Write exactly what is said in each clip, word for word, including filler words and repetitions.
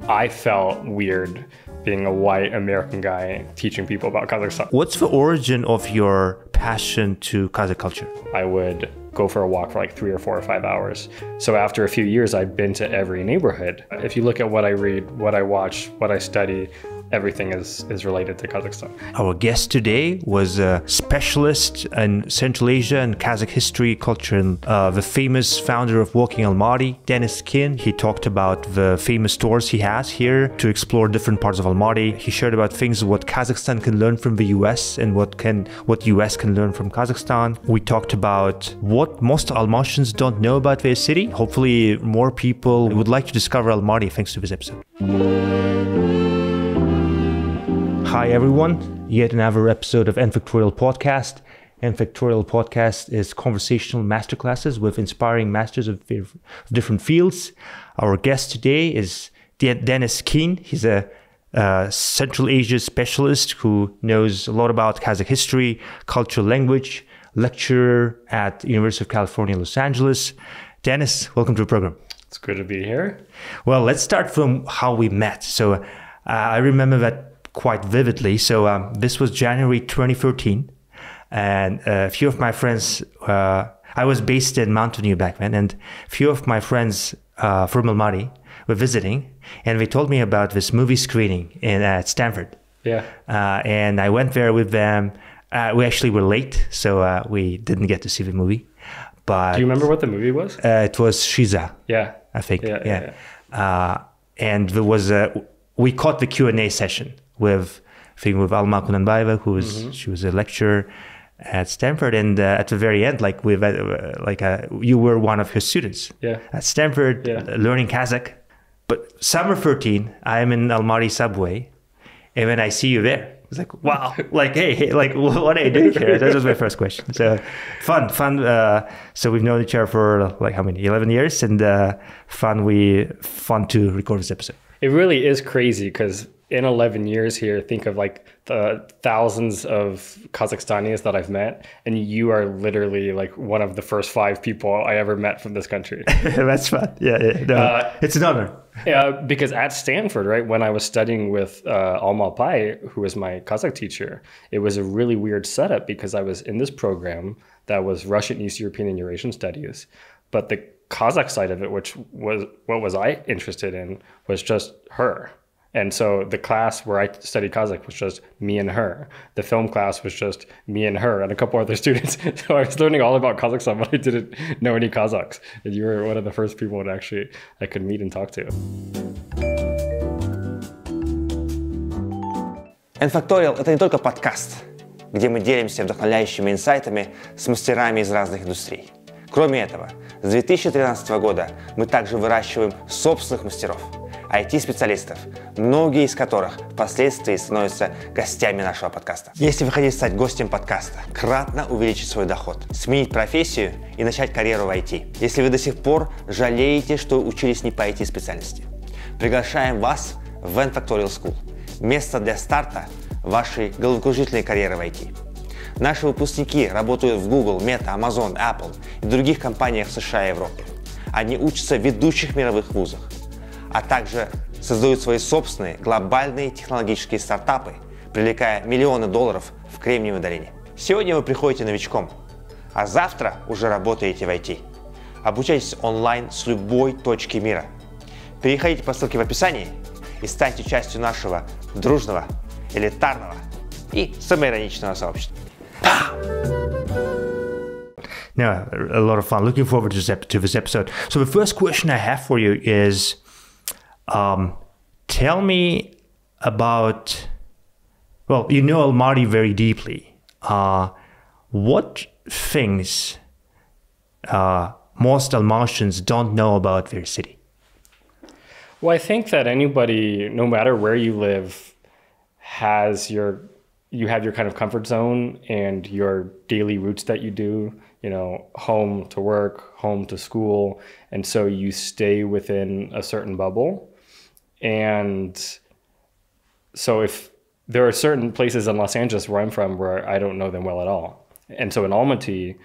I felt weird being a white American guy teaching people about Kazakhstan. What's the origin of your passion to Kazakh culture? I would go for a walk for like three or four or five hours. So after a few years, I'd been to every neighborhood. If you look at what I read, what I watch, what I study, everything is, is related to Kazakhstan. Our guest today was a specialist in Central Asia and Kazakh history, culture, and uh, the famous founder of Walking Almaty, Denis Kin. He talked about the famous stores he has here to explore different parts of Almaty. He shared about things what Kazakhstan can learn from the U S and what can what U S can learn from Kazakhstan. We talked about what most Almatyans don't know about their city. Hopefully more people would like to discover Almaty thanks to this episode. Hi everyone, yet another episode of nFactorial podcast. nFactorial podcast is conversational masterclasses with inspiring masters of different fields. Our guest today is Denis Kin. He's a uh, Central Asia specialist who knows a lot about Kazakh history, culture, language, lecturer at University of California, Los Angeles. Denis, welcome to the program. It's good to be here. Well, let's start from how we met. So uh, I remember that quite vividly. So um, this was January twenty thirteen, and a few of my friends, uh, I was based in Mountain View back then, and a few of my friends uh, from Almaty were visiting, and they told me about this movie screening in at Stanford. Yeah. Uh, and I went there with them. Uh, we actually were late, so uh, we didn't get to see the movie. But do you remember what the movie was? Uh, it was Shiza. Yeah. I think. Yeah. Yeah. yeah, yeah. Uh, and there was a. We caught the Q and A session with, I think, with Alma Kunanbaeva, who was mm-hmm. she was a lecturer at Stanford, and uh, at the very end, like with uh, like uh, you were one of her students yeah. at Stanford, yeah. uh, learning Kazakh. But summer thirteen, I'm in Almaty subway, and when I see you there, it's like, wow, like hey, hey like what are you doing here? That was my first question. So fun, fun. Uh, so we've known each other for like how many, eleven years, and uh, fun. We fun to record this episode. It really is crazy because in eleven years here, think of like the thousands of Kazakhstanis that I've met, and you are literally like one of the first five people I ever met from this country. That's fun. Yeah, yeah. No, uh, it's an honor. Yeah, because at Stanford, right, when I was studying with uh, Almaty, who was my Kazakh teacher, it was a really weird setup because I was in this program that was Russian, East European, and Eurasian studies, but the Kazakh side of it, which was what was I interested in, was just her. And so the class where I studied Kazakh was just me and her. The film class was just me and her and a couple other students. So I was learning all about Kazakhstan, but I didn't know any Kazakhs. And you were one of the first people that actually I could meet and talk to. nFactorial — это не только подкаст, где мы делимся вдохновляющими инсайтами с мастерами из разных индустрий. Кроме этого, с две тысячи тринадцатого года мы также выращиваем собственных мастеров, ай ти-специалистов, многие из которых впоследствии становятся гостями нашего подкаста. Если вы хотите стать гостем подкаста, кратно увеличить свой доход, сменить профессию и начать карьеру в ай ти, если вы до сих пор жалеете, что учились не по ай ти-специальности, приглашаем вас в nFactorial School, место для старта вашей головокружительной карьеры в ай ти. Наши выпускники работают в Google, Meta, Amazon, Apple и других компаниях в США и Европе. Они учатся в ведущих мировых вузах, а также создают свои собственные глобальные технологические стартапы, привлекая миллионы долларов в Кремниевой долине. Сегодня вы приходите новичком, а завтра уже работаете в ай ти. Обучайтесь онлайн с любой точки мира. Переходите по ссылке в описании и станьте частью нашего дружного, элитарного и самоироничного сообщества. No, a lot of fun. Looking forward to this, to this episode. So the first question I have for you is, um, tell me about, well, you know Almaty very deeply. Uh, what things uh, most Almatyans don't know about their city? Well, I think that anybody, no matter where you live, has your you have your kind of comfort zone and your daily routes that you do, you know, home to work, home to school. And so you stay within a certain bubble. And so if there are certain places in Los Angeles where I'm from where I don't know them well at all. And so in Almaty,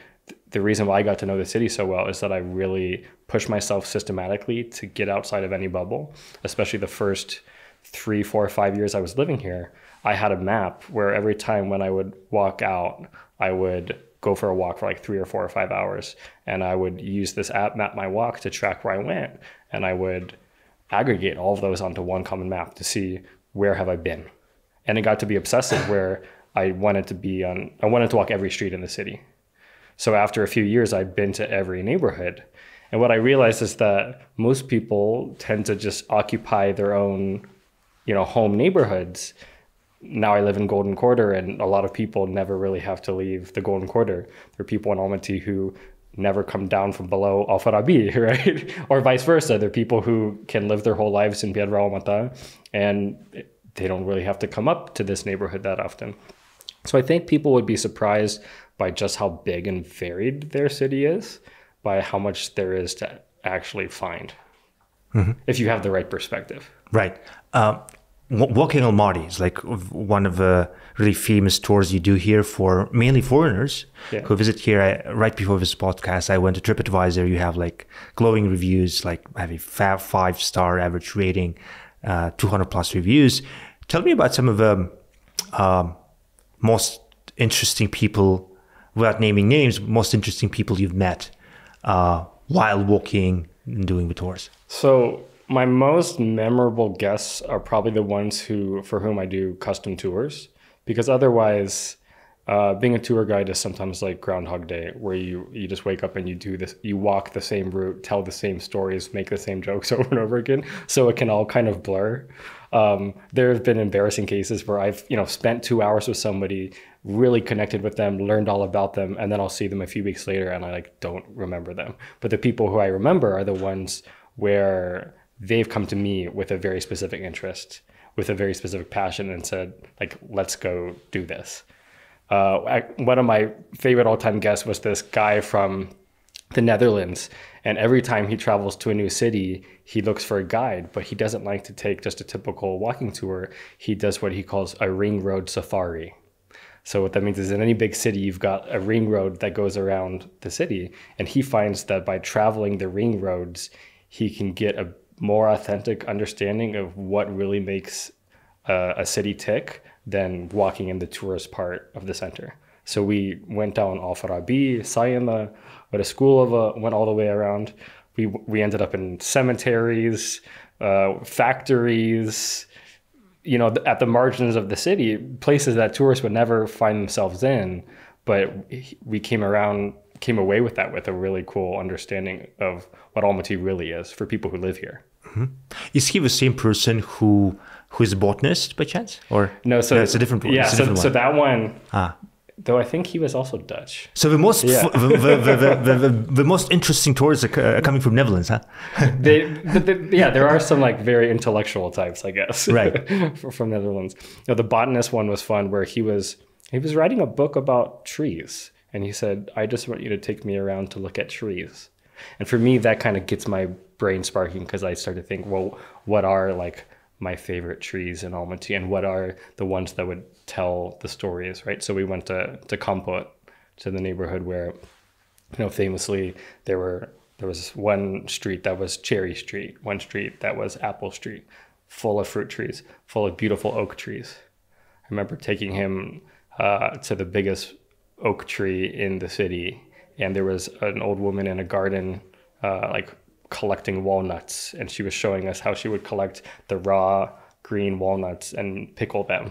the reason why I got to know the city so well is that I really pushed myself systematically to get outside of any bubble, especially the first three, four, five years I was living here. I had a map where every time when I would walk out, I would go for a walk for like three or four or five hours. And I would use this app, Map My Walk, to track where I went. And I would aggregate all of those onto one common map to see where have I been. And it got to be obsessive where I wanted to be on, I wanted to walk every street in the city. So after a few years, I'd been to every neighborhood. And what I realized is that most people tend to just occupy their own, you know, home neighborhoods. Now I live in Golden Quarter, and a lot of people never really have to leave the Golden Quarter. There are people in Almaty who never come down from below Al-Farabi, right? Or vice versa. There are people who can live their whole lives in Biedra Almata, and they don't really have to come up to this neighborhood that often. So I think people would be surprised by just how big and varied their city is, by how much there is to actually find, mm-hmm. if you have the right perspective. Right. Uh, walking Almaty is like one of the really famous tours you do here for mainly foreigners yeah. who visit here. I, right before this podcast, I went to TripAdvisor. You have like glowing reviews, like have a five star average rating, uh, two hundred plus reviews. Tell me about some of the um, most interesting people, without naming names, most interesting people you've met uh, while walking and doing the tours. So my most memorable guests are probably the ones who, for whom I do custom tours, because otherwise, uh, being a tour guide is sometimes like Groundhog Day, where you you just wake up and you do this, you walk the same route, tell the same stories, make the same jokes over and over again, so it can all kind of blur. Um, there have been embarrassing cases where I've you know spent two hours with somebody, really connected with them, learned all about them, and then I'll see them a few weeks later and I like don't remember them. But the people who I remember are the ones where they've come to me with a very specific interest, with a very specific passion, and said, like, let's go do this. Uh, I, one of my favorite all-time guests was this guy from the Netherlands. And every time he travels to a new city, he looks for a guide, but he doesn't like to take just a typical walking tour. He does what he calls a ring road safari. So what that means is in any big city, you've got a ring road that goes around the city. And he finds that by traveling the ring roads, he can get a more authentic understanding of what really makes uh, a city tick than walking in the tourist part of the center. So we went down Al-Farabi, Sayama, went to school of a, went all the way around. We we ended up in cemeteries, uh, factories, you know, at the margins of the city, places that tourists would never find themselves in. But we came around, came away with that with a really cool understanding of what Almaty really is for people who live here. Mm-hmm. Is he the same person who who is a botanist by chance, or no? So no, it's a different. Yeah, it's a so, different so one. that one. Ah. Though I think he was also Dutch. So the most yeah. the, the, the, the, the, the most interesting tours are coming from Netherlands, huh? they, the, the, yeah, there are some like very intellectual types, I guess, right, from Netherlands. You know, the botanist one was fun, where he was he was writing a book about trees, and he said, "I just want you to take me around to look at trees." And for me, that kind of gets my brain sparking, because I start to think, well, what are like my favorite trees in Almaty, and what are the ones that would tell the stories, right? So we went to to Kampot, to the neighborhood where, you know, famously there were there was one street that was Cherry Street, one street that was Apple Street, full of fruit trees, full of beautiful oak trees. I remember taking him uh, to the biggest oak tree in the city, and there was an old woman in a garden, uh, like collecting walnuts, and she was showing us how she would collect the raw green walnuts and pickle them.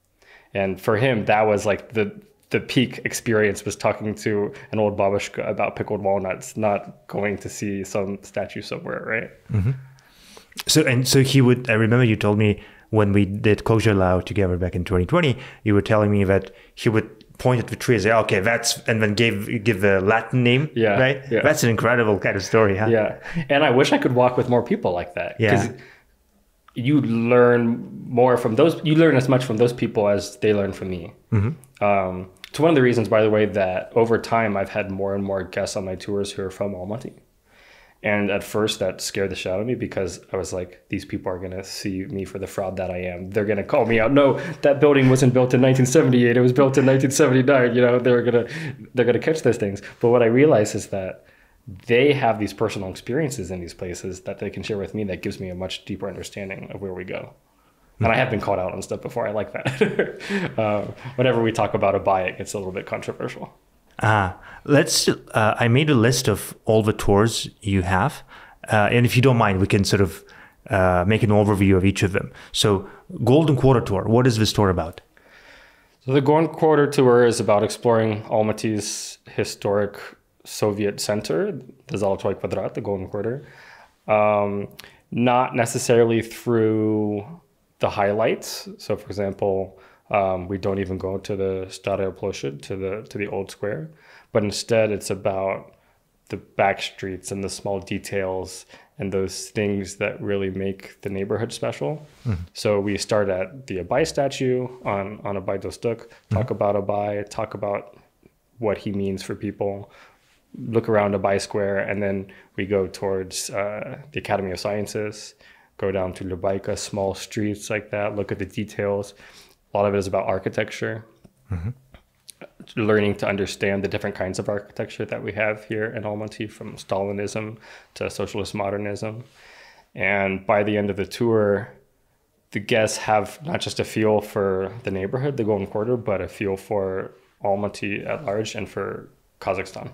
And for him, that was like the the peak experience, was talking to an old babushka about pickled walnuts, not going to see some statue somewhere, right? Mm-hmm. So and so he would. I remember you told me when we did Kojalao together back in twenty twenty, you were telling me that he would point at the tree and say, okay, that's, and then give give the Latin name, yeah, right? Yeah. That's an incredible kind of story, huh? Yeah, and I wish I could walk with more people like that. Yeah. Because you learn more from those, you learn as much from those people as they learn from me. Mm-hmm. Um, it's one of the reasons, by the way, that over time I've had more and more guests on my tours who are from Almaty. And at first that scared the shit out of me because I was like, these people are going to see me for the fraud that I am. They're going to call me out. No, that building wasn't built in nineteen seventy-eight. It was built in nineteen seventy-nine. You know, they're going to, they're going to catch those things. But what I realized is that they have these personal experiences in these places that they can share with me that gives me a much deeper understanding of where we go. And I have been called out on stuff before. I like that. uh, whenever we talk about a buy, it gets a little bit controversial. Ah, let's. Uh, I made a list of all the tours you have, uh, and if you don't mind, we can sort of uh, make an overview of each of them. So, Golden Quarter tour. What is this tour about? So the Golden Quarter tour is about exploring Almaty's historic Soviet center, the Zolotoy Kvadrat, the Golden Quarter. Um, not necessarily through the highlights. So, for example. Um, we don't even go to the Staraya Ploshchad, to the to the old square, but instead it's about the back streets and the small details and those things that really make the neighborhood special. Mm-hmm. So we start at the Abai statue on on Abai Dostuk, talk mm-hmm. about Abai, talk about what he means for people, look around Abai Square, and then we go towards uh, the Academy of Sciences, go down to Lubaika, small streets like that, look at the details. A lot of it is about architecture, mm-hmm. learning to understand the different kinds of architecture that we have here in Almaty, from Stalinism to socialist modernism. And by the end of the tour, the guests have not just a feel for the neighborhood, the Golden Quarter, but a feel for Almaty at large and for Kazakhstan.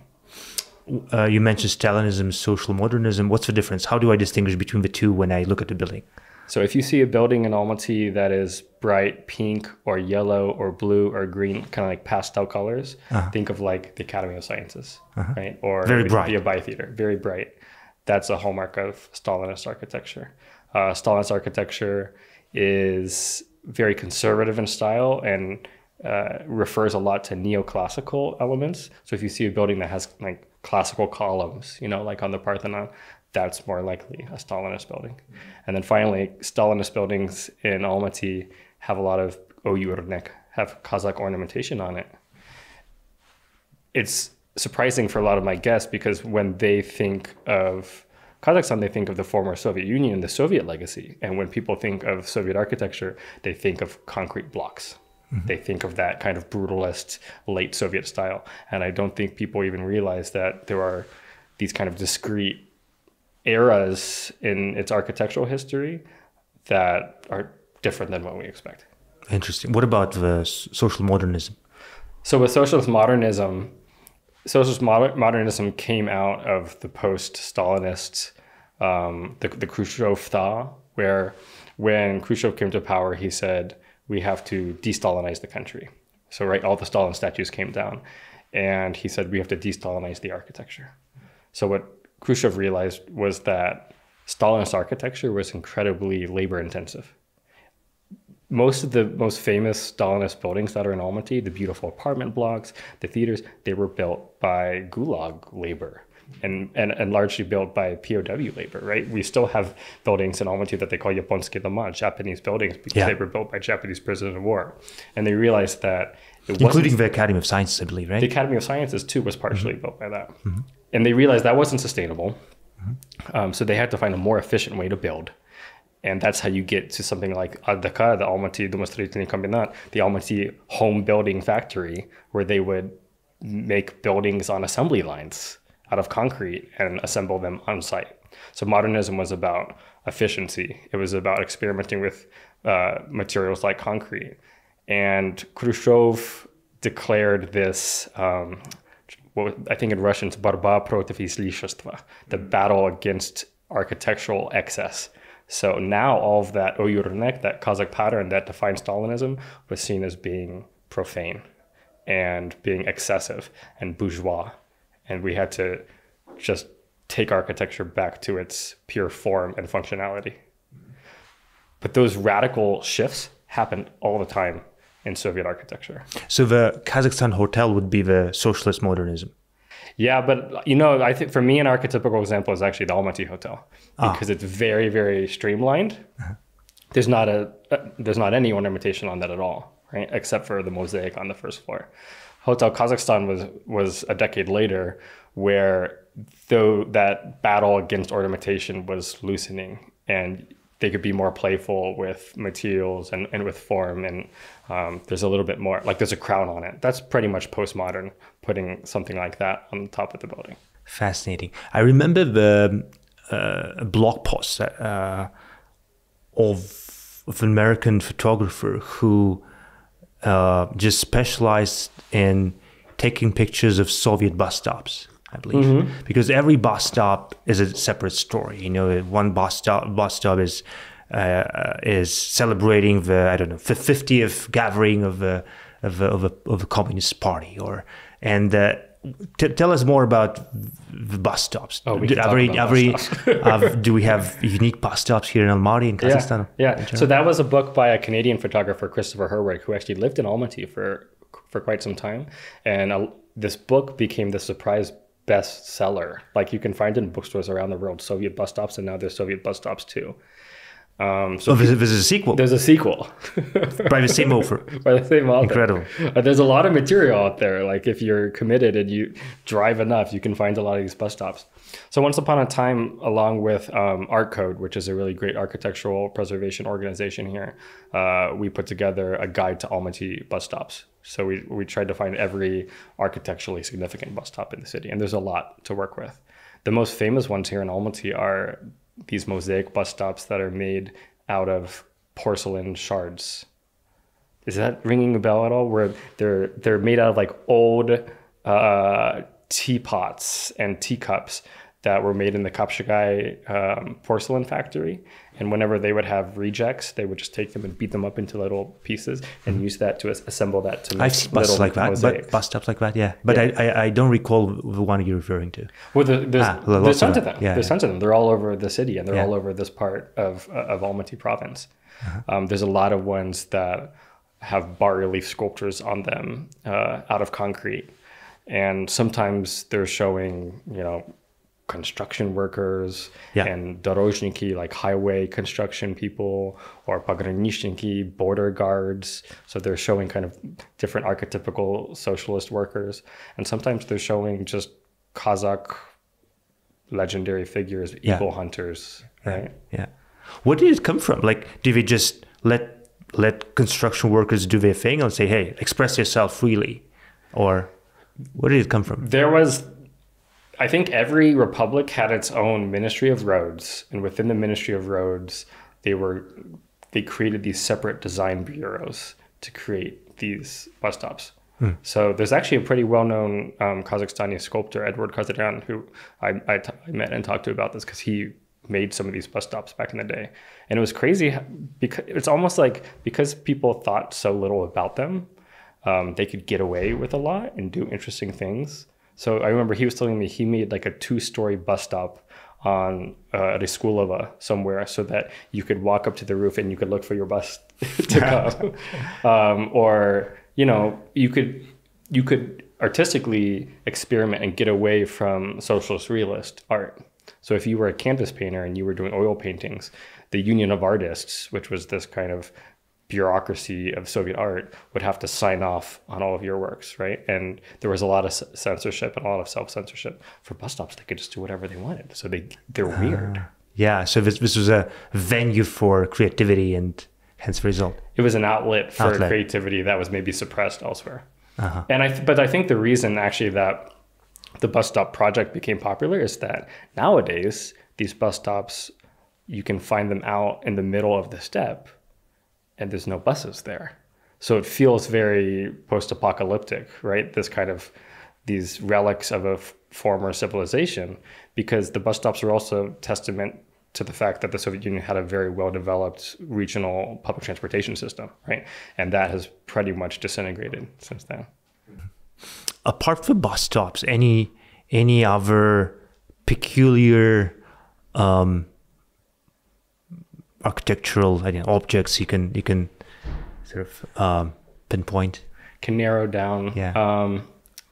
Uh, you mentioned Stalinism, social modernism. What's the difference? How do I distinguish between the two when I look at the building? So if you see a building in Almaty that is bright pink or yellow or blue or green, kind of like pastel colors, uh-huh. think of like the Academy of Sciences, uh-huh. right? Or very the, bright. the Abai Theater, very bright. That's a hallmark of Stalinist architecture. Uh, Stalinist architecture is very conservative in style and uh, refers a lot to neoclassical elements. So if you see a building that has like classical columns, you know, like on the Parthenon, that's more likely a Stalinist building. And then finally, Stalinist buildings in Almaty have a lot of oyurnek, have Kazakh ornamentation on it. It's surprising for a lot of my guests because when they think of Kazakhstan, they think of the former Soviet Union and the Soviet legacy. And when people think of Soviet architecture, they think of concrete blocks. Mm-hmm. They think of that kind of brutalist late Soviet style. And I don't think people even realize that there are these kind of discrete eras in its architectural history that are different than what we expect. Interesting. What about the social modernism? So with socialist modernism, socialist moder- modernism came out of the post-Stalinist, um, the, the Khrushchev thaw, where when Khrushchev came to power, he said, we have to de-Stalinize the country. So right, all the Stalin statues came down. And he said, we have to de-Stalinize the architecture. So what Khrushchev realized was that Stalinist architecture was incredibly labor intensive. Most of the most famous Stalinist buildings that are in Almaty, the beautiful apartment blocks, the theaters, they were built by Gulag labor and, and, and largely built by P O W labor, right? We still have buildings in Almaty that they call Yaponsky Doma, Japanese buildings, because yeah. they were built by Japanese prisoners of war. And they realized that it including the Academy of Sciences, I believe, right? The Academy of Sciences, too, was partially mm-hmm. built by that. Mm-hmm. And they realized that wasn't sustainable. Mm-hmm. Um, so they had to find a more efficient way to build. And that's how you get to something like Aldaka, the Almaty Domostроительный Kombinat, the Almaty home building factory, where they would make buildings on assembly lines out of concrete and assemble them on site. So modernism was about efficiency. It was about experimenting with uh, materials like concrete. And Khrushchev declared this, um, what I think in Russian, it's борьба против излишества, the battle against architectural excess. So now all of that oyurnek, that Kazakh pattern that defined Stalinism, was seen as being profane and being excessive and bourgeois. And we had to just take architecture back to its pure form and functionality. But those radical shifts happened all the time in Soviet architecture. So the Kazakhstan hotel would be the socialist modernism. Yeah, but you know, I think for me, an archetypical example is actually the Almaty Hotel because ah. it's very, very streamlined. Uh-huh. There's not a uh, there's not any ornamentation on that at all, right? Except for the mosaic on the first floor. Hotel Kazakhstan was was a decade later, where though that battle against ornamentation was loosening, and they could be more playful with materials and, and with form. And um, there's a little bit more, like there's a crown on it. That's pretty much postmodern, putting something like that on the top of the building. Fascinating. I remember the uh, blog post uh, of, of an American photographer who uh, just specialized in taking pictures of Soviet bus stops, I believe, mm-hmm. because every bus stop is a separate story. You know, one bus stop bus stop is uh, is celebrating the I don't know the fiftieth gathering of a of a, of a, of a communist party, or and uh, t- tell us more about the bus stops. Oh, we do, can talk every, about every, bus stops. uh, do we have unique bus stops here in Almaty in Kazakhstan? Yeah, yeah. So that was a book by a Canadian photographer, Christopher Herwig, who actually lived in Almaty for for quite some time, and uh, this book became the surprise bestseller. Like you can find it in bookstores around the world, Soviet bus stops, and now there's Soviet bus stops too. Um, so oh, there's, there's a sequel. There's a sequel by the same author. By the same author. Incredible. Uh, there's a lot of material out there. Like if you're committed and you drive enough, you can find a lot of these bus stops. So once upon a time, along with um, Art Code, which is a really great architectural preservation organization here, uh, we put together a guide to Almaty bus stops. So we, we tried to find every architecturally significant bus stop in the city, and there's a lot to work with. The most famous ones here in Almaty are these mosaic bus stops that are made out of porcelain shards. Is that ringing a bell at all? Where they're they're made out of like old uh, teapots and teacups that were made in the Kapshigai um, porcelain factory. And whenever they would have rejects, they would just take them and beat them up into little pieces and mm-hmm. use that to as- assemble that to make I've seen buses like that, mosaics. but bus stops like that, yeah. But yeah. I, I, I don't recall the one you're referring to. Well, the, there's, ah, there's tons of them. Yeah, there's yeah. tons of them. They're all over the city, and they're yeah. all over this part of uh, of Almaty province. Uh-huh. Um, there's a lot of ones that have bas-relief sculptures on them uh, out of concrete. And sometimes they're showing, you know, construction workers yeah. and dorozhniki, like highway construction people, or pogranичники, border guards. So they're showing kind of different archetypical socialist workers. And sometimes they're showing just Kazakh legendary figures, yeah. eagle hunters, right? Yeah. Where did it come from? Like, do they just let let construction workers do their thing and say, hey, express yourself freely? Or where did it come from? There was... I think every republic had its own Ministry of Roads, and within the Ministry of Roads, they were they created these separate design bureaus to create these bus stops. Hmm. So there's actually a pretty well-known um, Kazakhstani sculptor, Edward Kazaryan, who I, I, t- I met and talked to about this because he made some of these bus stops back in the day, and it was crazy because it's almost like because people thought so little about them, um, they could get away with a lot and do interesting things. So I remember he was telling me he made like a two-story bus stop on uh, Riskulova somewhere so that you could walk up to the roof and you could look for your bus to come. um, or, you know, you could you could artistically experiment and get away from socialist realist art. So if you were a canvas painter and you were doing oil paintings, the Union of Artists, which was this kind of bureaucracy of Soviet art, would have to sign off on all of your works, right? And there was a lot of censorship and a lot of self-censorship. For bus stops, they could just do whatever they wanted. So they, they're uh, weird. Yeah, so this, this was a venue for creativity and hence the result. It was an outlet for outlet. creativity that was maybe suppressed elsewhere. Uh-huh. And I, th- But I think the reason actually that the bus stop project became popular is that nowadays, these bus stops, you can find them out in the middle of the steppe, and there's no buses there. So it feels very post-apocalyptic, right? This kind of, these relics of a f- former civilization, because the bus stops are also testament to the fact that the Soviet Union had a very well-developed regional public transportation system, right? And that has pretty much disintegrated since then. Apart from bus stops, any any other peculiar um, architectural I mean, objects you can you can sort of um, pinpoint? Can narrow down. Yeah. Um,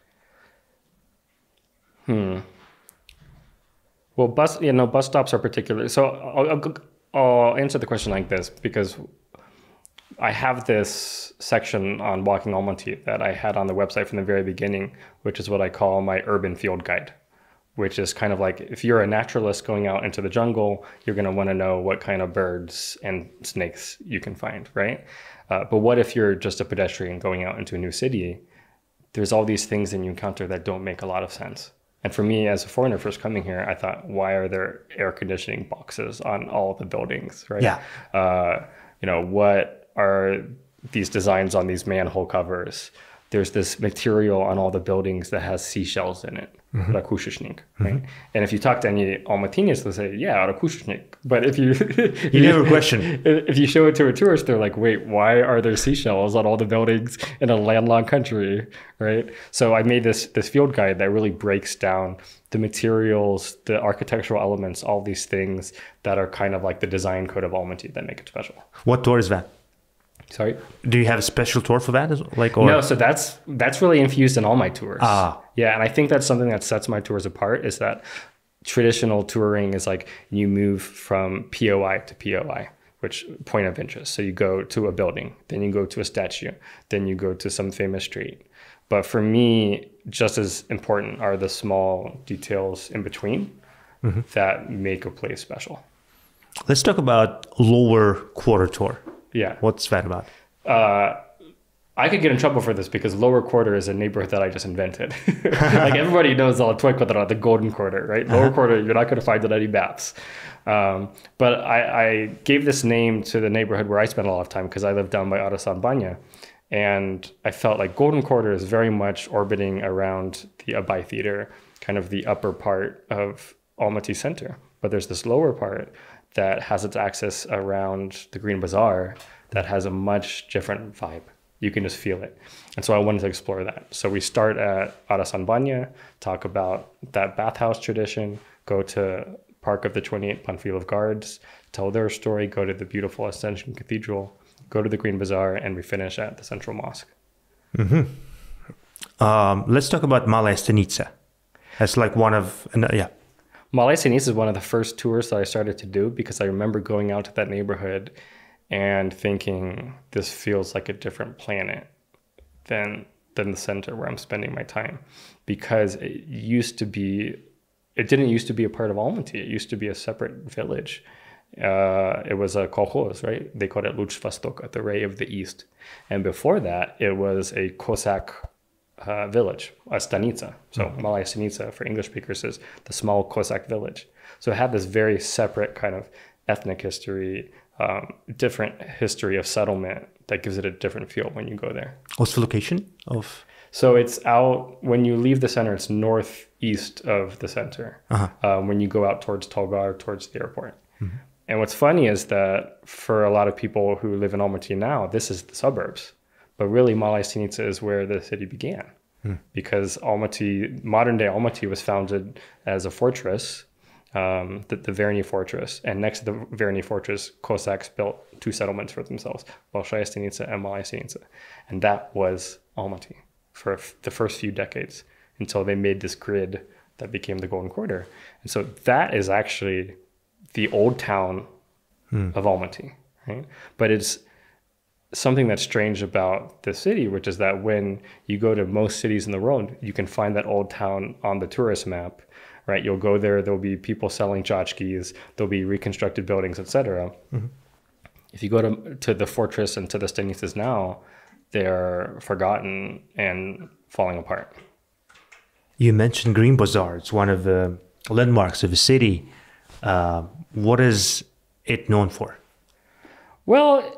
hmm. Well, bus you know bus stops are particular. So I'll, I'll I'll answer the question like this because I have this section on Walking Almaty that I had on the website from the very beginning, which is what I call my urban field guide, which is kind of like if you're a naturalist going out into the jungle, you're going to want to know what kind of birds and snakes you can find, right? Uh, but what if you're just a pedestrian going out into a new city? There's all these things that you encounter that don't make a lot of sense. And for me, as a foreigner first coming here, I thought, why are there air conditioning boxes on all the buildings, right? Yeah. Uh, you know, what are these designs on these manhole covers? There's this material on all the buildings that has seashells in it, mm-hmm. rakushishnik, right? Mm-hmm. And if you talk to any Almatynians, they'll say, yeah, rakushishnik. But if you... you never question. If you show it to a tourist, they're like, wait, why are there seashells on all the buildings in a landlocked country, right? So I made this, this field guide that really breaks down the materials, the architectural elements, all these things that are kind of like the design code of Almaty that make it special. What tour is that? Sorry? Do you have a special tour for that? Like, or? No, so that's that's really infused in all my tours. Ah. Yeah, and I think that's something that sets my tours apart is that traditional touring is like you move from P O I to P O I, which point of interest. So you go to a building, then you go to a statue, then you go to some famous street. But for me, just as important are the small details in between mm-hmm. that make a place special. Let's talk about lower quarter tour. Yeah. What's that about? Uh, I could get in trouble for this because lower quarter is a neighborhood that I just invented. Like everybody knows Zolotoy Quadrat, the golden quarter, right? Uh-huh. Lower quarter, you're not going to find it at any maps. Um, but I, I gave this name to the neighborhood where I spent a lot of time because I lived down by Arasan Banya. And I felt like golden quarter is very much orbiting around the Abai Theater, kind of the upper part of Almaty Center. But there's this lower part that has its axis around the Green Bazar that has a much different vibe. You can just feel it. And so I wanted to explore that. So we start at Arasan Banya, talk about that bathhouse tradition, go to Park of the twenty-eight Panfilov Guards, tell their story, go to the beautiful Ascension Cathedral, go to the Green Bazar, and we finish at the Central Mosque. Mm-hmm. Um, let's talk about Malaya Stanitsa. That's like one of, uh, yeah. Malaya Stanitsa is one of the first tours that I started to do because I remember going out to that neighborhood and thinking, this feels like a different planet than than the center where I'm spending my time. Because it used to be, it didn't used to be a part of Almaty. It used to be a separate village. Uh, it was a kolkhoz, right? They called it Luch Vostoka, the Ray of the East. And before that, it was a Cossack uh, village, a stanitsa. So mm-hmm. Malaya Stanitsa for English speakers is the small Cossack village. So it had this very separate kind of ethnic history, um, different history of settlement that gives it a different feel when you go there. What's the location of? So it's out, when you leave the center, it's northeast of the center. Uh-huh. Um, when you go out towards Tolgar, towards the airport. Mm-hmm. And what's funny is that for a lot of people who live in Almaty now, this is the suburbs. But really, Malaya Stanitsa is where the city began. Mm. Because Almaty, modern-day Almaty was founded as a fortress, um, the, the Verny Fortress. And next to the Verny Fortress, Cossacks built two settlements for themselves, Bolshaya Stanitsa and Malaya Stanitsa. And that was Almaty for f- the first few decades until they made this grid that became the Golden Quarter. And so that is actually the old town hmm. of Almaty, right? But it's something that's strange about the city, which is that when you go to most cities in the world, you can find that old town on the tourist map, right? You'll go there, there'll be people selling tchotchkes, there'll be reconstructed buildings, et cetera. Mm-hmm. If you go to, to the fortress and to the stanitsas now, they're forgotten and falling apart. You mentioned Green Bazar. It's one of the landmarks of the city. Uh, what is it known for? Well,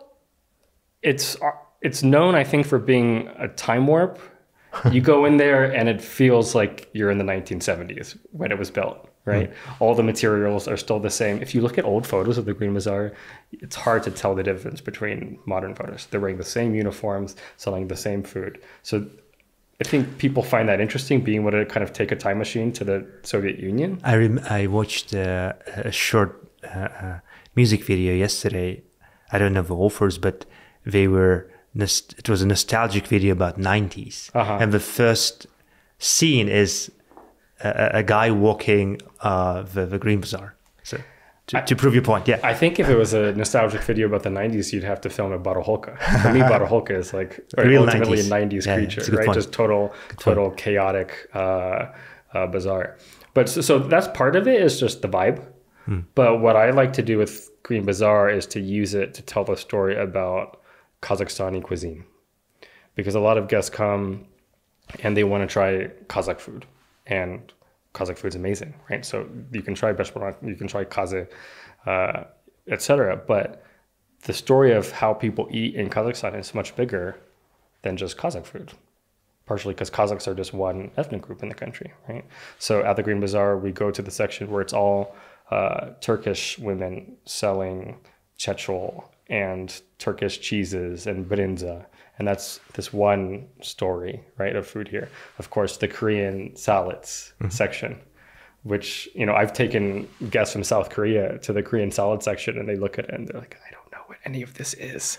it's it's known, I think, for being a time warp. You go in there and it feels like you're in the nineteen seventies when it was built, right? Mm. All the materials are still the same. If you look at old photos of the Green Bazar, it's hard to tell the difference between modern photos. They're wearing the same uniforms, selling the same food. So I think people find that interesting, being able to kind of take a time machine to the Soviet Union. I rem- I watched uh, a short uh, uh, music video yesterday. I don't know the authors, but they were, nost- it was a nostalgic video about nineties. Uh-huh. And the first scene is a, a guy walking uh, the, the Green Bazar. So to, I, to prove your point, yeah. I think if it was a nostalgic video about the nineties, you'd have to film it Baroholka. For me, Baroholka is like Real ultimately nineties. a nineties yeah, creature, yeah, right? Point. Just total, good total point. chaotic uh, uh, bazaar. But so, so that's part of it, is just the vibe. Hmm. But what I like to do with Green Bazar is to use it to tell the story about Kazakhstani cuisine. Because a lot of guests come and they want to try Kazakh food. And Kazakh food's amazing, right? So you can try beshbarmak, you can try kaze, uh, et cetera. But the story of how people eat in Kazakhstan is much bigger than just Kazakh food. Partially because Kazakhs are just one ethnic group in the country, right? So at the Green Bazar, we go to the section where it's all uh, Turkish women selling chechol and Turkish cheeses and brinza. And that's this one story, right, of food here. Of course, the Korean salads mm-hmm. section, which, you know, I've taken guests from South Korea to the Korean salad section and they look at it and they're like, I don't know what any of this is,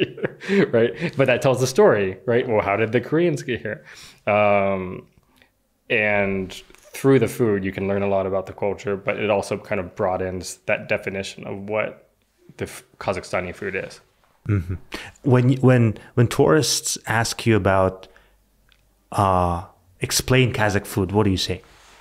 right? But that tells the story, right? Well, how did the Koreans get here? Um, and through the food, you can learn a lot about the culture, but it also kind of broadens that definition of what the Kazakhstani food is. Mm-hmm. When when when tourists ask you about uh, explain Kazakh food, what do you say?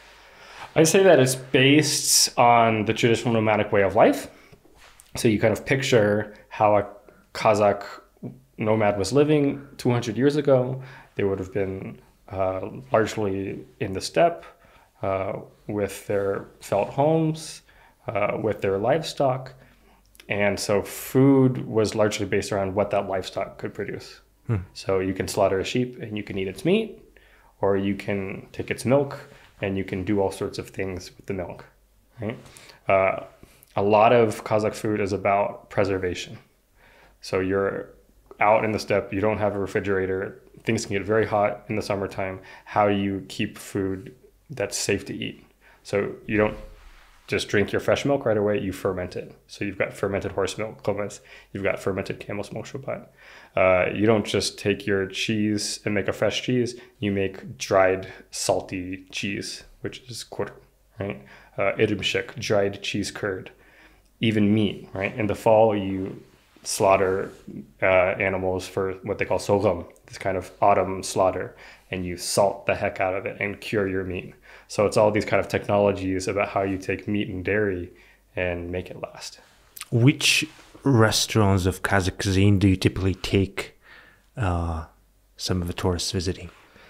I say that it's based on the traditional nomadic way of life. So you kind of picture how a Kazakh nomad was living two hundred years ago. They would have been uh, largely in the steppe uh, with their felt homes, uh, with their livestock. And so food was largely based around what that livestock could produce. Hmm. So you can slaughter a sheep and you can eat its meat, or you can take its milk and you can do all sorts of things with the milk, right? Uh, a lot of Kazakh food is about preservation. So you're out in the steppe, you don't have a refrigerator, things can get very hot in the summertime. How do you keep food that's safe to eat? So you don't just drink your fresh milk right away, you ferment it. So you've got fermented horse milk, komas. You've got fermented camel's milk, shopat. Uh, you don't just take your cheese and make a fresh cheese. You make dried salty cheese, which is kur, right? Uh, irimshik, dried cheese curd. Even meat, right? In the fall, you slaughter uh, animals for what they call sogam, this kind of autumn slaughter, and you salt the heck out of it and cure your meat. So it's all these kind of technologies about how you take meat and dairy and make it last. Which restaurants of Kazakh cuisine do you typically take uh, some of the tourists visiting?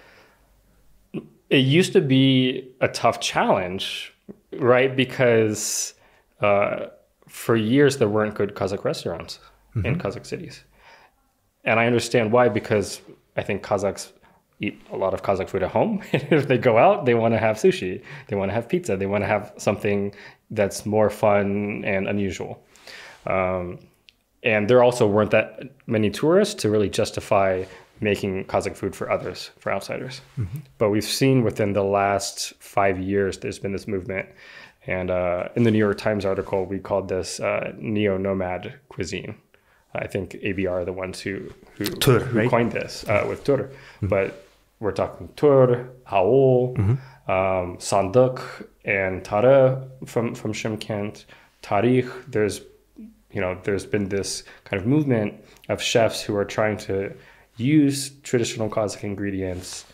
It used to be a tough challenge, right? Because uh, for years there weren't good Kazakh restaurants mm-hmm. in Kazakh cities. And I understand why, because I think Kazakhs eat a lot of Kazakh food at home. If they go out, they want to have sushi, they want to have pizza, they want to have something that's more fun and unusual. Um, and there also weren't that many tourists to really justify making Kazakh food for others, for outsiders. Mm-hmm. But we've seen within the last five years, there's been this movement. And uh, in the New York Times article, we called this uh, neo-nomad cuisine. I think A B R are the ones who who, tur, who right? coined this uh, with tur. Mm-hmm. But we're talking tur, haol, mm-hmm. um, sanduk, and tara from from Shymkent, tarikh. There's you know there's been this kind of movement of chefs who are trying to use traditional Kazakh ingredients,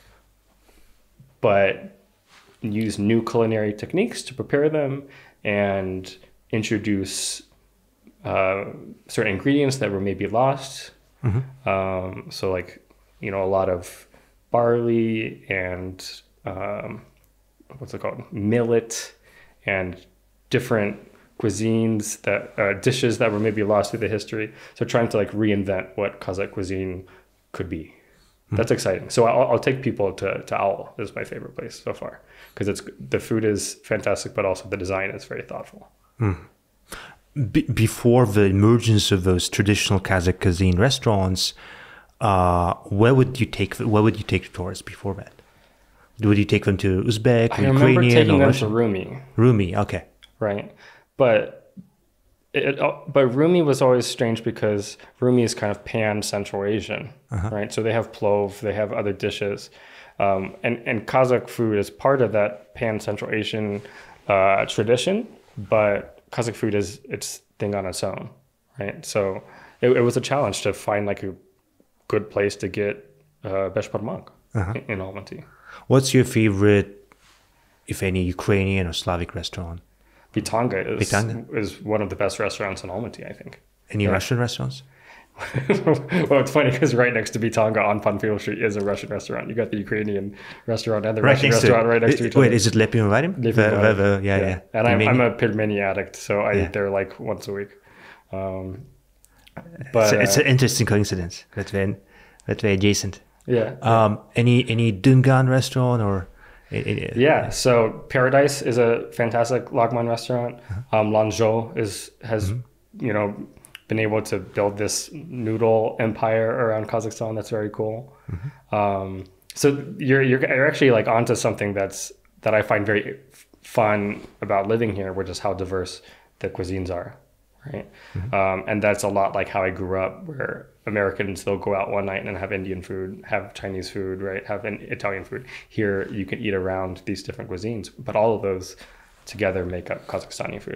but use new culinary techniques to prepare them and introduce uh, certain ingredients that were maybe lost. Mm-hmm. Um, so like, you know, a lot of barley and um, what's it called? Millet and different cuisines that, uh, dishes that were maybe lost through the history. So trying to like reinvent what Kazakh cuisine could be. Mm-hmm. That's exciting. So I'll, I'll take people to, to Owl. This is my favorite place so far because it's the food is fantastic, but also the design is very thoughtful. Mm. Be- before the emergence of those traditional Kazakh cuisine restaurants, uh, where would you take where would you take the tourists before that? Would you take them to Uzbek, I or remember Ukrainian, taking or them Russian? to Rumi. Rumi, okay, right, but it, but Rumi was always strange because Rumi is kind of pan Central Asian, uh-huh. right? So they have plov, they have other dishes, um, and and Kazakh food is part of that pan Central Asian uh, tradition, but Kazakh food is its thing on its own, right? So it, it was a challenge to find like a good place to get uh, beshbarmak uh-huh. in, in Almaty. What's your favorite if any, Ukrainian or Slavic restaurant? Bitanga is Bitanga? is one of the best restaurants in Almaty, I think. Any Yeah. Russian restaurants? Well, it's funny because right next to Bitanga on Panfilo Street is a Russian restaurant. You got the Ukrainian restaurant and the Right Russian next to restaurant it. right next to It- each other. Wait, is it Lepim Vadim? Lepim Vadim. Yeah, yeah. And I'm, Pelmeni? I'm a pelmeni addict, so I Yeah. eat there like once a week. Um, It's, but a- it's uh, an interesting coincidence that we're, that we're adjacent. yeah, Um, any any Dungan restaurant or? i- i- yeah. So Paradise is a fantastic Lagman restaurant. Um, Lanzhou is has you know been able to build this noodle empire around Kazakhstan. That's very cool. Um, so you're, you're you're actually like onto something that's that I find very fun about living here, which is how diverse the cuisines are, right? Um, and that's a lot like how I grew up, where Americans they'll go out one night and have Indian food, have Chinese food, right? Have an Italian food. Here you can eat around these different cuisines, but all of those together make up Kazakhstani food.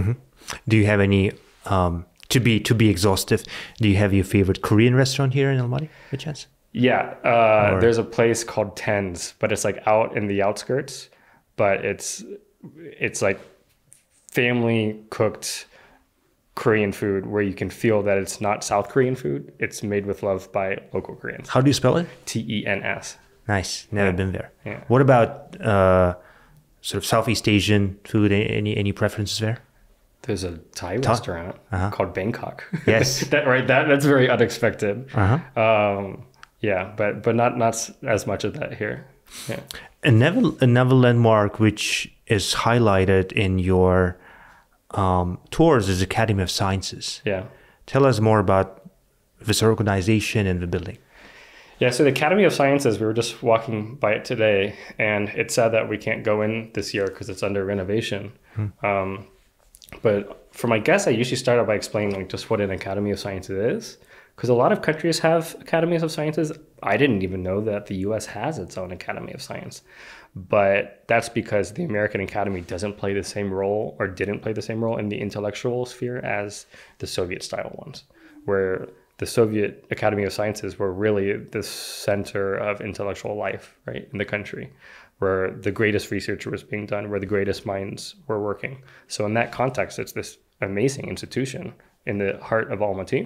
Do you have any um, to be to be exhaustive? Do you have your favorite Korean restaurant here in Almaty, by chance? Yeah, uh, Or- there's a place called Tens, but it's like out in the outskirts, but it's it's like family cooked Korean food where you can feel that it's not South Korean food. It's made with love by local Koreans. How do you spell it? T E N S. Nice. Never been there. Yeah. What about uh, sort of Southeast Asian food? A- Any any preferences there? There's a Thai restaurant called Bangkok. Yes. that right. That that's very unexpected. Uh-huh. Um, yeah, but but not not s- as much of that here. Yeah. Another another landmark which is highlighted in your um, tours is Academy of Sciences. Yeah. Tell us more about this organization and the building. Yeah, so the Academy of Sciences, we were just walking by it today, and it said that we can't go in this year because it's under renovation. Um, but for my guests, I usually start out by explaining like just what an Academy of Sciences is, because a lot of countries have Academies of Sciences. I didn't even know that the U S has its own Academy of Science, but that's because the American Academy doesn't play the same role or didn't play the same role in the intellectual sphere as the Soviet-style ones, where the Soviet Academy of Sciences were really the center of intellectual life, right, in the country, where the greatest research was being done, where the greatest minds were working. So in that context, it's this amazing institution in the heart of Almaty.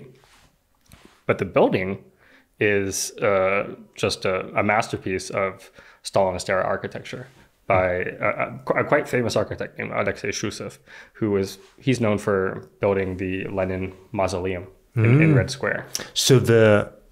But the building is uh, just a, a masterpiece of Stalinist era architecture by a, a quite famous architect named Alexei Shusev, who was, he's known for building the Lenin Mausoleum in, in Red Square. So the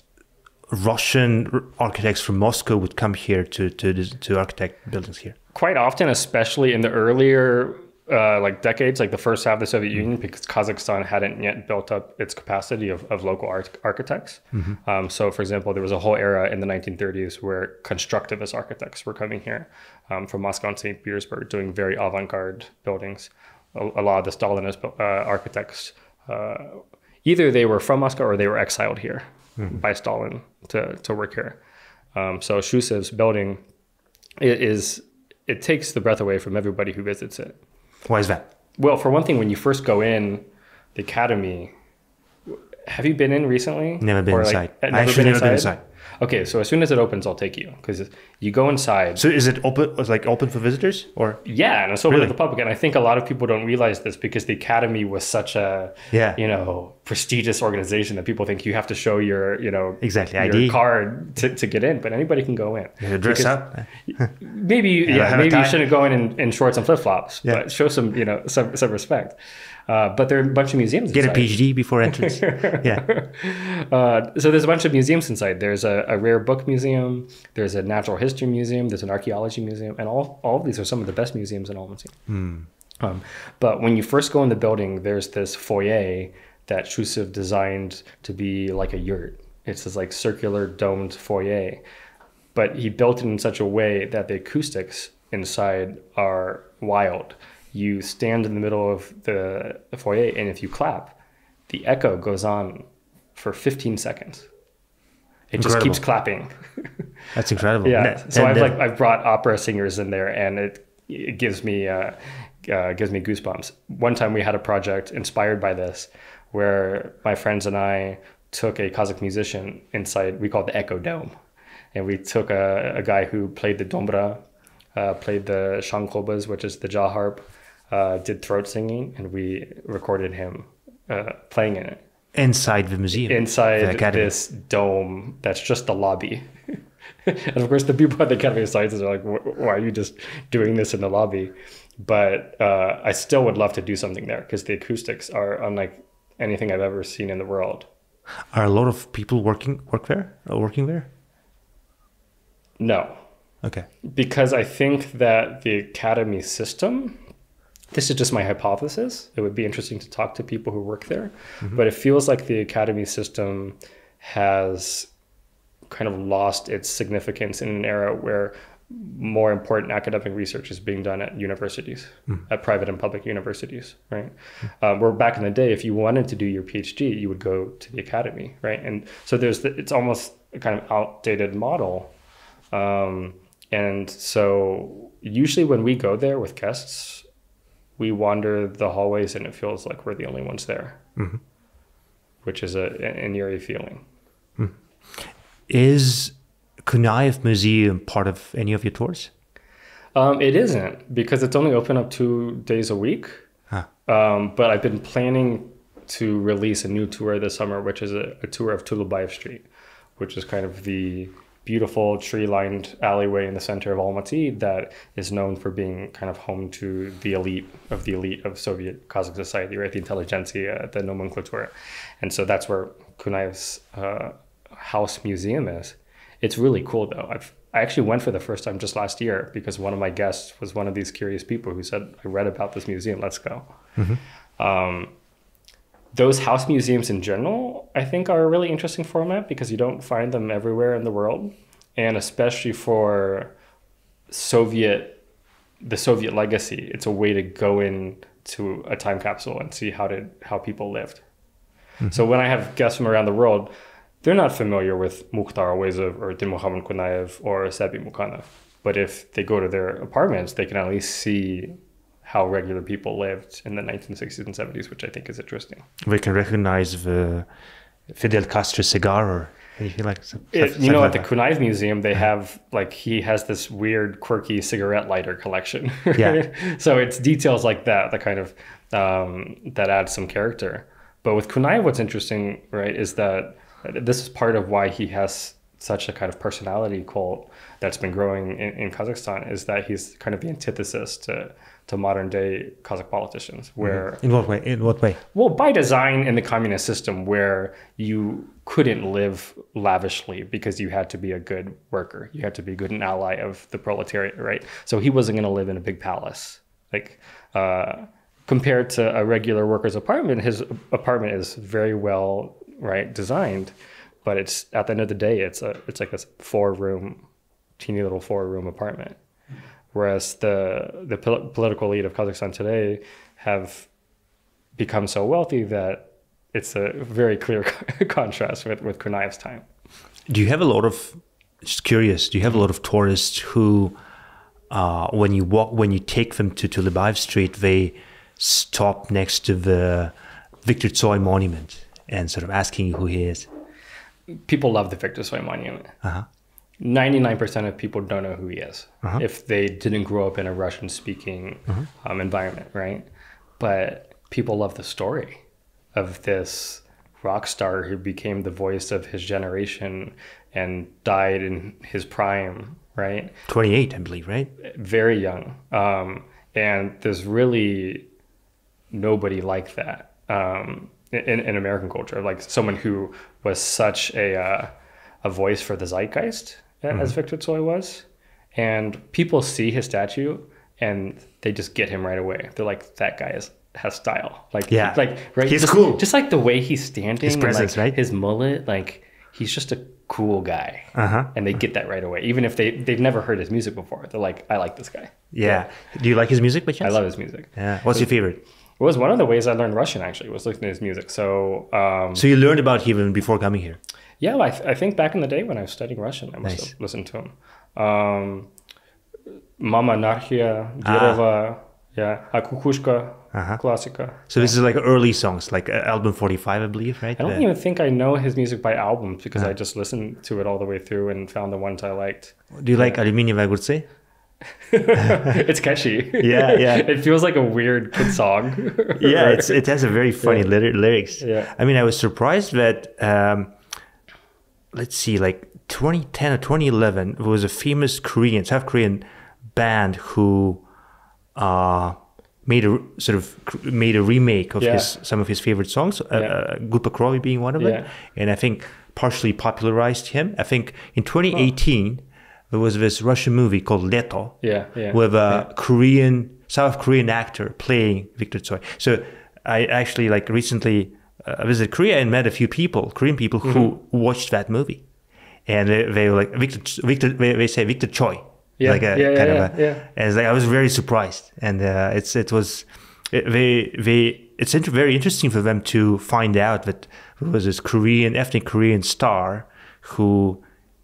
Russian r- architects from Moscow would come here to to des- to architect buildings here. Quite often, especially in the earlier uh, like decades, like the first half of the Soviet Union, because Kazakhstan hadn't yet built up its capacity of, of local art- architects. Um, so, for example, there was a whole era in the nineteen thirties where constructivist architects were coming here um, from Moscow and Saint Petersburg, doing very avant-garde buildings. A, a lot of the Stalinist uh, architects, uh, either they were from Moscow or they were exiled here by Stalin to, to work here. Um, so Shusev's building i- is, it takes the breath away from everybody who visits it. Why is that? Well, for one thing, when you first go in the academy, have you been in recently? Never been Or, like, inside. uh, I actually never been inside. Okay, so as soon as it opens, I'll take you, because you go inside. So is it open? Was like open for visitors or? Yeah, and it's open Really? to the public. And I think a lot of people don't realize this because the academy was such a, Yeah. you know, prestigious organization that people think you have to show your, you know, Exactly, your I D. card to, to get in, but anybody can go in. You dress Because up. Maybe, you- Have a- yeah, have a maybe you tie. shouldn't go in in, in shorts and flip flops, Yeah. but show some, you know, some some respect. Uh, but there are a bunch of museums. Get a inside. PhD before entrance. Yeah. Uh, so there's a bunch of museums inside. There's a, a rare book museum. There's a natural history museum. There's an archaeology museum, and all all of these are some of the best museums in Almaty. Um, but when you first go in the building, there's this foyer that Shusev designed to be like a yurt. It's this like circular domed foyer, but he built it in such a way that the acoustics inside are wild. You stand in the middle of the, the foyer, and if you clap, the echo goes on for fifteen seconds. It just Incredible. keeps clapping. That's incredible. Yeah. And- So and I've the- like I've brought opera singers in there, and it it gives me uh, uh, gives me goosebumps. One time we had a project inspired by this, where my friends and I took a Kazakh musician inside. We call it the Echo Dome, and we took a, a guy who played the dombra, uh, played the shangkobas, which is the jaw harp, uh, did throat singing, and we recorded him uh, playing in it. Inside the museum? Inside the this dome that's just the lobby. And of course, the people at the Academy of Sciences are like, why are you just doing this in the lobby? But uh, I still would love to do something there because the acoustics are unlike anything I've ever seen in the world. Are a lot of people working work there? Or working there? No. Okay. Because I think that the Academy system, this is just my hypothesis. It would be interesting to talk to people who work there. Mm-hmm. But it feels like the Academy system has kind of lost its significance in an era where more important academic research is being done at universities, mm. at private and public universities, right? Mm. Uh, where back in the day, if you wanted to do your PhD, you would go to the academy, right? And so there's the, it's almost a kind of outdated model. Um, and so usually when we go there with guests, we wander the hallways and it feels like we're the only ones there, mm-hmm. which is a, an eerie feeling. Mm. Is Kunayev Museum part of any of your tours? Um, it isn't, because it's only open up two days a week. Huh. Um, but I've been planning to release a new tour this summer, which is a, a tour of Tulubayev Street, which is kind of the beautiful tree-lined alleyway in the center of Almaty that is known for being kind of home to the elite of the elite of Soviet Kazakh society, right? The intelligentsia, the nomenclatura. And so that's where Kunayev's uh, house museum is. It's really cool though. I've, I actually went for the first time just last year because one of my guests was one of these curious people who said, I read about this museum, let's go. Mm-hmm. Um, those house museums in general, I think are a really interesting format because you don't find them everywhere in the world. And especially for Soviet, the Soviet legacy, it's a way to go into a time capsule and see how did how people lived. Mm-hmm. So when I have guests from around the world, they're not familiar with Mukhtar Awezov or Dilmuhammad Kunayev or Sabi Mukhanov. But if they go to their apartments, they can at least see how regular people lived in the nineteen sixties and seventies, which I think is interesting. We can recognize the Fidel Castro cigar or anything like that. It, you know, like at the Kunayev Museum, they have, like, he has this weird, quirky cigarette lighter collection. Right? Yeah. So it's details like that that kind of, um, that add some character. But with Kunayev, what's interesting, right, is that this is part of why he has such a kind of personality cult that's been growing in, in Kazakhstan, is that he's kind of the antithesis to, to modern day Kazakh politicians. Where in what way? In what way? Well, by design in the communist system, where you couldn't live lavishly because you had to be a good worker, you had to be good an ally of the proletariat, right? So he wasn't going to live in a big palace, like. Uh, compared to a regular worker's apartment, his apartment is very well, right, designed, but it's at the end of the day, it's a it's like a four room, teeny little four room apartment. Whereas the the pol- political elite of Kazakhstan today have become so wealthy that it's a very clear contrast with with Kunayev's time. Do you have a lot of, just curious, do you have a lot of tourists who, uh, when you walk, when you take them to Tulubayev Street, they stop next to the Viktor Tsoy monument and sort of asking you who he is? People love the Viktor Tsoy monument. Uh-huh. ninety-nine percent of people don't know who he is uh-huh. if they didn't grow up in a Russian-speaking uh-huh. um, environment, right? But people love the story of this rock star who became the voice of his generation and died in his prime, right? twenty-eight, I believe, right? Very young. Um, and there's really nobody like that um, in, in American culture, like someone who was such a uh, a voice for the zeitgeist, mm-hmm. as Viktor Tsoy was. And people see his statue and they just get him right away. They're like, that guy is, has style. Like, yeah, like right, he's just, cool. Just like the way he's standing, his presence, and like right? His mullet, like he's just a cool guy. Uh-huh. And they get that right away, even if they they've never heard his music before. They're like, I like this guy. Yeah. yeah. Do you like his music by chance? I love his music. Yeah. What's so, your favorite? It was one of the ways I learned Russian, actually, was listening to his music. So um, so you learned about him even before coming here? Yeah, I, th- I think back in the day when I was studying Russian, I must nice. have listened to him. Um, Mama Anarchia, Dereva, ah. yeah, A Kukushka, uh-huh. Classica. So this yeah. is like early songs, like uh, album forty-five, I believe, right? I don't the... even think I know his music by albums because uh-huh. I just listened to it all the way through and found the ones I liked. Do you yeah. like Aluminium Agurtse? It's catchy. Yeah, yeah. It feels like a weird kid song. Yeah, it's, it has a very funny Yeah. lyri- lyrics. Yeah. I mean, I was surprised that, um, let's see, like twenty ten or twenty eleven, there was a famous Korean, South Korean band who uh, made a sort of made a remake of Yeah. his some of his favorite songs, Yeah. uh, Grupa Krovi being one of them, Yeah. and I think partially popularized him. I think in twenty eighteen, there was this Russian movie called Leto, Yeah, yeah. with a yeah. Korean, South Korean actor playing Viktor Tsoy. So I actually like recently uh, visited Korea and met a few people, Korean people who Mm-hmm. watched that movie, and they, they were like Viktor, Viktor, they, they say Viktor Tsoy, Yeah, like a yeah, yeah, kind yeah, of a, yeah. and it's like, I was very surprised, and uh, it's it was it, they they it's inter- very interesting for them to find out that there was this Korean ethnic Korean star who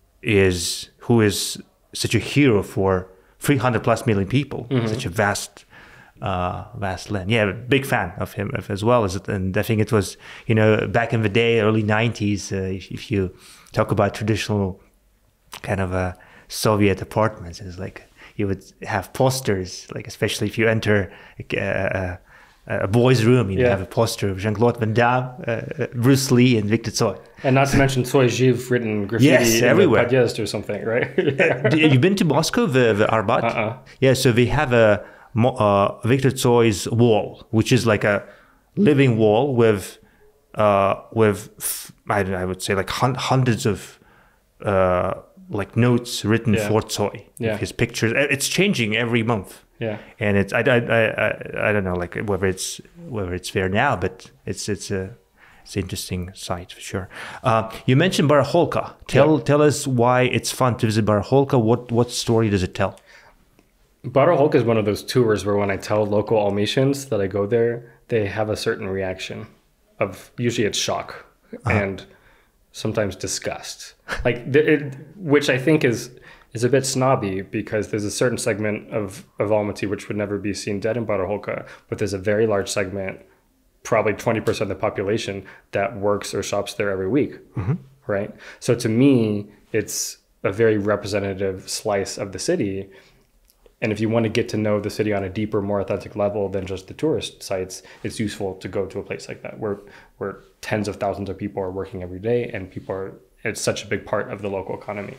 is who is such a hero for three hundred plus million people, Mm-hmm. such a vast, uh, vast land. Yeah, big fan of him as well. As it, and I think it was, you know, back in the day, early nineties, uh, if, if you talk about traditional kind of uh, Soviet apartments, it's like you would have posters, like especially if you enter a, a, a boys' room, you Yeah. have a poster of Jean-Claude Van Damme, uh, Bruce Lee, and Viktor Tsoy. And not to mention Tsoy Jiv written graffiti Yes, in everywhere. the Podjezd or something, right? Yeah. Uh, You've been to Moscow, the, the Arbat? Uh-uh. Yeah, so they have a Mo- uh, Viktor Tsoy's wall, which is like a living wall with, uh, with f- I, I would say like hun- hundreds of uh, like notes written Yeah. for Tsoy, Yeah. his pictures. Uh, It's changing every month. Yeah. And it's I, I, I, I, I don't know like whether it's whether it's there now, but it's it's a it's an interesting site for sure. Uh, you mentioned Baracholka. Tell Yeah. tell us why it's fun to visit Baracholka. What what story does it tell? Baracholka is one of those tours where when I tell local Almatians that I go there, they have a certain reaction of usually it's shock and sometimes disgust. Like the, it, which I think is is a bit snobby because there's a certain segment of, of Almaty which would never be seen dead in Baracholka, but there's a very large segment, probably twenty percent of the population, that works or shops there every week, right? So to me, it's a very representative slice of the city. And if you want to get to know the city on a deeper, more authentic level than just the tourist sites, it's useful to go to a place like that where where tens of thousands of people are working every day and people are, it's such a big part of the local economy.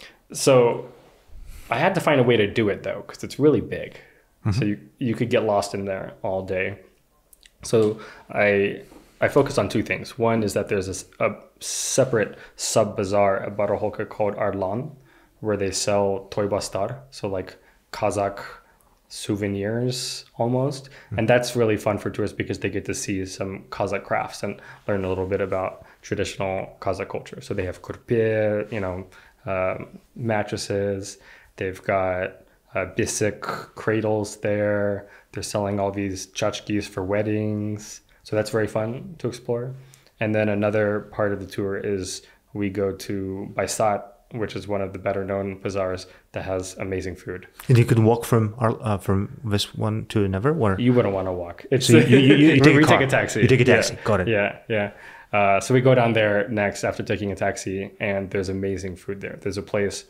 So I had to find a way to do it though, because it's really big. So you, you could get lost in there all day. So I I focus on two things. One is that there's this, a separate sub-bazaar at Baracholka called Arlan, where they sell toy bastar, so like Kazakh souvenirs almost. And that's really fun for tourists because they get to see some Kazakh crafts and learn a little bit about traditional Kazakh culture. So they have kurpe, you know, um, mattresses. They've got uh, bisik cradles there. They're selling all these tchotchkes for weddings. So that's very fun to explore. And then another part of the tour is we go to Baisat, which is one of the better known bazaars that has amazing food. And you can walk from our, uh, from this one to another, or You wouldn't want to walk. It's so you, you, you, you take, we a car. take a taxi. You take a taxi. Yeah. Got it. Yeah, yeah. Uh, so we go down there next after taking a taxi, and there's amazing food there. There's a place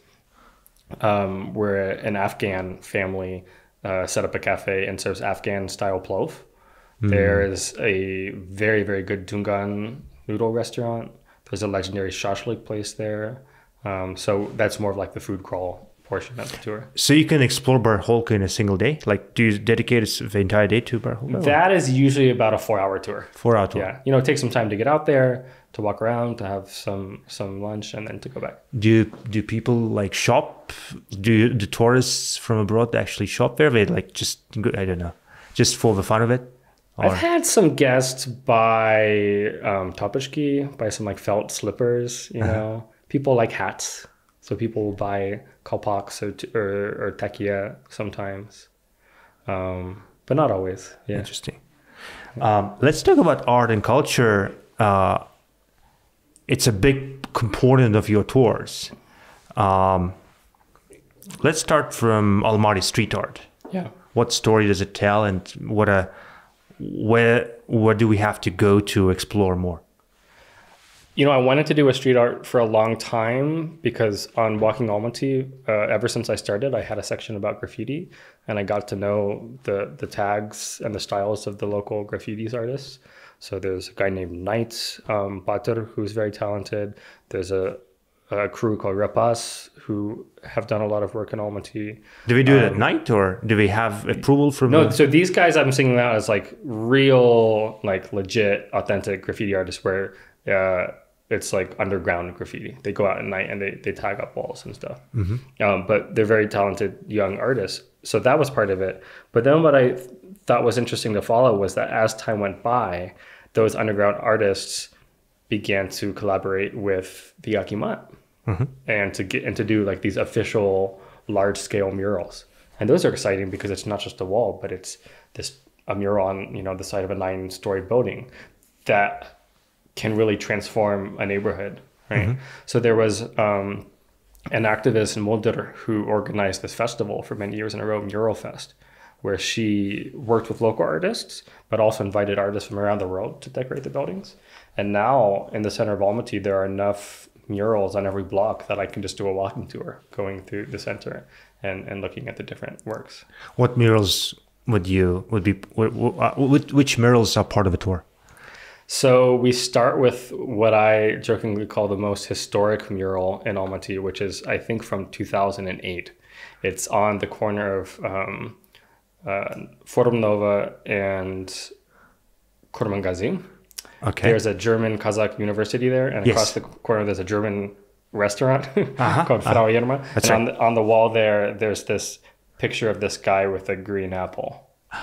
um, where an Afghan family uh, set up a cafe and serves Afghan-style plov. Mm. There's a very, very good Dungan noodle restaurant. There's a legendary shashlik place there. Um, so that's more of like the food crawl portion of the tour. So you can explore Baracholka in a single day? Like, do you dedicate the entire day to Baracholka? That is usually about a four-hour tour. Four-hour tour. Yeah, you know, it takes some time to get out there, to walk around, to have some some lunch, and then to go back. Do do people like shop? Do you, the tourists from abroad actually shop there? They like just I don't know, just for the fun of it. Or? I've had some guests buy um, topashki, buy some like felt slippers. You know, uh-huh. People like hats, so people will buy kalpaks or or, or tekia sometimes, um, but not always. Yeah. Interesting. Um, let's talk about art and culture. Uh, it's a big component of your tours. Um, let's start from Almaty street art. Yeah. What story does it tell, and what a where where do we have to go to explore more? You know, I wanted to do a street art for a long time because on Walking Almaty, uh, ever since I started, I had a section about graffiti, and I got to know the the tags and the styles of the local graffitis artists. So there's a guy named Knight um, Batur, who's very talented. There's a, a crew called Rapas who have done a lot of work in Almaty. Do we do it um, at night, or do we have approval from? No, the... so these guys I'm singling out as like real, like legit, authentic graffiti artists where uh, it's like underground graffiti. They go out at night and they, they tag up walls and stuff. Mm-hmm. Um, but they're very talented young artists. So that was part of it. But then what I th- thought was interesting to follow was that as time went by, those underground artists began to collaborate with the Akimat mm-hmm. and to get and to do like these official large scale murals. And those are exciting because it's not just a wall, but it's this a mural on, you know, the side of a nine story building that can really transform a neighborhood, right? Mm-hmm. So there was um, an activist in Mulder who organized this festival for many years in a row, Mural Fest, where she worked with local artists, but also invited artists from around the world to decorate the buildings. And now in the center of Almaty, there are enough murals on every block that I can just do a walking tour going through the center and, and looking at the different works. What murals would you, would be, which murals are part of a tour? So we start with what I jokingly call the most historic mural in Almaty, which is, I think, from two thousand eight. It's on the corner of um, uh, Forum Nova and Kurmangazi. Okay. There's a German Kazakh university there, and yes. across the corner there's a German restaurant uh-huh. called Frau uh-huh. Irma. That's and right. on, the, on the wall there, there's this picture of this guy with a green apple.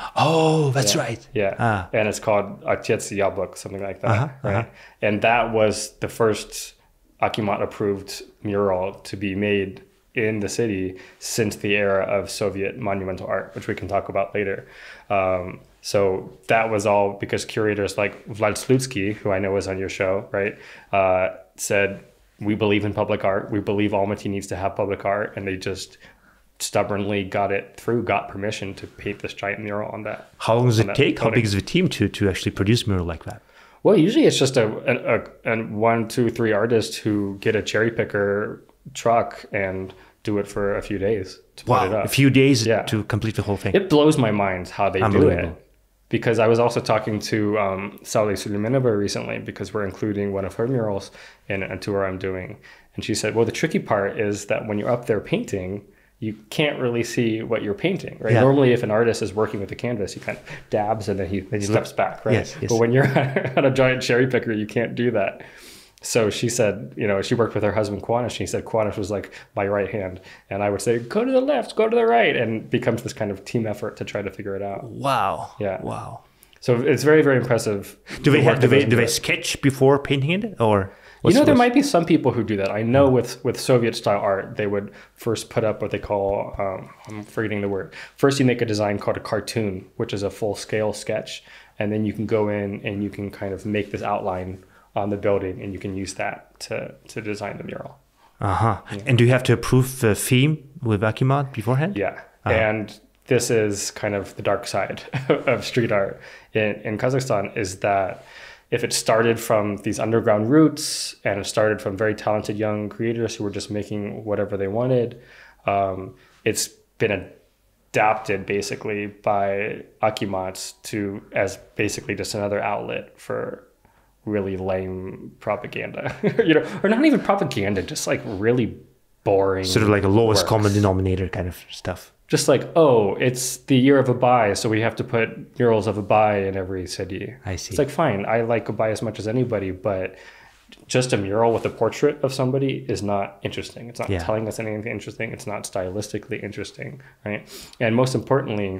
Oh, that's yeah. right. Yeah. Ah. And it's called Otets Yablok, something like that. Uh-huh, right. uh-huh. And that was the first Akimat approved mural to be made in the city since the era of Soviet monumental art, which we can talk about later. Um, so that was all because curators like Vlad Slutsky, who I know was on your show, right, uh, said, we believe in public art. We believe Almaty needs to have public art. And they just stubbornly got it through, got permission to paint this giant mural on that. How long does it take? Building. How big is the team to, to actually produce a mural like that? Well, usually it's just a, a, a, a one, two, three artists who get a cherry picker truck and do it for a few days to put wow. it up. A few days yeah. to complete the whole thing. It blows my mind how they do it. Because I was also talking to um, Salih Suleimanova recently because we're including one of her murals in a tour I'm doing. And she said, well, the tricky part is that when you're up there painting, you can't really see what you're painting, right? Yeah. Normally, if an artist is working with a canvas, he kind of dabs and then he, then he steps back, right? Yes, yes. But when you're on a giant cherry picker, you can't do that. So she said, you know, she worked with her husband, Kwanish. She said Kwanish was like my right hand. And I would say, go to the left, go to the right. And it becomes this kind of team effort to try to figure it out. Wow. Yeah. Wow. So it's very, very impressive. Do they have, do they, do they sketch before painting it? Or you know, there might be some people who do that. I know with, with Soviet style art, they would first put up what they call, um, I'm forgetting the word. First, you make a design called a cartoon, which is a full scale sketch. And then you can go in and you can kind of make this outline on the building, and you can use that to, to design the mural. Uh-huh. Yeah. And do you have to approve the theme with Akimat beforehand? Yeah. Uh-huh. And this is kind of the dark side of street art in, in Kazakhstan, is that if it started from these underground roots and it started from very talented young creators who were just making whatever they wanted, um, it's been adapted basically by Akimats to as basically just another outlet for really lame propaganda, you know, or not even propaganda, just like really boring. Sort of like a lowest works. common denominator kind of stuff. Just like, oh, it's the year of Abai, so we have to put murals of Abai in every city. I see. It's like, fine, I like Abai as much as anybody, but just a mural with a portrait of somebody is not interesting. It's not yeah. telling us anything interesting. It's not stylistically interesting, right? And most importantly,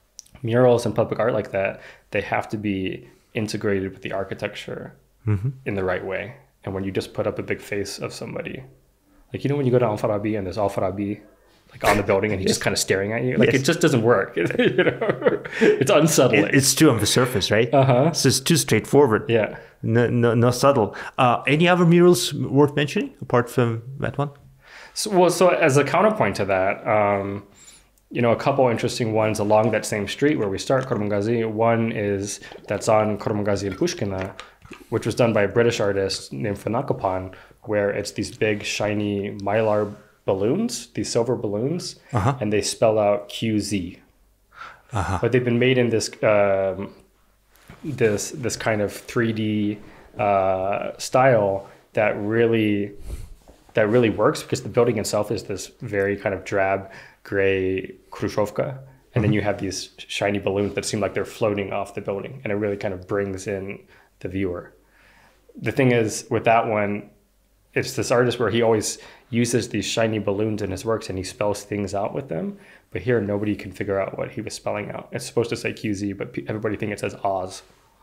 murals and public art like that, they have to be integrated with the architecture mm-hmm. in the right way. And when you just put up a big face of somebody, like, you know, when you go to Al-Farabi and there's Al-Farabi like on the building and he's just kind of staring at you, like yes. it just doesn't work. You know, it's unsettling. It, it's too on the surface, right? Uh-huh. So it's too straightforward. Yeah. No, no, no subtle. Uh, any other murals worth mentioning apart from that one? So, well, so as a counterpoint to that, um, you know, a couple interesting ones along that same street where we start, Kurmangazi. One is that's on Kurmangazi and Pushkina, which was done by a British artist named Funakapan, where it's these big, shiny mylar balloons, these silver balloons, uh-huh. and they spell out Q Z. Uh-huh. But they've been made in this um, this this kind of three D uh, style that really that really works, because the building itself is this very kind of drab gray khrushchevka, and mm-hmm. then you have these shiny balloons that seem like they're floating off the building, and it really kind of brings in the viewer. The thing is, with that one, it's this artist where he always uses these shiny balloons in his works and he spells things out with them. But here, nobody can figure out what he was spelling out. It's supposed to say Q Z, but everybody thinks it says Oz.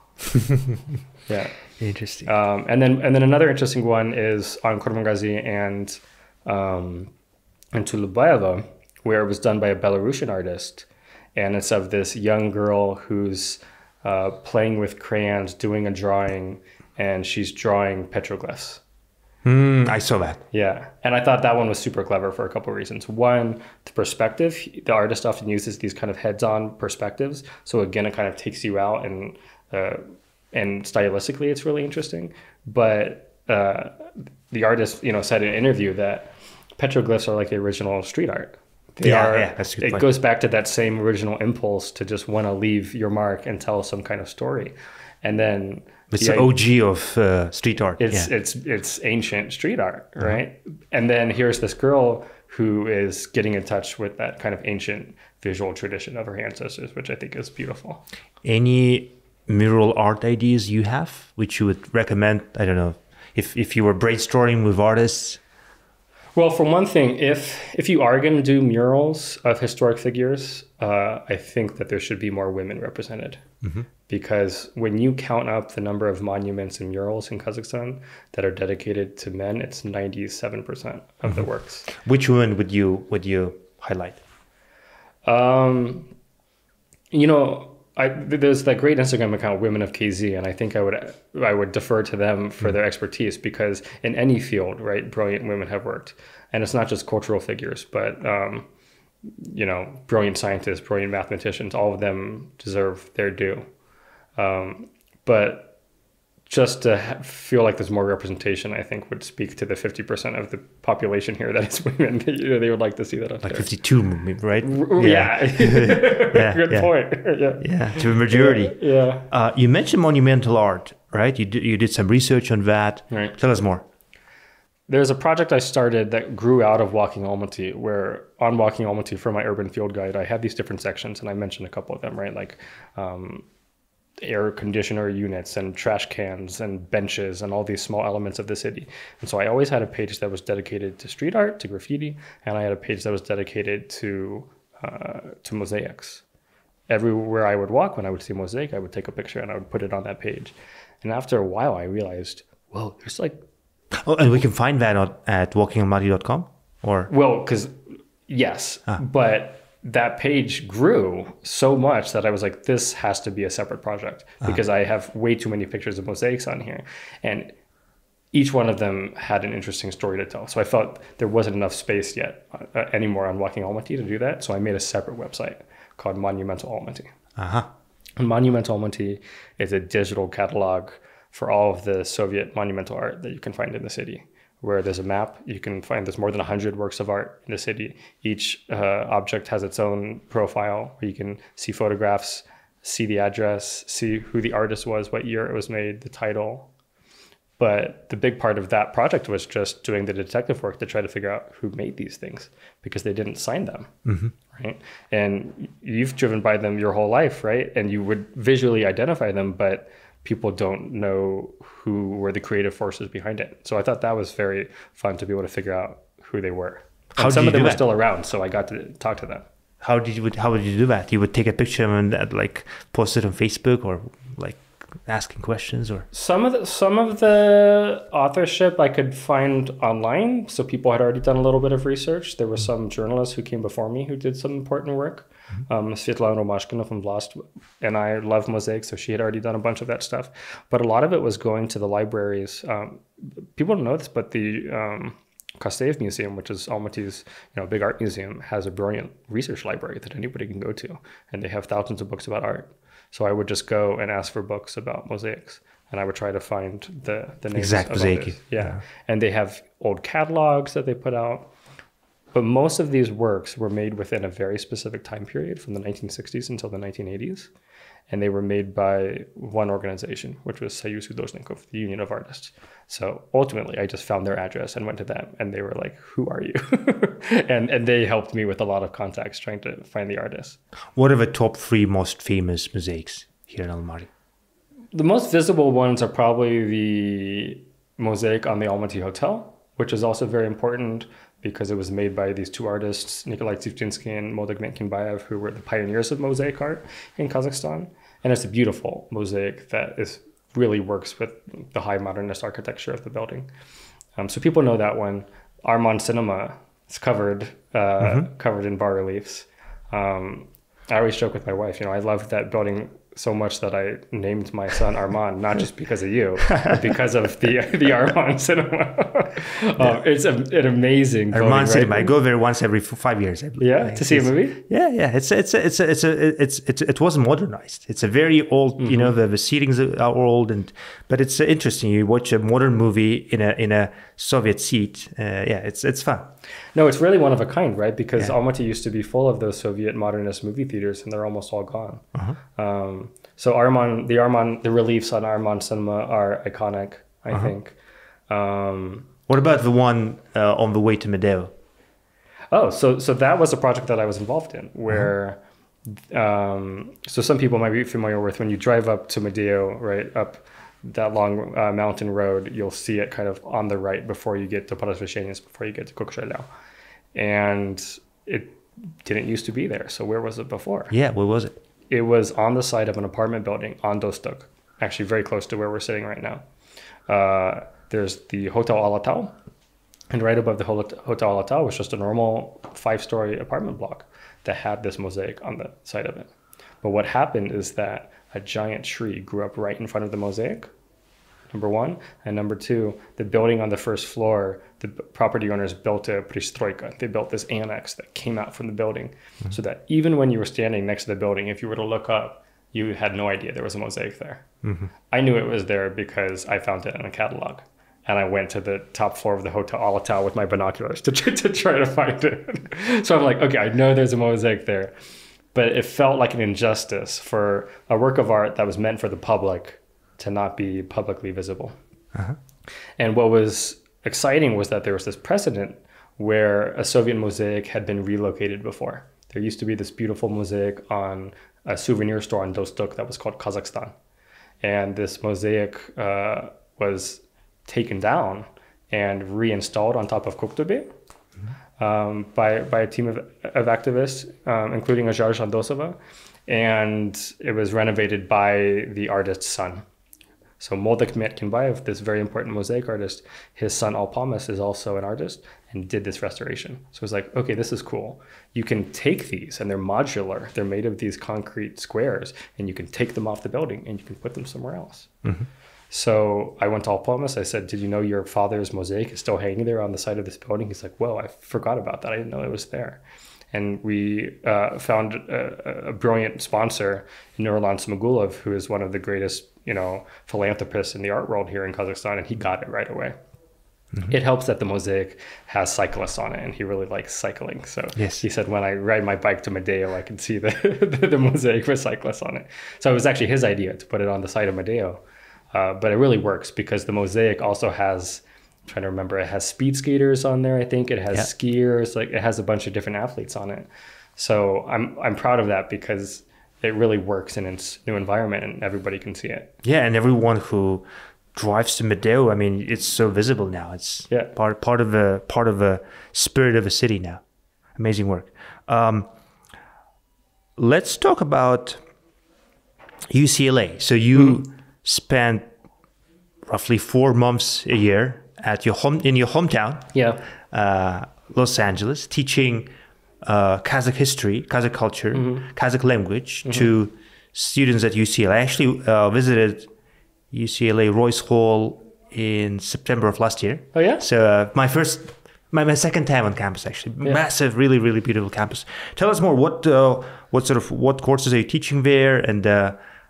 Yeah. Interesting. Um, and then and then another interesting one is on Kurmangazi and um, and Tulubayeva, where it was done by a Belarusian artist. And it's of this young girl who's uh, playing with crayons, doing a drawing, and she's drawing petroglyphs. Mm, I saw that. Yeah. And I thought that one was super clever for a couple of reasons. One, the perspective. The artist often uses these kind of heads-on perspectives. So again, it kind of takes you out, and uh, and stylistically, it's really interesting. But uh, the artist, you know, said in an interview that petroglyphs are like the original street art. They yeah, are, yeah, that's a good it point. goes back to that same original impulse to just want to leave your mark and tell some kind of story. And then it's the O G of uh, street art. It's yeah. it's it's ancient street art, right? Uh-huh. And then here's this girl who is getting in touch with that kind of ancient visual tradition of her ancestors, which I think is beautiful. Any mural art ideas you have, which you would recommend? I don't know, if if you were brainstorming with artists. Well, for one thing, if if you are going to do murals of historic figures, uh, I think that there should be more women represented. Mm-hmm. Because when you count up the number of monuments and murals in Kazakhstan that are dedicated to men, it's ninety-seven percent of mm-hmm. the works. Which women would you would you highlight? Um, you know, I, there's that great Instagram account, Women of K Z, and I think I would I would defer to them for mm-hmm. their expertise, because in any field, right, brilliant women have worked, and it's not just cultural figures, but um, you know, brilliant scientists, brilliant mathematicians. All of them deserve their due. Um, but just to ha- feel like there's more representation, I think would speak to the fifty percent of the population here that is women. You know, they would like to see that up like there. fifty-two, right? R- yeah. yeah. Good yeah. point. yeah. Yeah, to a majority. Yeah. yeah. Uh, you mentioned monumental art, right? You did, you did some research on that. Right. Tell us more. There's a project I started that grew out of Walking Almaty, where on Walking Almaty for my urban field guide, I had these different sections, and I mentioned a couple of them, right? Like um, air conditioner units and trash cans and benches and all these small elements of the city. And so I always had a page that was dedicated to street art, to graffiti, and I had a page that was dedicated to uh, to mosaics. Everywhere I would walk, when I would see a mosaic, I would take a picture and I would put it on that page. And after a while, I realized, whoa, there's like... Oh, and we can find that at, at walking almaty dot com? Or? Well, because, yes, ah. but that page grew so much that I was like, this has to be a separate project, because uh-huh. I have way too many pictures of mosaics on here. And each one of them had an interesting story to tell. So I felt there wasn't enough space yet uh, anymore on Walking Almaty to do that. So I made a separate website called Monumental Almaty. Uh-huh. And Monumental Almaty is a digital catalog for all of the Soviet monumental art that you can find in the city. Where there's a map, you can find there's more than one hundred works of art in the city. Each uh, object has its own profile, where you can see photographs, see the address, see who the artist was, what year it was made, the title. But the big part of that project was just doing the detective work to try to figure out who made these things, because they didn't sign them, mm-hmm. right? And you've driven by them your whole life, right? And you would visually identify them, but people don't know who were the creative forces behind it. So I thought that was very fun to be able to figure out who they were. And how some did of them you do were that? still around, so I got to talk to them. How did you how would you do that? You would take a picture and that, like post it on Facebook, or like asking questions, or some of the some of the authorship I could find online. So people had already done a little bit of research. There were some journalists who came before me who did some important work. Mm-hmm. Um, Svetlana Romashkina from Vlast, and I love mosaics, so she had already done a bunch of that stuff. But a lot of it was going to the libraries. Um, people don't know this, but the um, Kunayev Museum, which is Almaty's you know big art museum, has a brilliant research library that anybody can go to, and they have thousands of books about art. So I would just go and ask for books about mosaics. and I would try to find the the names exact of mosaic. others. Yeah. yeah, and they have old catalogs that they put out. But most of these works were made within a very specific time period, from the nineteen sixties until the nineteen eighties. And they were made by one organization, which was Союз художников, the Union of Artists. So ultimately, I just found their address and went to them. And they were like, who are you? and and they helped me with a lot of contacts trying to find the artists. What are the top three most famous mosaics here in Almaty? The most visible ones are probably the mosaic on the Almaty Hotel, which is also very important because it was made by these two artists, Nikolai Tsivchinsky and Moldek Metkinbayev, who were the pioneers of mosaic art in Kazakhstan. And it's a beautiful mosaic that is really works with the high modernist architecture of the building. Um, so people know that one. Armand Cinema is covered, uh, mm-hmm. covered in bas-reliefs. Um, I always joke with my wife, you know, I loved that building so much that I named my son Armand, not just because of you, but because of the the Armand Cinema. um, yeah. It's a, an amazing building, Armand right? Cinema. I go there once every five years. I believe. Yeah, like, to see a movie. Yeah, yeah. It's it's it's it's a, it's it's it wasn't modernized. It's a very old. Mm-hmm. You know, the, the seatings are old, and but it's interesting. You watch a modern movie in a in a Soviet seat. Uh, yeah, it's it's fun. No, it's really one of a kind, right? Because yeah. Almaty used to be full of those Soviet modernist movie theaters, and they're almost all gone. Uh-huh. Um, so Armand, the Armand, the reliefs on Armand Cinema are iconic, I uh-huh. think. Um, what about the one uh, on the way to Medeo? Oh, so so that was a project that I was involved in, where uh-huh. um, so some people might be familiar with when you drive up to Medeo, right up that long uh, mountain road, you'll see it kind of on the right before you get to Parasveshenius, before you get to Kokshalyao. And it didn't used to be there. So where was it before? Yeah, where was it? It was on the side of an apartment building on Dostok, actually very close to where we're sitting right now. Uh, there's the Hotel Alatau, and right above the Hotel Alatau was just a normal five-story apartment block that had this mosaic on the side of it. But what happened is that a giant tree grew up right in front of the mosaic, number one. And number two, the building on the first floor, the property owners built a pristroika. They built this annex that came out from the building, mm-hmm. so that even when you were standing next to the building, if you were to look up, you had no idea there was a mosaic there. Mm-hmm. I knew it was there because I found it in a catalog. And I went to the top floor of the Hotel Alatau with my binoculars to, to try to find it. So I'm like, okay, I know there's a mosaic there. But it felt like an injustice for a work of art that was meant for the public to not be publicly visible. Uh-huh. And what was exciting was that there was this precedent where a Soviet mosaic had been relocated before. There used to be this beautiful mosaic on a souvenir store on Dostok that was called Kazakhstan. And this mosaic uh, was taken down and reinstalled on top of Koktube. Um, by by a team of, of activists, um, including Azhar Shandosova, and it was renovated by the artist's son. So Moldek Metkinbayev, this very important mosaic artist, his son Alpamas is also an artist and did this restoration. So it's like, okay, this is cool. You can take these, and they're modular. They're made of these concrete squares, and you can take them off the building and you can put them somewhere else. Mm-hmm. So I went to Alpamas. I said, did you know your father's mosaic is still hanging there on the side of this building? He's like, whoa, I forgot about that. I didn't know it was there. And we uh, found a, a brilliant sponsor, Nurlan Smagulov, who is one of the greatest, you know, philanthropists in the art world here in Kazakhstan, and he got it right away. Mm-hmm. It helps that the mosaic has cyclists on it, and he really likes cycling. So yes. He said, when I ride my bike to Medeo, I can see the, the, the mosaic with cyclists on it. So it was actually his idea to put it on the side of Medeo. Uh, but it really works because the mosaic also has, I'm trying to remember, it has speed skaters on there, I think. It has yeah. skiers, like it has a bunch of different athletes on it. So I'm I'm proud of that because it really works in its new environment and everybody can see it. Yeah, and everyone who drives to Medeo, I mean, it's so visible now. It's yeah. part part of a part of a spirit of a city now. Amazing work. Um, let's talk about U C L A. So you mm. spent roughly four months a year at your home in your hometown, yeah, uh, Los Angeles, teaching uh, Kazakh history, Kazakh culture, mm-hmm. Kazakh language mm-hmm. to students at U C L A. I actually uh, visited U C L A Royce Hall in September of last year. Oh yeah. So uh, my first, my, my second time on campus actually. Yeah. Massive, really, really beautiful campus. Tell us more. What uh, what sort of what courses are you teaching there, and uh,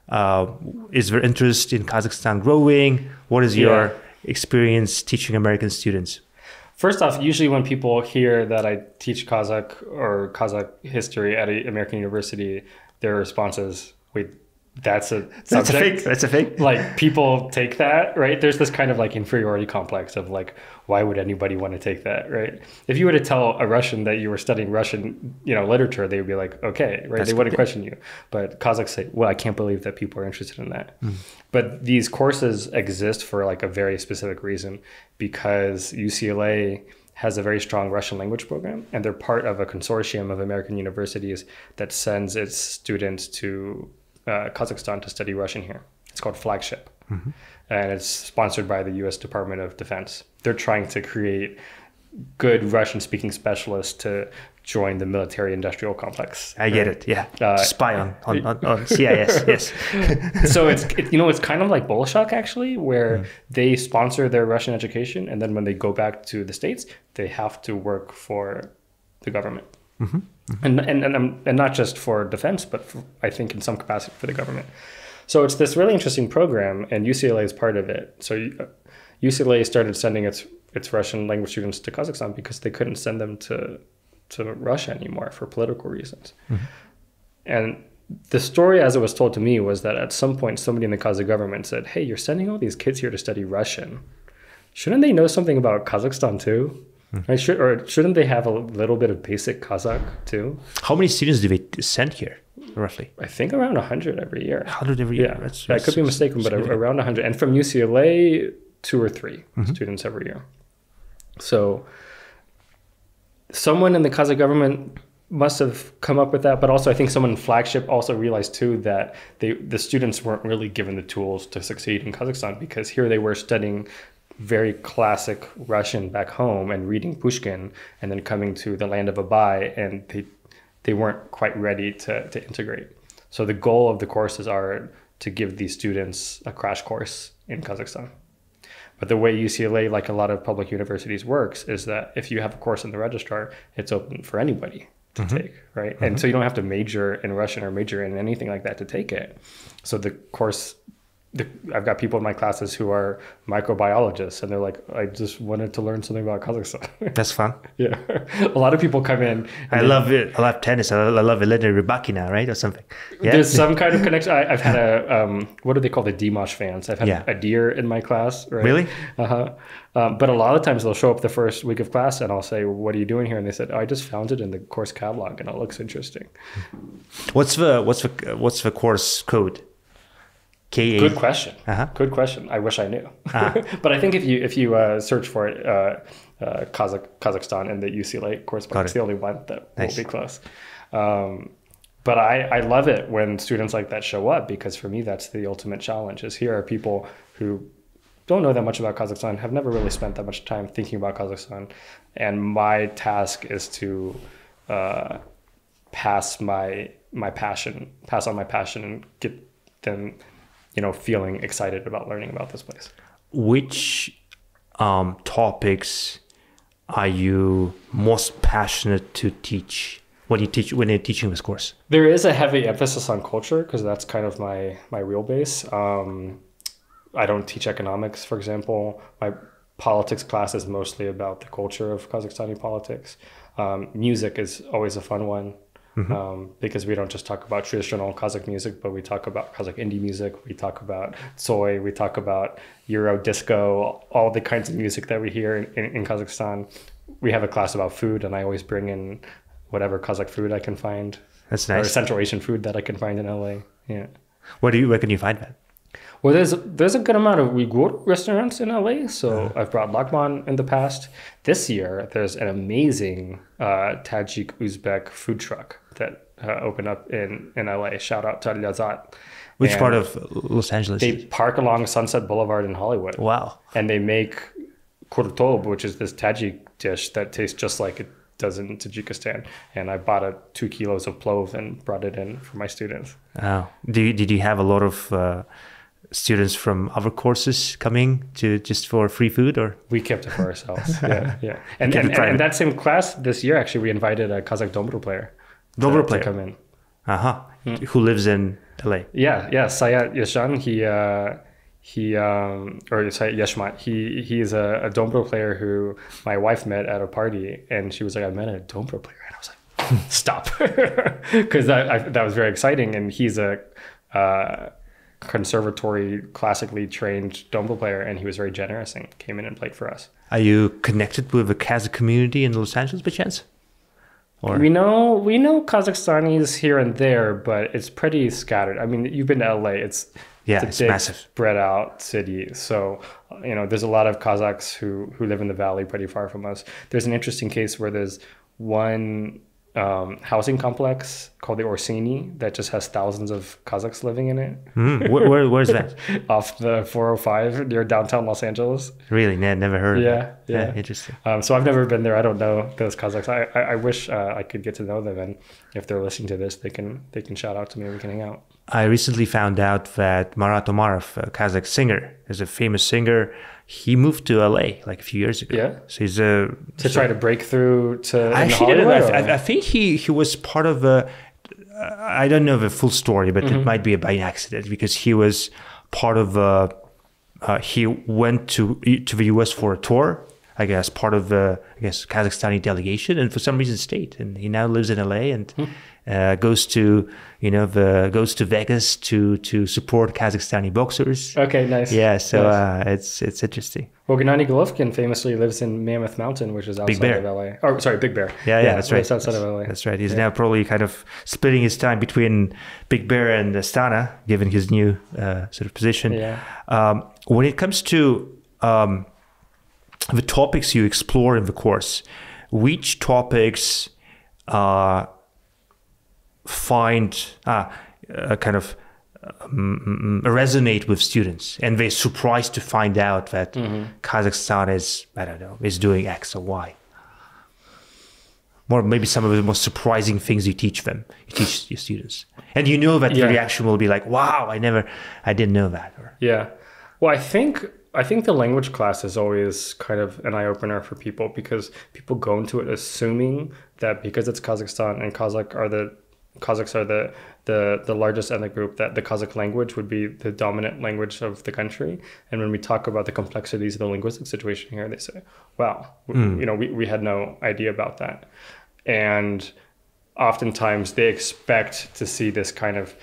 Uh, is their interest in Kazakhstan growing? What is your Yeah. experience teaching American students? First off, usually when people hear that I teach Kazakh or Kazakh history at an American university, their response is, wait, that's a subject? That's a fake. That's a fake. Like, people take that, right? There's this kind of like inferiority complex of like, why would anybody want to take that, right? If you were to tell a Russian that you were studying Russian, you know, literature, they would be like, okay, right? That's they wouldn't good. question you. But Kazakhs say, well, I can't believe that people are interested in that. Mm. But these courses exist for like a very specific reason, because U C L A has a very strong Russian language program, and they're part of a consortium of American universities that sends its students to uh, Kazakhstan to study Russian here. It's called Flagship. Mm-hmm. And it's sponsored by the U S Department of Defense. They're trying to create good Russian-speaking specialists to join the military-industrial complex. I get it, yeah. Uh, Spy on, on, on, on C I S, yes. So it's, it, you know, it's kind of like Bolshak, actually, where mm. they sponsor their Russian education, and then when they go back to the States, they have to work for the government. Mm-hmm. Mm-hmm. And, and, and, and not just for defense, but for, I think in some capacity for the government. So it's this really interesting program, and U C L A is part of it. So U C L A started sending its its Russian language students to Kazakhstan because they couldn't send them to to Russia anymore for political reasons. Mm-hmm. And the story as it was told to me was that at some point somebody in the Kazakh government said, hey, you're sending all these kids here to study Russian. Shouldn't they know something about Kazakhstan too? Mm-hmm. Right? Should, or shouldn't they have a little bit of basic Kazakh too? How many students do they send here, roughly? I think around one hundred every year. one hundred every year? Yeah, that's, that's, I could be mistaken, but around one hundred. And from U C L A, two or three mm-hmm. students every year. So someone in the Kazakh government must have come up with that, but also I think someone in Flagship also realized too that they the students weren't really given the tools to succeed in Kazakhstan, because here they were studying very classic Russian back home and reading Pushkin, and then coming to the land of Abai, and they they weren't quite ready to, to integrate. So the goal of the courses are to give these students a crash course in Kazakhstan. But the way U C L A, like a lot of public universities, works is that if you have a course in the registrar, it's open for anybody to mm-hmm. take, right? Mm-hmm. And so you don't have to major in Russian or major in anything like that to take it. So the course, the, I've got people in my classes who are microbiologists, and they're like, I just wanted to learn something about Kazakhstan. That's fun. Yeah. A lot of people come in. I they, love it. I love tennis. I love Elena Rybakina, right? Or something. Yeah? There's some kind of connection. I, I've had a, um, what do they call the Dimash fans? I've had yeah. a deer in my class. Right? Really? Uh-huh. Um, but a lot of times they'll show up the first week of class, and I'll say, well, what are you doing here? And they said, oh, I just found it in the course catalog, and it looks interesting. What's the, what's the, what's the course code? K A Good question. Uh-huh. Good question. I wish I knew. Uh-huh. But I think if you if you uh, search for it, uh, uh, Kazakh, Kazakhstan in the U C L A course book, it's the only one that nice. will be close. Um, but I, I love it when students like that show up, because for me, that's the ultimate challenge. Is here are people who don't know that much about Kazakhstan, have never really spent that much time thinking about Kazakhstan. And my task is to uh, pass my my passion, pass on my passion and get them, you know, feeling excited about learning about this place. Which um, topics are you most passionate to teach when you teach when you're teaching this course? There is a heavy emphasis on culture, because that's kind of my my real base. Um, I don't teach economics, for example. My politics class is mostly about the culture of Kazakhstani politics. Um, music is always a fun one. Mm-hmm. Um, because we don't just talk about traditional Kazakh music, but we talk about Kazakh indie music, we talk about Tsoy, we talk about Euro disco, all the kinds of music that we hear in, in, in Kazakhstan. We have a class about food, and I always bring in whatever Kazakh food I can find. That's nice. Or Central Asian food that I can find in L A. Yeah. Where do you, where can you find that? Well, there's there's a good amount of Uyghur restaurants in L A. So uh-huh. I've brought Lakman in the past. This year, there's an amazing uh, Tajik Uzbek food truck that uh, opened up in, in L A. Shout out to Al-Yazat. Which and part of Los Angeles? They park along Sunset Boulevard in Hollywood. Wow. And they make kurtob, which is this Tajik dish that tastes just like it does in Tajikistan. And I bought a two kilos of plov and brought it in for my students. Oh. Do you, did you have a lot of uh, students from other courses coming to just for free food, or? We kept it for ourselves. yeah, yeah. And, and, and, and that same class this year, actually, we invited a Kazakh dobro player. Dobro to, player. to come in. Uh-huh. Mm. Who lives in L A? Yeah, yeah. Sayat Yashan, he, uh, he, um, or Sayat Yashmat, he, he's a, a dobro player who my wife met at a party, and she was like, I met a dobro player. And I was like, stop. Because that, I, that was very exciting. And he's a uh, conservatory, classically trained dobro player, and he was very generous and came in and played for us. Are you connected with the Kazakh community in Los Angeles by chance? Or? We know we know Kazakhstanis here and there, but it's pretty scattered. I mean, you've been to L A. It's yeah, it's a it's big, massive, spread out city. So you know, there's a lot of Kazakhs who who live in the valley, pretty far from us. There's an interesting case where there's one um, housing complex called the Orsini that just has thousands of Kazakhs living in it. Mm, where, where where's that? Off the four oh five near downtown Los Angeles. Really? Ne- never heard of yeah, that. Yeah, yeah. Interesting. Um, so I've never been there. I don't know those Kazakhs. I, I, I wish uh, I could get to know them, and if they're listening to this, they can they can shout out to me and we can hang out. I recently found out that Marat Omarov, a Kazakh singer, is a famous singer. He moved to L A like a few years ago. Yeah. So he's a to so, try to break through to actually, in Hollywood, I, I think he he was part of a. I don't know the full story, but mm-hmm. it might be by an accident because he was part of a. Uh, he went to to the U S for a tour, I guess, part of the I guess Kazakhstani delegation, and for some reason stayed. And he now lives in L A and mm. uh, goes to you know the goes to Vegas to to support Kazakhstani boxers. Okay, nice. Yeah, so nice. Uh, it's it's interesting. Well, Gennady Golovkin famously lives in Mammoth Mountain, which is outside of L A. Oh, sorry, Big Bear. Yeah, yeah, yeah that's right. It's outside of L A. That's right. He's yeah. now probably kind of splitting his time between Big Bear and Astana, given his new uh, sort of position. Yeah. Um, when it comes to um, the topics you explore in the course, which topics uh, find uh, uh, kind of um, resonate with students, and they're surprised to find out that mm-hmm. Kazakhstan is, I don't know, is doing X or Y? More maybe some of the most surprising things you teach them, you teach your students, and you know that yeah. the reaction will be like, "Wow, I never, I didn't know that." Or, yeah, well, I think I think the language class is always kind of an eye opener for people because people go into it assuming that because it's Kazakhstan and Kazakh are the Kazakhs are the the the largest ethnic group, that the Kazakh language would be the dominant language of the country. And when we talk about the complexities of the linguistic situation here, they say, "Wow, mm. you know, we we had no idea about that." And oftentimes they expect to see this kind of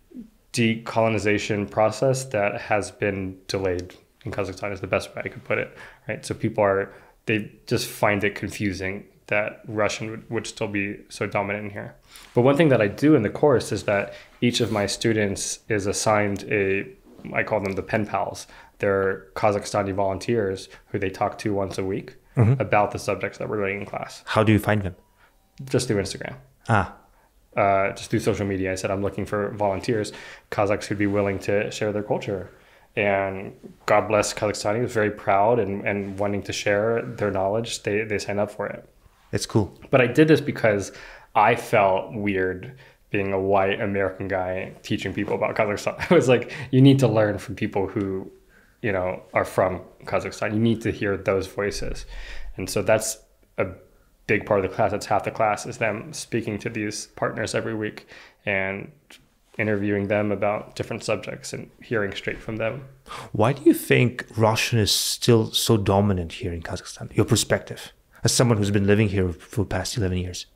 decolonization process that has been delayed in Kazakhstan, is the best way I could put it, right? So people are, they just find it confusing that Russian would, would still be so dominant in here. But one thing that I do in the course is that each of my students is assigned a, I call them the pen pals. They're Kazakhstani volunteers who they talk to once a week mm-hmm. about the subjects that we're learning in class. How do you find them? Just through Instagram. Ah. Uh, just through social media. I said, I'm looking for volunteers, Kazakhs who'd be willing to share their culture. And God bless Kazakhstani, was very proud and, and wanting to share their knowledge. They, they signed up for it. It's cool. But I did this because I felt weird being a white American guy teaching people about Kazakhstan. I was like, you need to learn from people who, you know, are from Kazakhstan. You need to hear those voices. And so that's a big part of the class. It's half the class is them speaking to these partners every week and interviewing them about different subjects and hearing straight from them. Why do you think Russian is still so dominant here in Kazakhstan? Your perspective, as someone who's been living here for the past eleven years.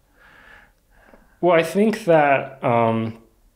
Well, I think that, um,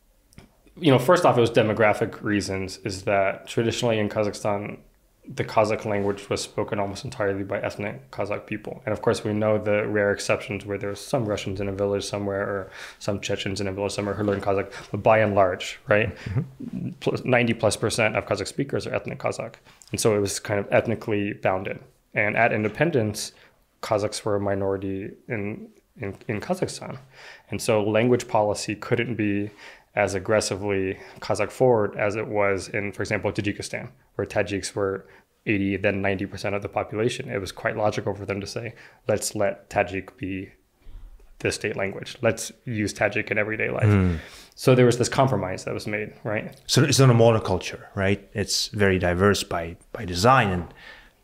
you know, first off, it was demographic reasons, is that traditionally in Kazakhstan, the Kazakh language was spoken almost entirely by ethnic Kazakh people. And of course, we know the rare exceptions where there's some Russians in a village somewhere or some Chechens in a village somewhere who learn Kazakh. But by and large, right, mm-hmm. plus ninety plus percent of Kazakh speakers are ethnic Kazakh. And so it was kind of ethnically bounded. And at independence, Kazakhs were a minority in, in, in Kazakhstan. And so language policy couldn't be as aggressively Kazakh forward as it was in, for example, Tajikistan, where Tajiks were eighty, then ninety percent of the population. It was quite logical for them to say, let's let Tajik be the state language. Let's use Tajik in everyday life. Mm. So there was this compromise that was made, right? So it's not a monoculture, right? It's very diverse by, by design, and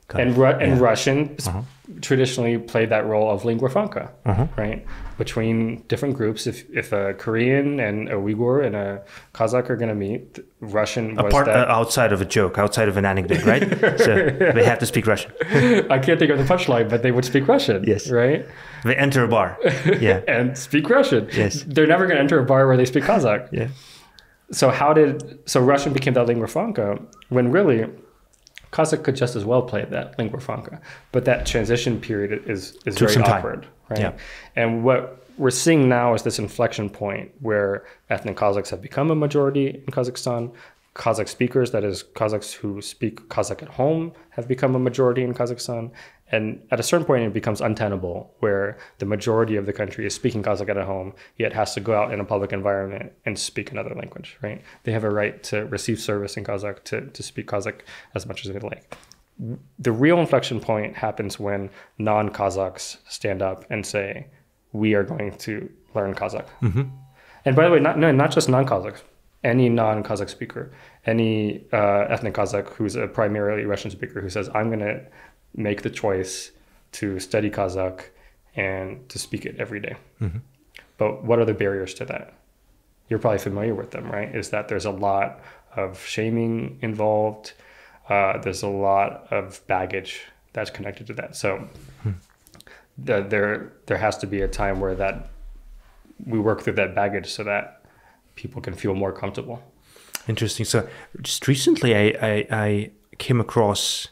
And, Ru- and yeah. Russian uh-huh. traditionally played that role of lingua franca, uh-huh. right? Between different groups. If if a Korean and a Uyghur and a Kazakh are going to meet, Russian was Apart, that... uh, outside of a joke, outside of an anecdote, right? So they have to speak Russian. I can't think of the punchline, but they would speak Russian, yes. right? They enter a bar, yeah, and speak Russian. Yes, they're never going to enter a bar where they speak Kazakh. Yeah. So how did so Russian became that lingua franca when really Kazakh could just as well play that lingua franca, but that transition period is is Took very awkward, time. right? Yeah. And what we're seeing now is this inflection point where ethnic Kazakhs have become a majority in Kazakhstan. Kazakh speakers, that is Kazakhs who speak Kazakh at home, have become a majority in Kazakhstan. And at a certain point, it becomes untenable where the majority of the country is speaking Kazakh at home, yet has to go out in a public environment and speak another language, right? They have a right to receive service in Kazakh, to, to speak Kazakh as much as they like. The real inflection point happens when non-Kazakhs stand up and say, we are going to learn Kazakh. Mm-hmm. And by the way, not, no, not just non-Kazakhs, any non-Kazakh speaker, any uh, ethnic Kazakh who's a primarily Russian speaker who says, I'm going to make the choice to study Kazakh and to speak it every day. Mm-hmm. But what are the barriers to that? You're probably familiar with them, right? Is that there's a lot of shaming involved. Uh, there's a lot of baggage that's connected to that. So mm-hmm. the, there there has to be a time where that we work through that baggage so that people can feel more comfortable. Interesting. So just recently I, I, I came across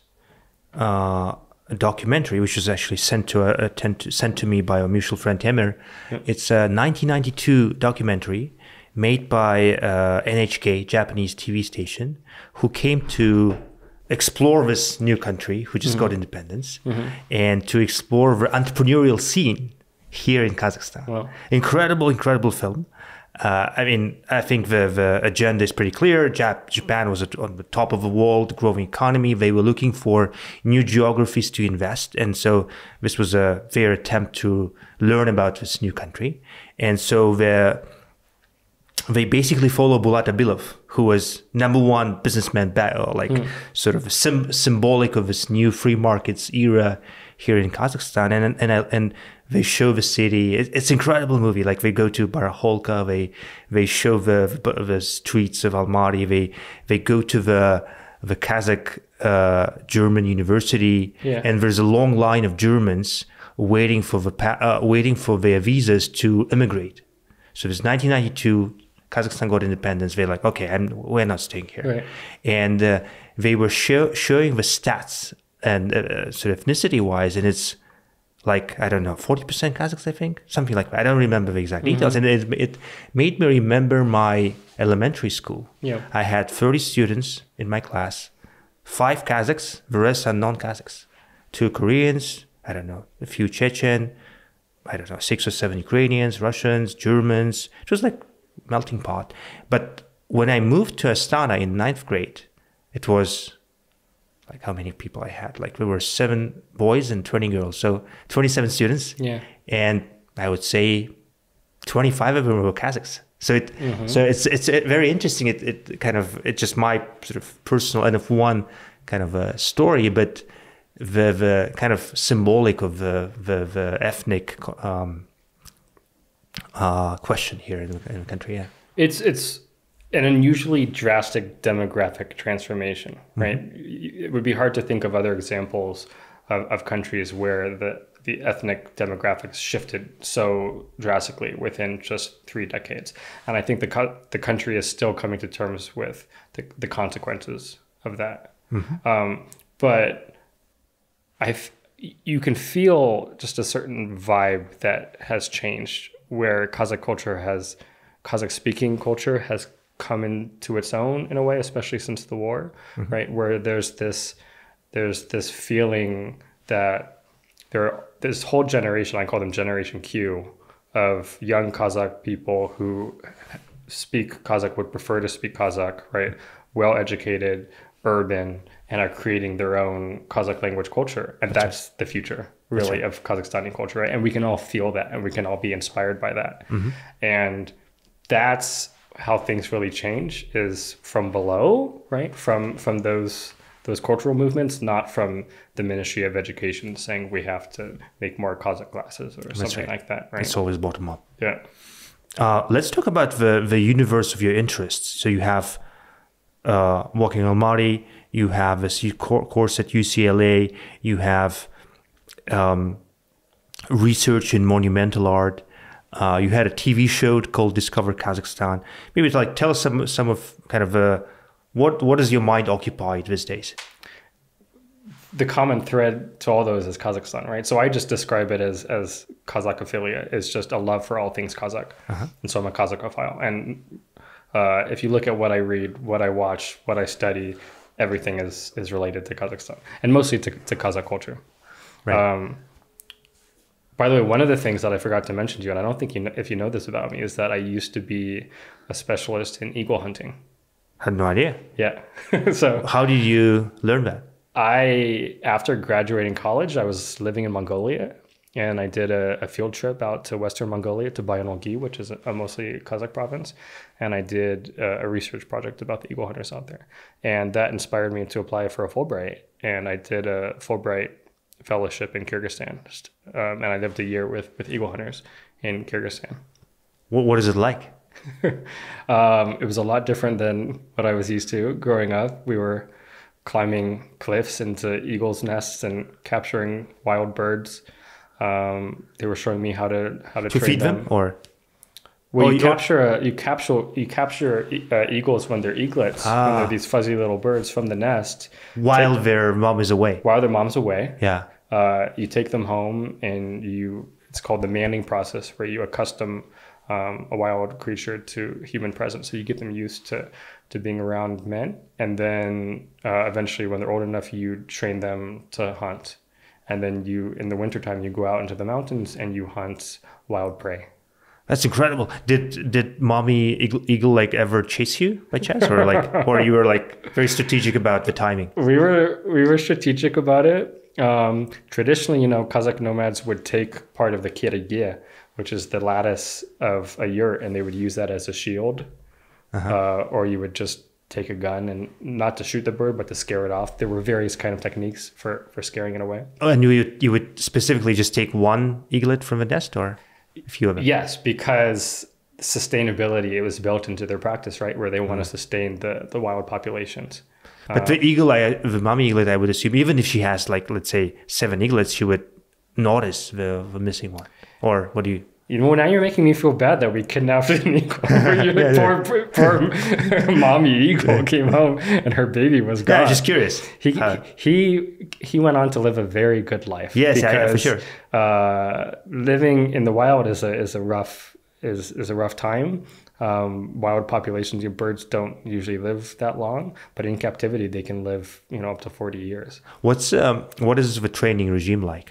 Uh, a documentary which was actually sent to a, a to, sent to me by a mutual friend Temir. Yep. It's a nineteen ninety-two documentary made by uh, N H K, Japanese T V station, who came to explore this new country who just mm-hmm. got independence mm-hmm. and to explore the entrepreneurial scene here in Kazakhstan. Wow. Incredible, incredible film. Uh, I mean, I think the, the agenda is pretty clear. Jap- Japan was at, on the top of the world, growing economy. They were looking for new geographies to invest. And so this was a their attempt to learn about this new country. And so the, they basically follow Bulat Abilov, who was number one businessman, back, or like mm. sort of sim- symbolic of this new free markets era here in Kazakhstan. And, and, and they show the city. It's an incredible movie. Like they go to Baraholka, they they show the the streets of Almaty. They they go to the the Kazakh uh, German university, yeah. and there's a long line of Germans waiting for the uh, waiting for their visas to immigrate. So it's nineteen ninety-two. Kazakhstan got independence. They're like, okay, I'm, we're not staying here, right. and uh, they were show, showing the stats and uh, sort of ethnicity wise, and it's like, I don't know, forty percent Kazakhs, I think, something like that. I don't remember the exact details. Mm-hmm. And it, it made me remember my elementary school. Yeah. I had thirty students in my class, five Kazakhs, the rest are non-Kazakhs, two Koreans, I don't know, a few Chechen, I don't know, six or seven Ukrainians, Russians, Germans. It was like melting pot. But when I moved to Astana in ninth grade, it was like how many people I had. Like there were seven boys and twenty girls. So twenty-seven students. Yeah. And I would say twenty-five of them were Kazakhs. So it mm-hmm. so it's it's very interesting. It it kind of it's just my sort of personal and of one kind of a story, but the the kind of symbolic of the the, the ethnic um, uh, question here in the, in the country. Yeah. It's it's an unusually drastic demographic transformation, right? Mm-hmm. It would be hard to think of other examples of, of countries where the, the ethnic demographics shifted so drastically within just three decades. And I think the co- the country is still coming to terms with the, the consequences of that. Mm-hmm. Um, but I, you can feel just a certain vibe that has changed, where Kazakh culture has, Kazakh speaking culture has come into its own in a way, especially since the war, mm-hmm. right? Where there's this, there's this feeling that there are this whole generation, I call them Generation Q, of young Kazakh people who speak Kazakh, would prefer to speak Kazakh, right? Well-educated, urban, and are creating their own Kazakh language culture. And that's, that's right. the future, really, right. of Kazakhstani culture, right? And we can all feel that, and we can all be inspired by that. Mm-hmm. And that's how things really change, is from below, right? From from those those cultural movements, not from the Ministry of Education saying we have to make more Kazakh classes or That's something right. like that. Right? It's always bottom up. Yeah. Uh, let's talk about the, the universe of your interests. So you have uh, walking Almaty, you have a C- course at U C L A, you have um, research in monumental art. Uh, you had a T V show called Discover Kazakhstan. Maybe like tell us some some of kind of uh, what what is your mind occupied these days? The common thread to all those is Kazakhstan, right? So I just describe it as as Kazakhophilia. It's just a love for all things Kazakh, uh-huh. and so I'm a Kazakhophile. And uh, if you look at what I read, what I watch, what I study, everything is is related to Kazakhstan, and mostly to, to Kazakh culture. Right. Um, by the way, one of the things that I forgot to mention to you, and I don't think you know, if you know this about me, is that I used to be a specialist in eagle hunting. Had no idea. Yeah. So how did you learn that? I, after graduating college, I was living in Mongolia, and I did a, a field trip out to Western Mongolia to Bayanolgi, which is a, a mostly Kazakh province. And I did a, a research project about the eagle hunters out there. And that inspired me to apply for a Fulbright. And I did a Fulbright fellowship in Kyrgyzstan. Um, and I lived a year with, with eagle hunters in Kyrgyzstan. What, what is it like? um, it was a lot different than what I was used to growing up. We were climbing cliffs into eagles' nests and capturing wild birds. Um, they were showing me how to how to, to train feed them, them or well, oh, you, you capture a, you capture you capture uh, eagles when they're eaglets, ah. when they're these fuzzy little birds from the nest while take, their mom is away. While their mom's away, yeah. Uh, you take them home and you. It's called the manning process, where you accustom um, a wild creature to human presence. So you get them used to. to being around men, and then uh, eventually when they're old enough, you train them to hunt. And then you, in the wintertime, you go out into the mountains and you hunt wild prey. That's incredible. Did did mommy eagle, eagle like ever chase you by chance, or like, or you were like very strategic about the timing? We were we were strategic about it. Um, traditionally, you know, Kazakh nomads would take part of the kirage, which is the lattice of a yurt, and they would use that as a shield. Uh-huh. Uh, or you would just take a gun and not to shoot the bird, but to scare it off. There were various kind of techniques for, for scaring it away. Oh, and you you would specifically just take one eaglet from a nest, or a few of them? Yes, because sustainability, it was built into their practice, right? Where they want mm-hmm. to sustain the, the wild populations. But uh, the eagle, I, the mommy eaglet, I would assume, even if she has like, let's say, seven eaglets, she would notice the, the missing one. Or what do you... You know, now you're making me feel bad that we kidnapped an eagle. yeah, poor, yeah. poor mommy eagle came home and her baby was gone. Yeah, just curious. He uh, he he went on to live a very good life. Yes, because, yeah, for sure. Uh, living in the wild is a is a rough is is a rough time. Um, wild populations, your birds don't usually live that long, but in captivity they can live, you know, up to forty years. What's um what is the training regime like?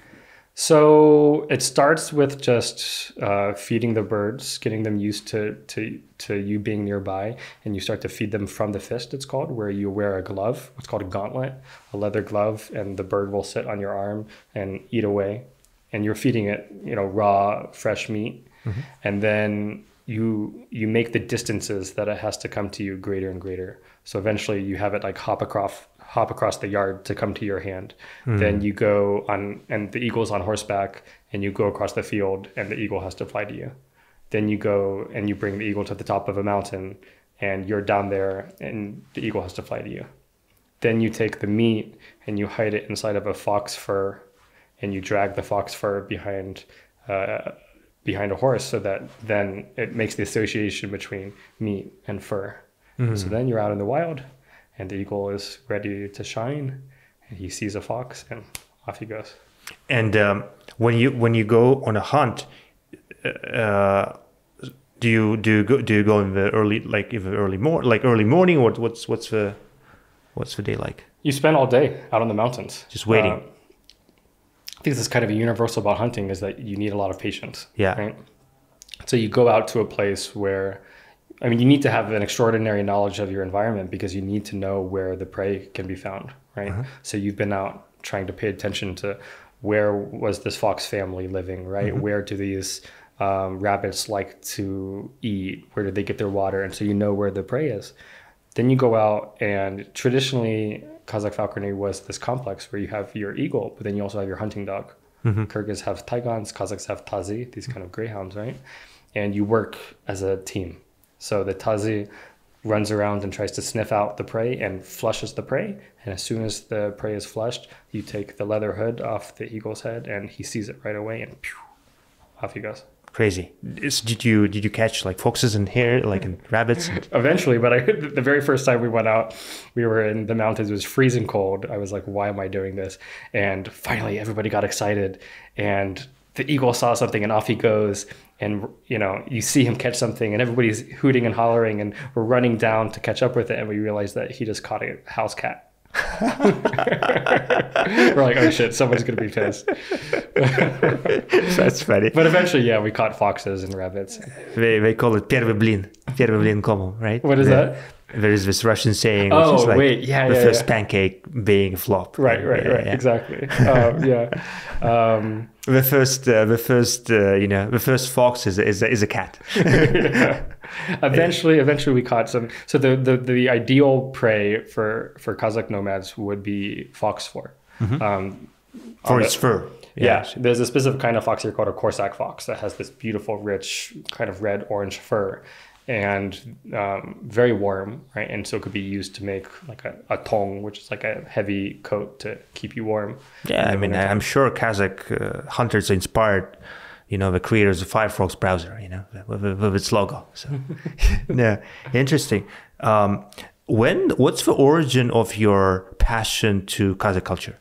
So it starts with just uh, feeding the birds, getting them used to, to to you being nearby, and you start to feed them from the fist, it's called, where you wear a glove, what's called a gauntlet, a leather glove, and the bird will sit on your arm and eat away. And you're feeding it, you know, raw, fresh meat. Mm-hmm. And then you you make the distances that it has to come to you greater and greater. So eventually you have it like hop across hop across the yard to come to your hand. Mm. Then you go on, and the eagle's on horseback, and you go across the field and the eagle has to fly to you. Then you go and you bring the eagle to the top of a mountain and you're down there and the eagle has to fly to you. Then you take the meat and you hide it inside of a fox fur and you drag the fox fur behind uh, behind a horse, so that then it makes the association between meat and fur. Mm. So then you're out in the wild, and the eagle is ready to shine, and he sees a fox, and off he goes. And um, when you when you go on a hunt, uh, do you do you go do you go in the early like in the early mor like early morning, or what's what's the what's the day like? You spend all day out on the mountains, just waiting. Uh, I think this is kind of a universal about hunting, is that you need a lot of patience. Yeah. Right. So you go out to a place where, I mean, you need to have an extraordinary knowledge of your environment, because you need to know where the prey can be found, right? Uh-huh. So you've been out trying to pay attention to where was this fox family living, right? Mm-hmm. Where do these um, rabbits like to eat? Where do they get their water? And so you know where the prey is. Then you go out, and traditionally Kazakh falconry was this complex where you have your eagle, but then you also have your hunting dog. Mm-hmm. Kyrgyz have taigans, Kazakhs have tazi, these kind of greyhounds, right? And you work as a team. So the tazi runs around and tries to sniff out the prey and flushes the prey. And as soon as the prey is flushed, you take the leather hood off the eagle's head and he sees it right away and pew, off he goes. Crazy. Is, did you did you catch like foxes and hare, like and rabbits? And... Eventually, but I, the very first time we went out, we were in the mountains. It was freezing cold. I was like, why am I doing this? And finally, everybody got excited. And the eagle saw something and off he goes. And, you know, you see him catch something and everybody's hooting and hollering and we're running down to catch up with it. And we realized that he just caught a house cat. We're like, oh shit, someone's going to be pissed. That's funny. But eventually, yeah, we caught foxes and rabbits. They, they call it первый блин. Первый блин комом, right? What is the, that? There is this Russian saying, which oh, is like wait, yeah, the yeah, first yeah. pancake being a flop. Right, right, yeah, right, yeah. exactly. um, yeah. Um, the first, uh, the first, uh, you know, the first fox is is, is a cat. yeah. Eventually, eventually we caught some. So the, the, the ideal prey for, for Kazakh nomads would be fox fur. Mm-hmm. Um, for its fur. Yeah. yeah, there's a specific kind of fox here called a Corsac fox that has this beautiful, rich, kind of red orange fur. And um, very warm, right? And so it could be used to make like a, a tong, which is like a heavy coat to keep you warm. Yeah, I mean, I'm sure Kazakh uh, hunters inspired, you know, the creators of Firefox browser, you know, with, with its logo. So, yeah, interesting. Um, when, what's the origin of your passion to Kazakh culture?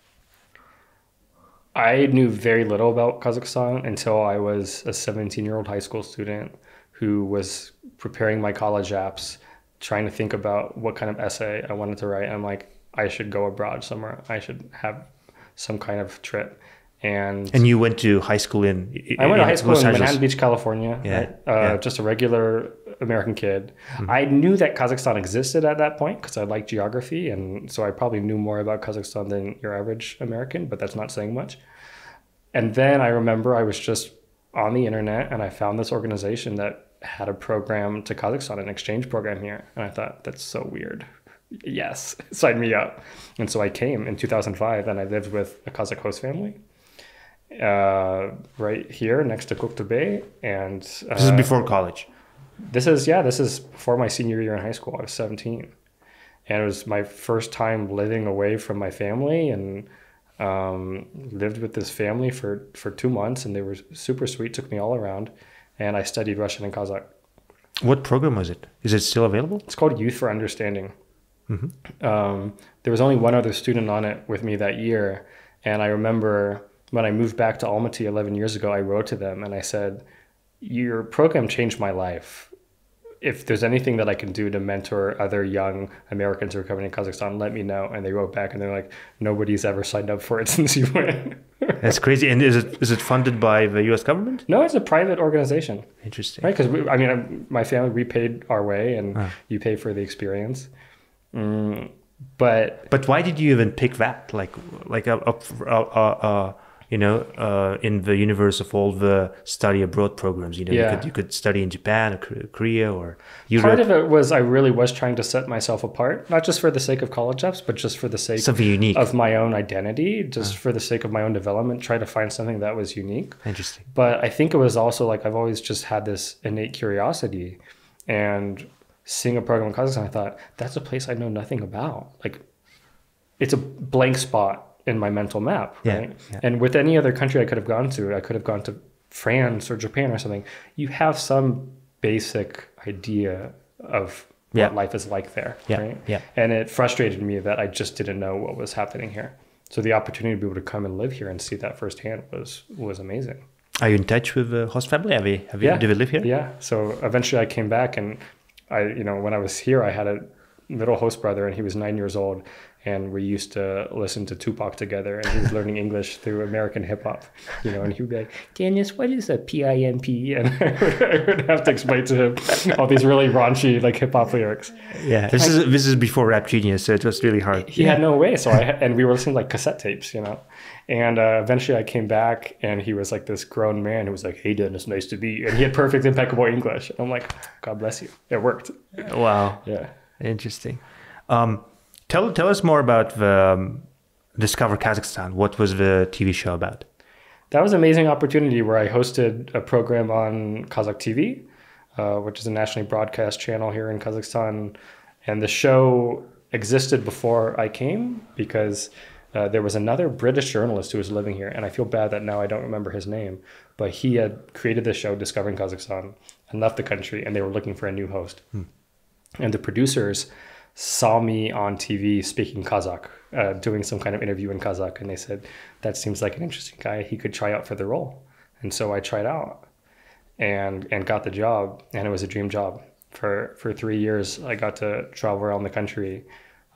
I knew very little about Kazakhstan until I was a seventeen-year-old high school student who was preparing my college apps, trying to think about what kind of essay I wanted to write. I'm like, I should go abroad somewhere. I should have some kind of trip. And and you went to high school in, in I went to high school Los in Angeles. Manhattan Beach, California. Yeah, right? uh, yeah. Just a regular American kid. Mm-hmm. I knew that Kazakhstan existed at that point because I liked geography. And so I probably knew more about Kazakhstan than your average American, but that's not saying much. And then I remember I was just on the internet and I found this organization that had a program to Kazakhstan, an exchange program here. And I thought, that's so weird. Yes, sign me up. And so I came in two thousand five and I lived with a Kazakh host family uh, right here next to Koktubey. And uh, this is before college. This is, yeah, this is before my senior year in high school. I was seventeen. And it was my first time living away from my family and um, lived with this family for, for two months. And they were super sweet, took me all around. And I studied Russian and Kazakh. What program was it? Is it still available? It's called Youth for Understanding. Mm-hmm. Um, there was only one other student on it with me that year. And I remember when I moved back to Almaty eleven years ago, I wrote to them and I said, your program changed my life. If there's anything that I can do to mentor other young Americans who are coming to Kazakhstan, let me know. And they wrote back and they're like, nobody's ever signed up for it since you went. That's crazy. And is it is it funded by the U S government? No, it's a private organization. Interesting. Right? Because, I mean, my family, we paid our way and ah. you pay for the experience. Mm, but but why did you even pick that? Like, like a, a, a, a you know, uh, in the universe of all the study abroad programs, you know, yeah. you could you could study in Japan or Korea or Europe. Part of it was I really was trying to set myself apart, not just for the sake of college apps, but just for the sake something unique of my own identity, just uh. for the sake of my own development, try to find something that was unique. Interesting. But I think it was also like I've always just had this innate curiosity, and seeing a program in Kazakhstan, I thought that's a place I know nothing about. Like, it's a blank spot in my mental map, yeah, right? Yeah. And with any other country I could have gone to, I could have gone to France or Japan or something. You have some basic idea of yeah. what life is like there, yeah. right? Yeah. And it frustrated me that I just didn't know what was happening here. So the opportunity to be able to come and live here and see that firsthand was was amazing. Are you in touch with the host family? Have you, have you, yeah. do they live here? Yeah. So eventually I came back and I, you know, when I was here, I had a little host brother and he was nine years old. And we used to listen to Tupac together, and he was learning English through American hip hop, you know. And he would be like, "Dennis, what is a P I M P?" And I would have to explain to him all these really raunchy like hip hop lyrics. Yeah, this is this is before Rap Genius, so it was really hard. He yeah. had no way, so I and we were listening to like cassette tapes, you know. And uh, eventually, I came back, and he was like this grown man who was like, "Hey, Dennis, nice to meet you." And he had perfect, impeccable English. And I'm like, "God bless you, it worked." Wow. Yeah. Interesting. Um, Tell tell us more about the um, Discover Kazakhstan. What was the T V show about? That was an amazing opportunity where I hosted a program on Kazakh T V, uh, which is a nationally broadcast channel here in Kazakhstan. And the show existed before I came because uh, there was another British journalist who was living here. And I feel bad that now I don't remember his name. But he had created the show Discovering Kazakhstan and left the country. And they were looking for a new host. Hmm. And the producers saw me on T V speaking Kazakh, uh, doing some kind of interview in Kazakh. And they said, that seems like an interesting guy. He could try out for the role. And so I tried out and and got the job. And it was a dream job. For, for three years, I got to travel around the country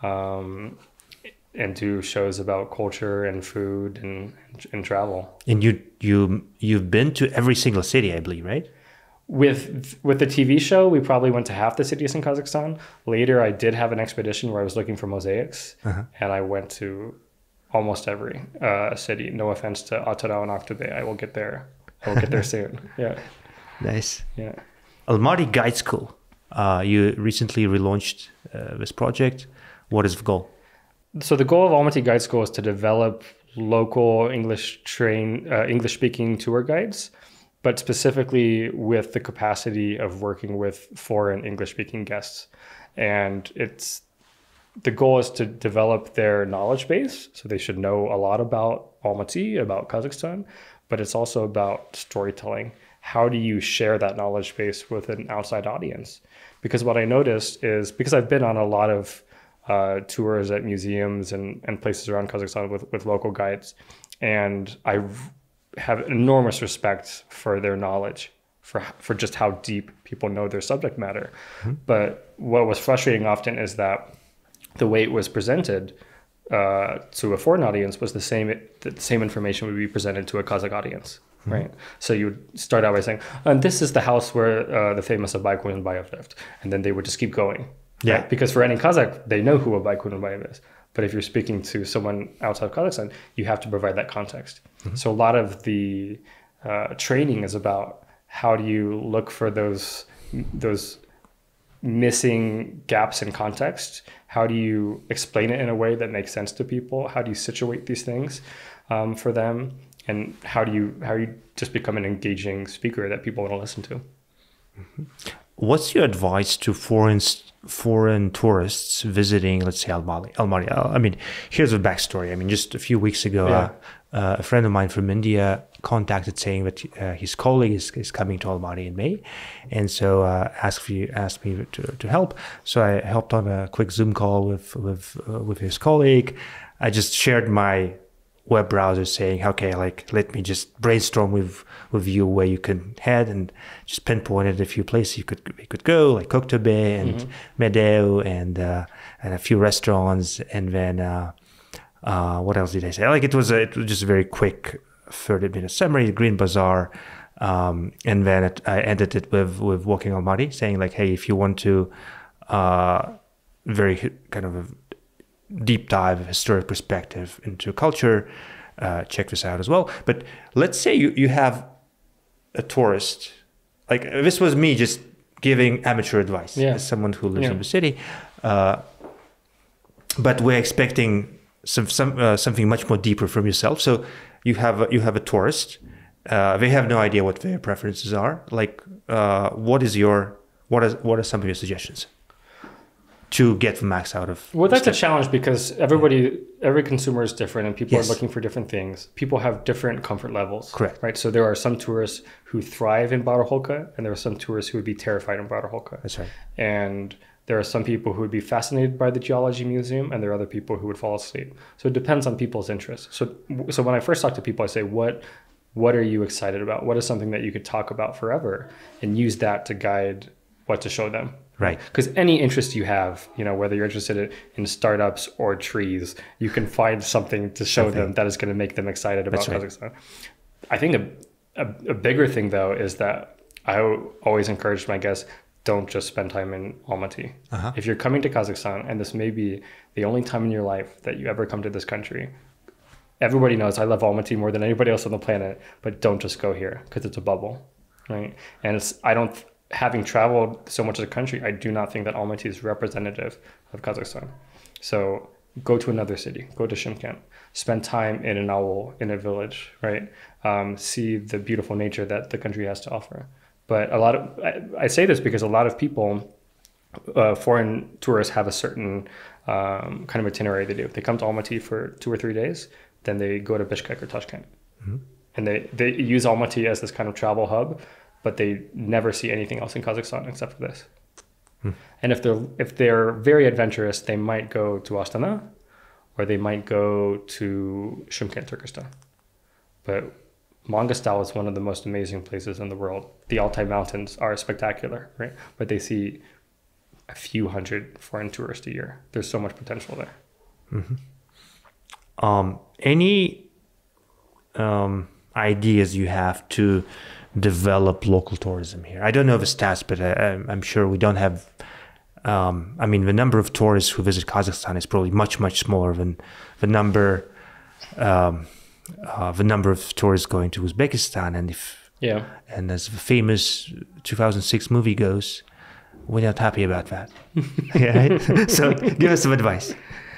um, and do shows about culture and food and, and travel. And you, you, you've been to every single city, I believe, right? With with the T V show, we probably went to half the cities in Kazakhstan. Later, I did have an expedition where I was looking for mosaics, uh-huh. and I went to almost every uh, city. No offense to Atara and Aktobe. I will get there. I will get there soon. Yeah. Nice. Yeah. Almaty Guide School. Uh, you recently relaunched uh, this project. What is the goal? So the goal of Almaty Guide School is to develop local English train uh, English speaking tour guides, but specifically with the capacity of working with foreign English-speaking guests. And it's the goal is to develop their knowledge base, so they should know a lot about Almaty, about Kazakhstan, but it's also about storytelling. How do you share that knowledge base with an outside audience? Because what I noticed is, because I've been on a lot of uh, tours at museums and, and places around Kazakhstan with, with local guides, and I have enormous respect for their knowledge, for for just how deep people know their subject matter. Mm-hmm. But what was frustrating often is that the way it was presented uh, to a foreign audience was the same. The same information would be presented to a Kazakh audience, mm-hmm. right? So you would start out by saying, and "This is the house where uh, the famous Abay Kunanbayev lived," and then they would just keep going. Yeah, right? Because for any Kazakh, they know who Abay Kunanbayev is. But if you're speaking to someone outside of Kazakhstan, you have to provide that context. Mm-hmm. So a lot of the uh, training is about how do you look for those those missing gaps in context? How do you explain it in a way that makes sense to people? How do you situate these things um, for them? And how do you how do you just become an engaging speaker that people want to listen to? Mm-hmm. What's your advice to foreign foreign tourists visiting, let's say, Almaty? Almaty. I mean, here's a backstory. I mean, just a few weeks ago, yeah. uh, uh, a friend of mine from India contacted saying that uh, his colleague is, is coming to Almaty in May, and so uh, asked you asked me to, to help. So I helped on a quick Zoom call with with uh, with his colleague. I just shared my web browser saying, okay, like, let me just brainstorm with, with you where you can head, and just pinpointed a few places you could you could go, like Koktobe and mm-hmm. Medeu and uh, and a few restaurants, and then uh, uh, what else did I say? Like it was a, it was just a very quick thirty minute summary. Green Bazar, um, and then it, I ended it with with Walking Almaty, saying like, hey, if you want to, uh, very kind of a deep dive, historic perspective into culture, uh, check this out as well. But let's say you, you have a tourist, like this was me just giving amateur advice yeah. as someone who lives yeah. in the city, uh, but we're expecting some, some uh, something much more deeper from yourself. So you have a, you have a tourist, uh, they have no idea what their preferences are. Like, uh, what is your what is what are some of your suggestions to get the max out of? Well, that's a challenge because everybody, every consumer is different and people yes. are looking for different things. People have different comfort levels. Correct. Right. So there are some tourists who thrive in Baraholka and there are some tourists who would be terrified in Baraholka. That's right. And there are some people who would be fascinated by the geology museum and there are other people who would fall asleep. So it depends on people's interests. So, so when I first talk to people, I say, what, what are you excited about? What is something that you could talk about forever and use that to guide what to show them? Right. Because any interest you have, you know, whether you're interested in startups or trees, you can find something to show something. them that is going to make them excited about That's Kazakhstan. Right. I think a, a, a bigger thing, though, is that I always encourage my guests, don't just spend time in Almaty. Uh-huh. If you're coming to Kazakhstan, and this may be the only time in your life that you ever come to this country, everybody knows I love Almaty more than anybody else on the planet, but don't just go here because it's a bubble, right? And it's, I don't... Having traveled so much of the country, I do not think that Almaty is representative of Kazakhstan. So go to another city, go to Shymkent, spend time in an aul, in a village, right? Um, see the beautiful nature that the country has to offer. But a lot of, I, I say this because a lot of people, uh, foreign tourists have a certain um, kind of itinerary they do. They come to Almaty for two or three days, then they go to Bishkek or Tashkent. Mm-hmm. And they, they use Almaty as this kind of travel hub, but they never see anything else in Kazakhstan except for this. Hmm. And if they're if they're very adventurous, they might go to Astana, or they might go to Shymkent, Turkestan. But Mangostal is one of the most amazing places in the world. The Altai Mountains are spectacular, right? But they see a few hundred foreign tourists a year. There's so much potential there. Mm-hmm. Um, any um, ideas you have to develop local tourism here? I don't know the stats, but I, I'm sure we don't have. Um, I mean, the number of tourists who visit Kazakhstan is probably much, much smaller than the number, um, uh, the number of tourists going to Uzbekistan. And if yeah, and as the famous two thousand six movie goes, we're not happy about that. Yeah, right? So give us some advice.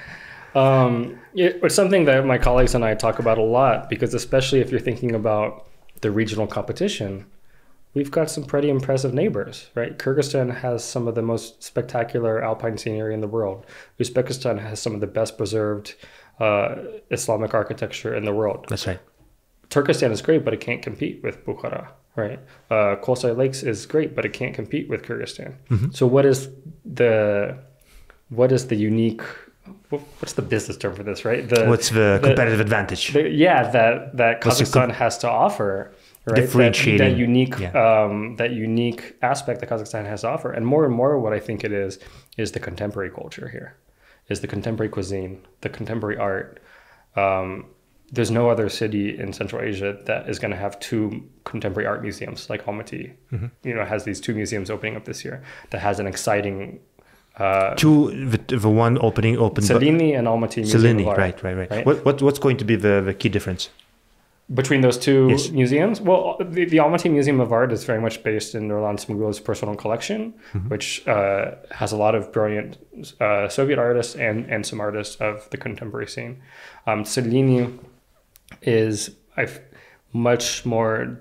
Um, it, it's something that my colleagues and I talk about a lot, because especially if you're thinking about the regional competition, we've got some pretty impressive neighbors, right? Kyrgyzstan has some of the most spectacular alpine scenery in the world. Uzbekistan has some of the best preserved uh, Islamic architecture in the world. That's right. Turkestan is great, but it can't compete with Bukhara, right? Uh, Kosai Lakes is great, but it can't compete with Kyrgyzstan. Mm-hmm. So what is the what is the unique? What's the business term for this, right? The, What's the competitive the, advantage? The, yeah, that that Kazakhstan co- has to offer, right? Differentiating. That, that unique, yeah. um, that unique aspect that Kazakhstan has to offer, and more and more, what I think it is is the contemporary culture here, is the contemporary cuisine, the contemporary art. Um, there's no other city in Central Asia that is going to have two contemporary art museums like Almaty. Mm-hmm. You know, has these two museums opening up this year that has an exciting. Uh, Two, the, the one opening open. Selini and Almaty Museum Selini, of Art, right, right, right. right? What, what, what's going to be the, the key difference between those two yes. museums? Well, the, the Almaty Museum of Art is very much based in Nurlan Smugul's personal collection, mm-hmm. which uh, has a lot of brilliant uh, Soviet artists and, and some artists of the contemporary scene. Um, Selini is I've, much more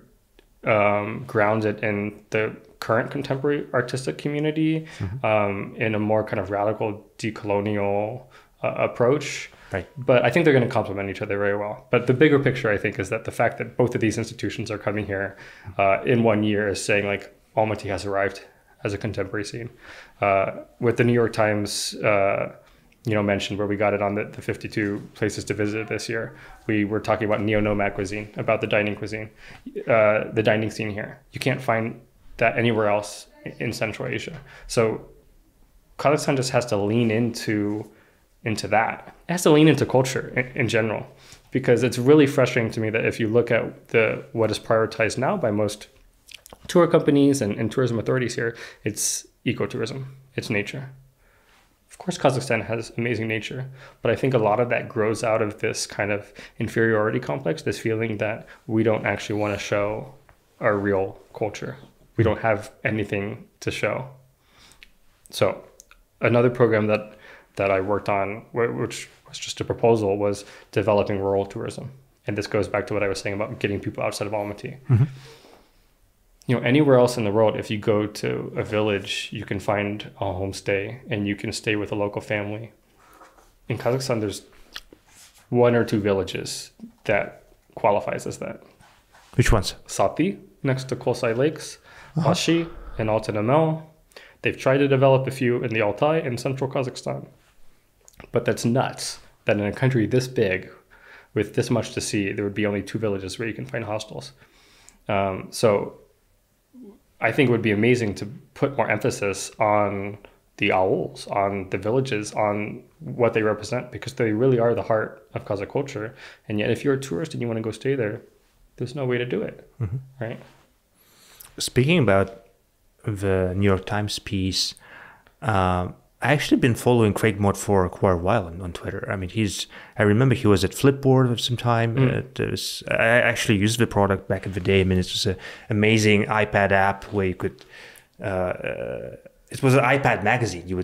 um, grounded in the current contemporary artistic community, mm-hmm. um, in a more kind of radical decolonial uh, approach. Right. But I think they're going to complement each other very well. But the bigger picture, I think, is that the fact that both of these institutions are coming here uh, in one year is saying, like, Almaty has arrived as a contemporary scene. Uh, with the New York Times, uh, you know, mentioned where we got it on the, the fifty-two places to visit this year, we were talking about neo-nomad cuisine, about the dining cuisine, uh, the dining scene here. You can't find that anywhere else in Central Asia. So Kazakhstan just has to lean into into that. It has to lean into culture in, in general, because it's really frustrating to me that if you look at the what is prioritized now by most tour companies and, and tourism authorities here, it's ecotourism, it's nature. Of course, Kazakhstan has amazing nature, but I think a lot of that grows out of this kind of inferiority complex, this feeling that we don't actually want to show our real culture. We don't have anything to show. So another program that, that I worked on, which was just a proposal, was developing rural tourism. And this goes back to what I was saying about getting people outside of Almaty. Mm-hmm. You know, anywhere else in the world, if you go to a village, you can find a homestay and you can stay with a local family. In Kazakhstan, there's one or two villages that qualifies as that. Which ones? Sati, next to Kosai Lakes. Uh-huh. Ashi and Altanamel. They've tried to develop a few in the Altai and central Kazakhstan. But that's nuts that in a country this big, with this much to see, there would be only two villages where you can find hostels. Um, so I think it would be amazing to put more emphasis on the auls, on the villages, on what they represent, because they really are the heart of Kazakh culture. And yet if you're a tourist and you want to go stay there, there's no way to do it, mm-hmm. right? Speaking about the New York Times piece, um, I actually been following Craig Mott for quite a while on, on Twitter. I mean, he's, I remember he was at Flipboard at some time. Mm. It was, I actually used the product back in the day. I mean, it's just an amazing iPad app where you could, uh, uh, it was an iPad magazine. You would,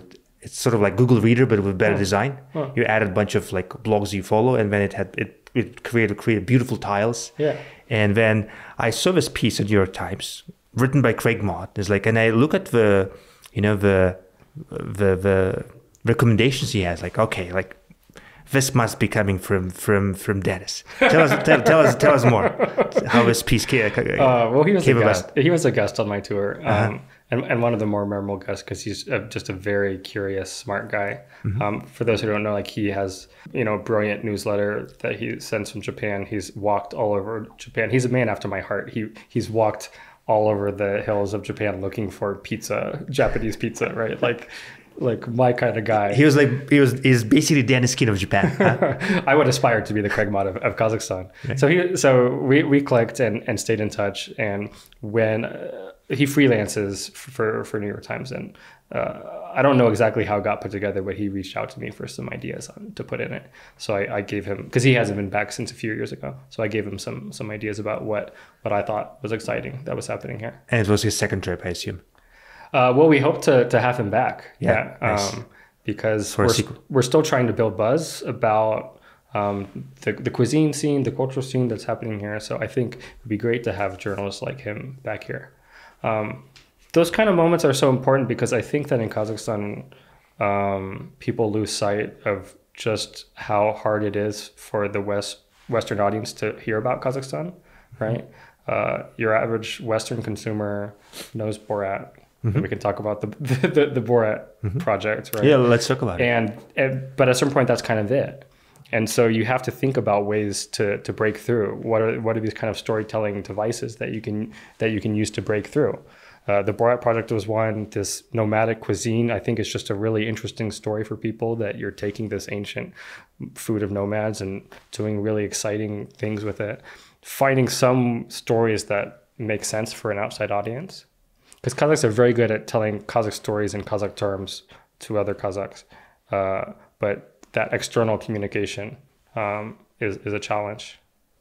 it's sort of like Google Reader, but with better Oh. design. Oh. You added a bunch of like blogs you follow, and then it had it it created created beautiful tiles. Yeah. And then I saw this piece at New York Times written by Craig Mott. It's like, and I look at the, you know, the the the recommendations he has. Like, okay, like this must be coming from from from Dennis. Tell us tell, tell us tell us more how this piece came. Uh, well, he was a came guest. about. He was a guest on my tour, um, Uh-huh. and and one of the more memorable guests because he's a, just a very curious, smart guy. Mm-hmm. Um, for those who don't know, like he has you know a brilliant newsletter that he sends from Japan. He's walked all over Japan. He's a man after my heart. He he's walked all over the hills of Japan looking for pizza, Japanese pizza, right? Like. Like my kind of guy. He was like he was he's basically Dennis Skin of Japan. Huh? I would aspire to be the Craig Mott of, of Kazakhstan. Right. So he so we, we clicked and, and stayed in touch. And when uh, he freelances for for New York Times, and uh, I don't know exactly how it got put together, but he reached out to me for some ideas on, to put in it. So I, I gave him because he hasn't been back since a few years ago. So I gave him some some ideas about what what I thought was exciting that was happening here. And it was his second trip, I assume. Uh, well, we hope to to have him back. Yeah, yeah nice. um, because For a we're sequel. we're still trying to build buzz about um, the the cuisine scene, the cultural scene that's happening here. So I think it would be great to have journalists like him back here. Um, those kind of moments are so important because I think that in Kazakhstan, um, people lose sight of just how hard it is for the West Western audience to hear about Kazakhstan, right? Uh, your average Western consumer knows Borat. Mm-hmm. We can talk about the the, the Borat mm-hmm. project, right? Yeah, let's talk about it. And, and but at a certain point, that's kind of it. And so you have to think about ways to to break through. What are what are these kind of storytelling devices that you can that you can use to break through? Uh, the Borat project was one. This nomadic cuisine, I think, is just a really interesting story for people that you're taking this ancient food of nomads and doing really exciting things with it. Finding some stories that make sense for an outside audience. Because Kazakhs are very good at telling Kazakh stories in Kazakh terms to other Kazakhs. Uh, but that external communication um, is, is a challenge.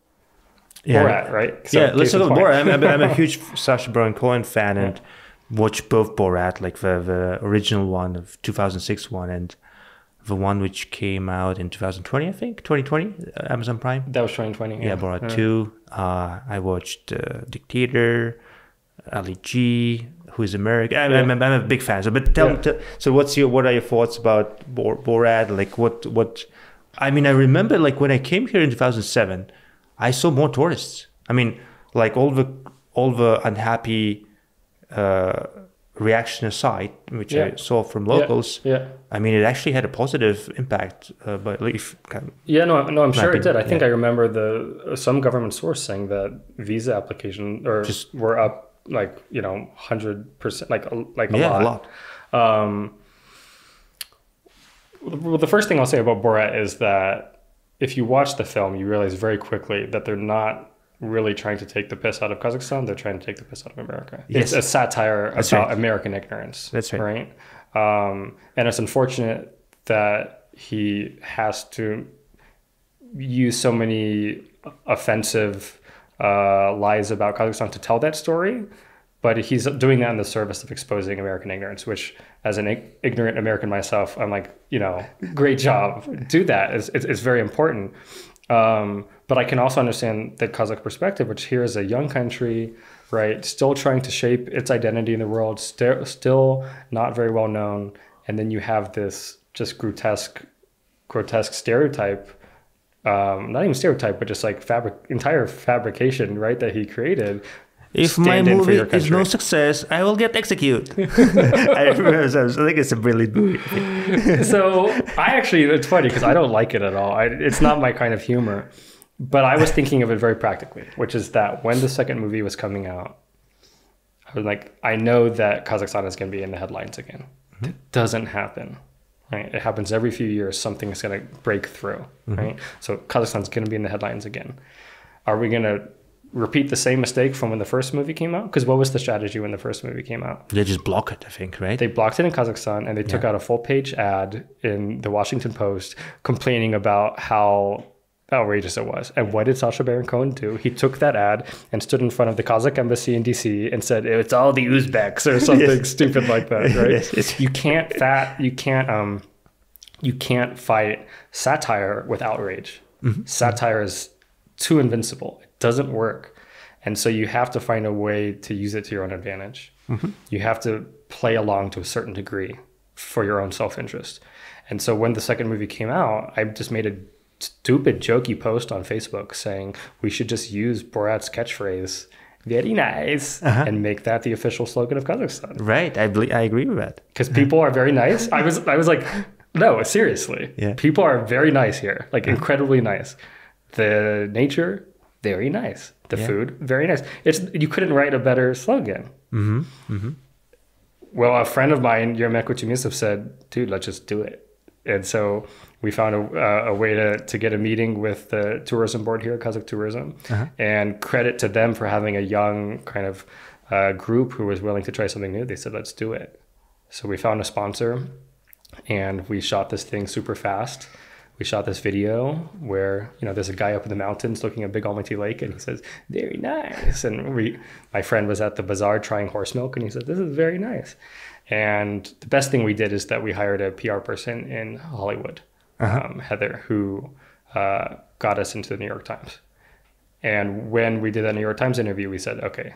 Yeah. Borat, right? So, yeah, let's talk about Borat. I'm, I'm, I'm a huge Sacha Baron Cohen fan and yeah. watched both Borat, like the, the original one of two thousand six one and the one which came out in two thousand twenty, I think, twenty twenty, Amazon Prime. That was twenty twenty. Yeah, yeah Borat yeah. two. Uh, I watched uh, Dictator, Ali G, who is American. I'm, yeah. I'm, I'm a big fan. So, but tell, yeah. tell so what's your what are your thoughts about Bor- Borat? Like what what? I mean, I remember like when I came here in two thousand seven, I saw more tourists. I mean, like all the all the unhappy uh, reaction aside, which yeah. I saw from locals. Yeah. yeah. I mean, it actually had a positive impact. Uh, but like, if, kind of, yeah, no, no, I'm sure it did. I think yeah. I remember the some government source saying that visa application or Just were up like you know hundred percent, like like a yeah, lot. a lot. Um, well, the first thing I'll say about Borat is that if you watch the film, you realize very quickly that they're not really trying to take the piss out of Kazakhstan. They're trying to take the piss out of America. Yes. It's a satire That's about right. American ignorance. That's right. Right. Um, and it's unfortunate that he has to use so many offensive uh, lies about Kazakhstan to tell that story. But he's doing that in the service of exposing American ignorance, which as an ig- ignorant American myself, I'm like, you know, great job. Do that. It's, it's, it's very important. Um, but I can also understand the Kazakh perspective, which here is a young country, right? Still trying to shape its identity in the world, st- still not very well known. And then you have this just grotesque, grotesque stereotype, um, not even stereotype, but just like fabric, entire fabrication, right? That he created. If my movie is no success, I will get executed. I remember, I think it's a brilliant movie. So I actually, it's funny because I don't like it at all. I, it's not my kind of humor. But I was thinking of it very practically, which is that when the second movie was coming out, I was like, I know that Kazakhstan is going to be in the headlines again. Mm-hmm. It doesn't happen. Right? It happens every few years. Something is going to break through. Mm-hmm. Right? So Kazakhstan's going to be in the headlines again. Are we going to repeat the same mistake from when the first movie came out? Because what was the strategy when the first movie came out? They just block it, I think, right? They blocked it in Kazakhstan, and they took yeah. out a full page ad in the Washington Post complaining about how outrageous it was. And what did Sacha Baron Cohen do? He took that ad and stood in front of the Kazakh embassy in D C and said, it's all the Uzbeks or something yes. stupid like that, right? Yes, yes. You can't fat, you can't, um, you can't fight satire with outrage. Mm-hmm. Satire is too invincible. It doesn't work. And so you have to find a way to use it to your own advantage. Mm-hmm. You have to play along to a certain degree for your own self-interest. And so when the second movie came out, I just made a stupid jokey post on Facebook saying we should just use Borat's catchphrase, very nice, uh-huh. and make that the official slogan of Kazakhstan. Right. I believe, I agree with that. Because people are very nice. I was I was like, no, seriously. Yeah. People are very nice here, like uh-huh. incredibly nice. The nature, very nice. The yeah. food, very nice. It's you couldn't write a better slogan. Mm-hmm. Mm-hmm. Well, a friend of mine, Viktor Tsoy, said, dude, let's just do it. And so we found a, uh, a way to, to get a meeting with the tourism board here, Kazakh Tourism, uh-huh. and credit to them for having a young kind of uh, group who was willing to try something new. They said, let's do it. So we found a sponsor and we shot this thing super fast. We shot this video where, you know, there's a guy up in the mountains looking at big Almaty Lake and he says, very nice. And we, my friend was at the bazaar trying horse milk and he said, this is very nice. And the best thing we did is that we hired a P R person in Hollywood, uh-huh. um, Heather, who uh, got us into the New York Times. And when we did that New York Times interview, we said, okay,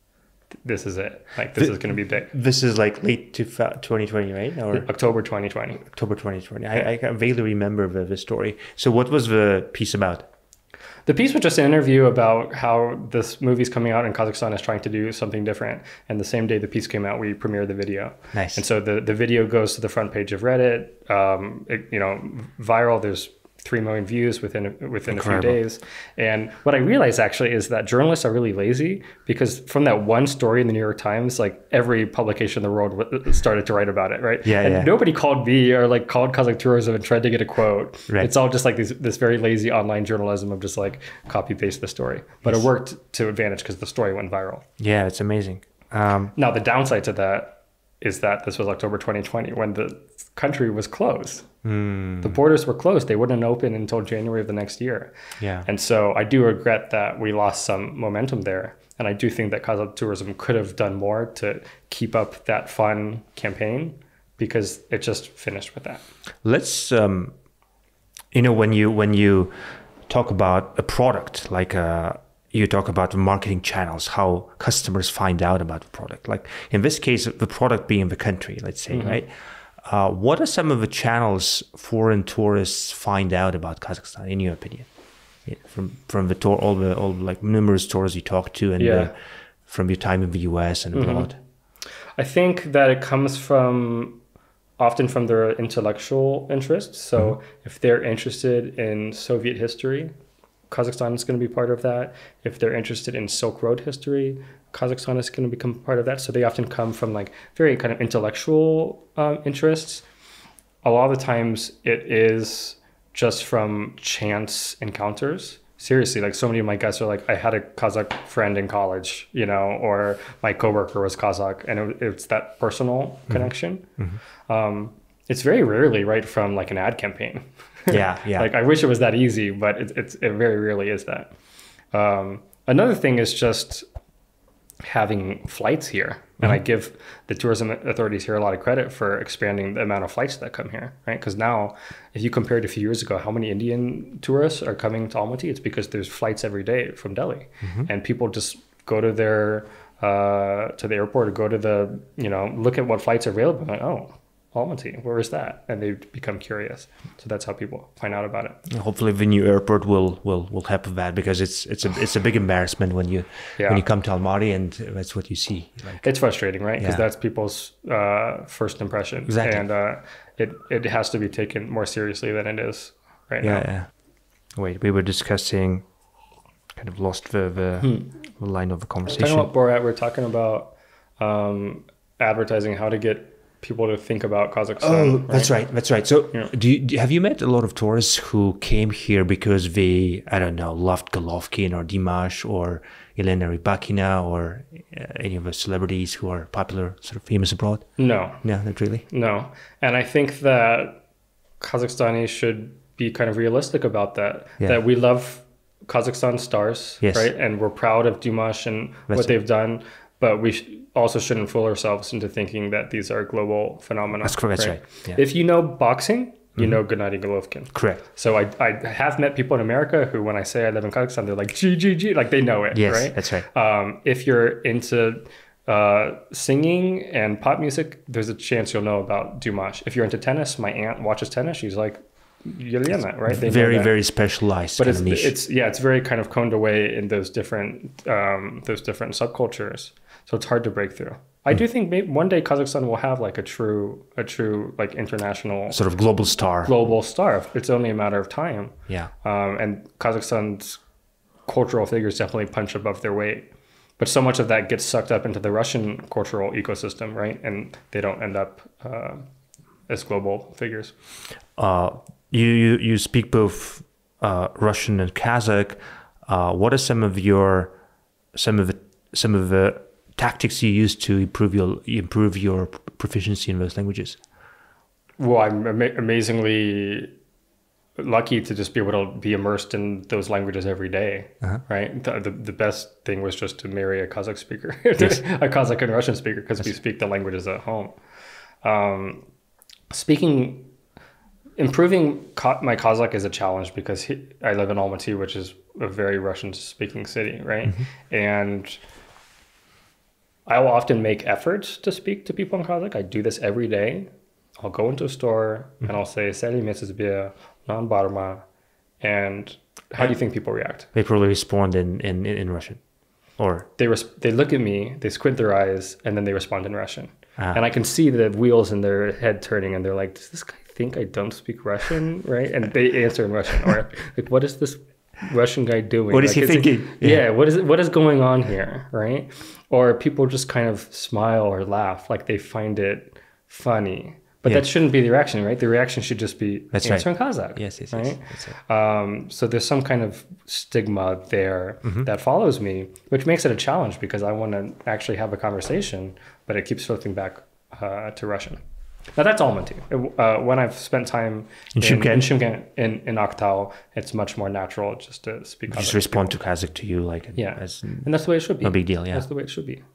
th- this is it. Like, this the, is going to be big. This is like late to twenty twenty, right? Or October twenty twenty. October twenty twenty. I, I vaguely remember the, the story. So what was the piece about? The piece was just an interview about how this movie's coming out and Kazakhstan is trying to do something different. And the same day the piece came out, we premiered the video. Nice. And so the, the video goes to the front page of Reddit. Um, it, you know, viral. There's three million views within within Incredible. a few days. And what I realized actually is that journalists are really lazy because from that one story in the New York Times, like every publication in the world started to write about it, right? Yeah, and yeah. nobody called me or like called Kazakh Tourism and tried to get a quote. Right. It's all just like this, this very lazy online journalism of just like copy paste the story. But yes. it worked to advantage because the story went viral. Yeah, it's amazing. Um, now the downside to that is that this was October twenty twenty when the country was closed. Mm. The borders were closed. They wouldn't open until January of the next year. Yeah. And so I do regret that we lost some momentum there. And I do think that Kazakh Tourism could have done more to keep up that fun campaign because it just finished with that. Let's, um, you know, when you when you talk about a product, like a you talk about the marketing channels, how customers find out about the product. Like in this case, the product being the country, let's say, mm-hmm. right? Uh, what are some of the channels foreign tourists find out about Kazakhstan, in your opinion? Yeah, from from the tour, all the all like numerous tourists you talk to, and yeah. the, from your time in the U S and abroad. Mm-hmm. I think that it comes from often from their intellectual interests. So mm-hmm. if they're interested in Soviet history, Kazakhstan is going to be part of that. If they're interested in Silk Road history, Kazakhstan is going to become part of that. So they often come from like very kind of intellectual um, interests. A lot of the times it is just from chance encounters. Seriously, like so many of my guests are like, I had a Kazakh friend in college, you know, or my coworker was Kazakh, and it, it's that personal mm-hmm. connection. Mm-hmm. Um, it's very rarely right from like an ad campaign. Yeah, yeah. Like I wish it was that easy, but it, it's it very rarely is that. Um, another thing is just having flights here, mm-hmm. and I give the tourism authorities here a lot of credit for expanding the amount of flights that come here, right? Because now, if you compare it to a few years ago, how many Indian tourists are coming to Almaty? It's because there's flights every day from Delhi, mm-hmm. and people just go to their uh, to the airport or go to the you know look at what flights are available. Like, oh. Almaty, where is that? And they become curious. So that's how people find out about it. Hopefully the new airport will will will help with that, because it's it's a it's a big embarrassment when you yeah. when you come to Almaty and that's what you see. Like, it's frustrating, right? Because yeah. that's people's uh, first impression. Exactly. And uh, it it has to be taken more seriously than it is right yeah, now. Yeah. Wait, we were discussing, kind of lost the the, hmm. the line of the conversation. Talking about Borat, we're talking about um, advertising, how to get people to think about Kazakhstan. Oh, right? that's right. That's right. So yeah. do you, have you met a lot of tourists who came here because they, I don't know, loved Golovkin or Dimash or Elena Rybakina or uh, any of the celebrities who are popular, sort of famous abroad? No. No, not really? No. And I think that Kazakhstanis should be kind of realistic about that. Yeah. That we love Kazakhstan stars, yes. right? And we're proud of Dimash and That's what it. they've done. But we sh- also shouldn't fool ourselves into thinking that these are global phenomena. That's correct. Right? That's right. Yeah. If you know boxing, you Mhm. know Gennady Golovkin. Correct. So I, I have met people in America who, when I say I live in Kazakhstan, they're like, G, G, G, like they know it, Yes, right? that's right. Um, if you're into uh, singing and pop music, there's a chance you'll know about Dimash. If you're into tennis, my aunt watches tennis. She's like, Yelena, right? They very, know that. very specialized But kind it's, of niche. it's, yeah, it's very kind of coned away in those different, um, those different subcultures. So it's hard to break through. I do think maybe one day Kazakhstan will have like a true, a true like international sort of global star. global star. It's only a matter of time. Yeah. Um, and Kazakhstan's cultural figures definitely punch above their weight. But so much of that gets sucked up into the Russian cultural ecosystem, right? And they don't end up uh, as global figures. Uh, you, you you speak both uh, Russian and Kazakh. Uh, what are some of your some of the some of the tactics you use to improve your improve your proficiency in those languages? Well, I'm ama- amazingly lucky to just be able to be immersed in those languages every day, Uh-huh. right? The, the the best thing was just to marry a Kazakh speaker, Yes. a Kazakh and Russian speaker, because we speak the languages at home. Um, speaking, improving Ka- my Kazakh is a challenge because he, I live in Almaty, which is a very Russian-speaking city, right? Mm-hmm. And I will often make efforts to speak to people in Kazakh. I do this every day. I'll go into a store mm-hmm. and I'll say, Salim, Missus Bia, non barma. And how do you think people react? They probably respond in, in, in Russian. Or they res- they look at me, they squint their eyes, and then they respond in Russian. Ah. And I can see the wheels in their head turning, and they're like, does this guy think I don't speak Russian, right? And they answer in Russian. Or like, what is this Russian guy doing? What is like, he thinking? Yeah. yeah, what is it, what is going on here, right? Or people just kind of smile or laugh, like they find it funny. But yeah. that shouldn't be the reaction, right? The reaction should just be That's answer right. in Kazakh. Yes, yes, right? yes. That's right. Um, so there's some kind of stigma there mm-hmm. that follows me, which makes it a challenge because I want to actually have a conversation, but it keeps flipping back uh, to Russian. Now that's Almaty. Uh, when I've spent time in, in Shymkent, in, Shymkent, in, in Aktau, it's much more natural just to speak Kazakh. Just respond to Kazakh to you like yeah, as and that's the way it should be. No big deal. Yeah, that's the way it should be.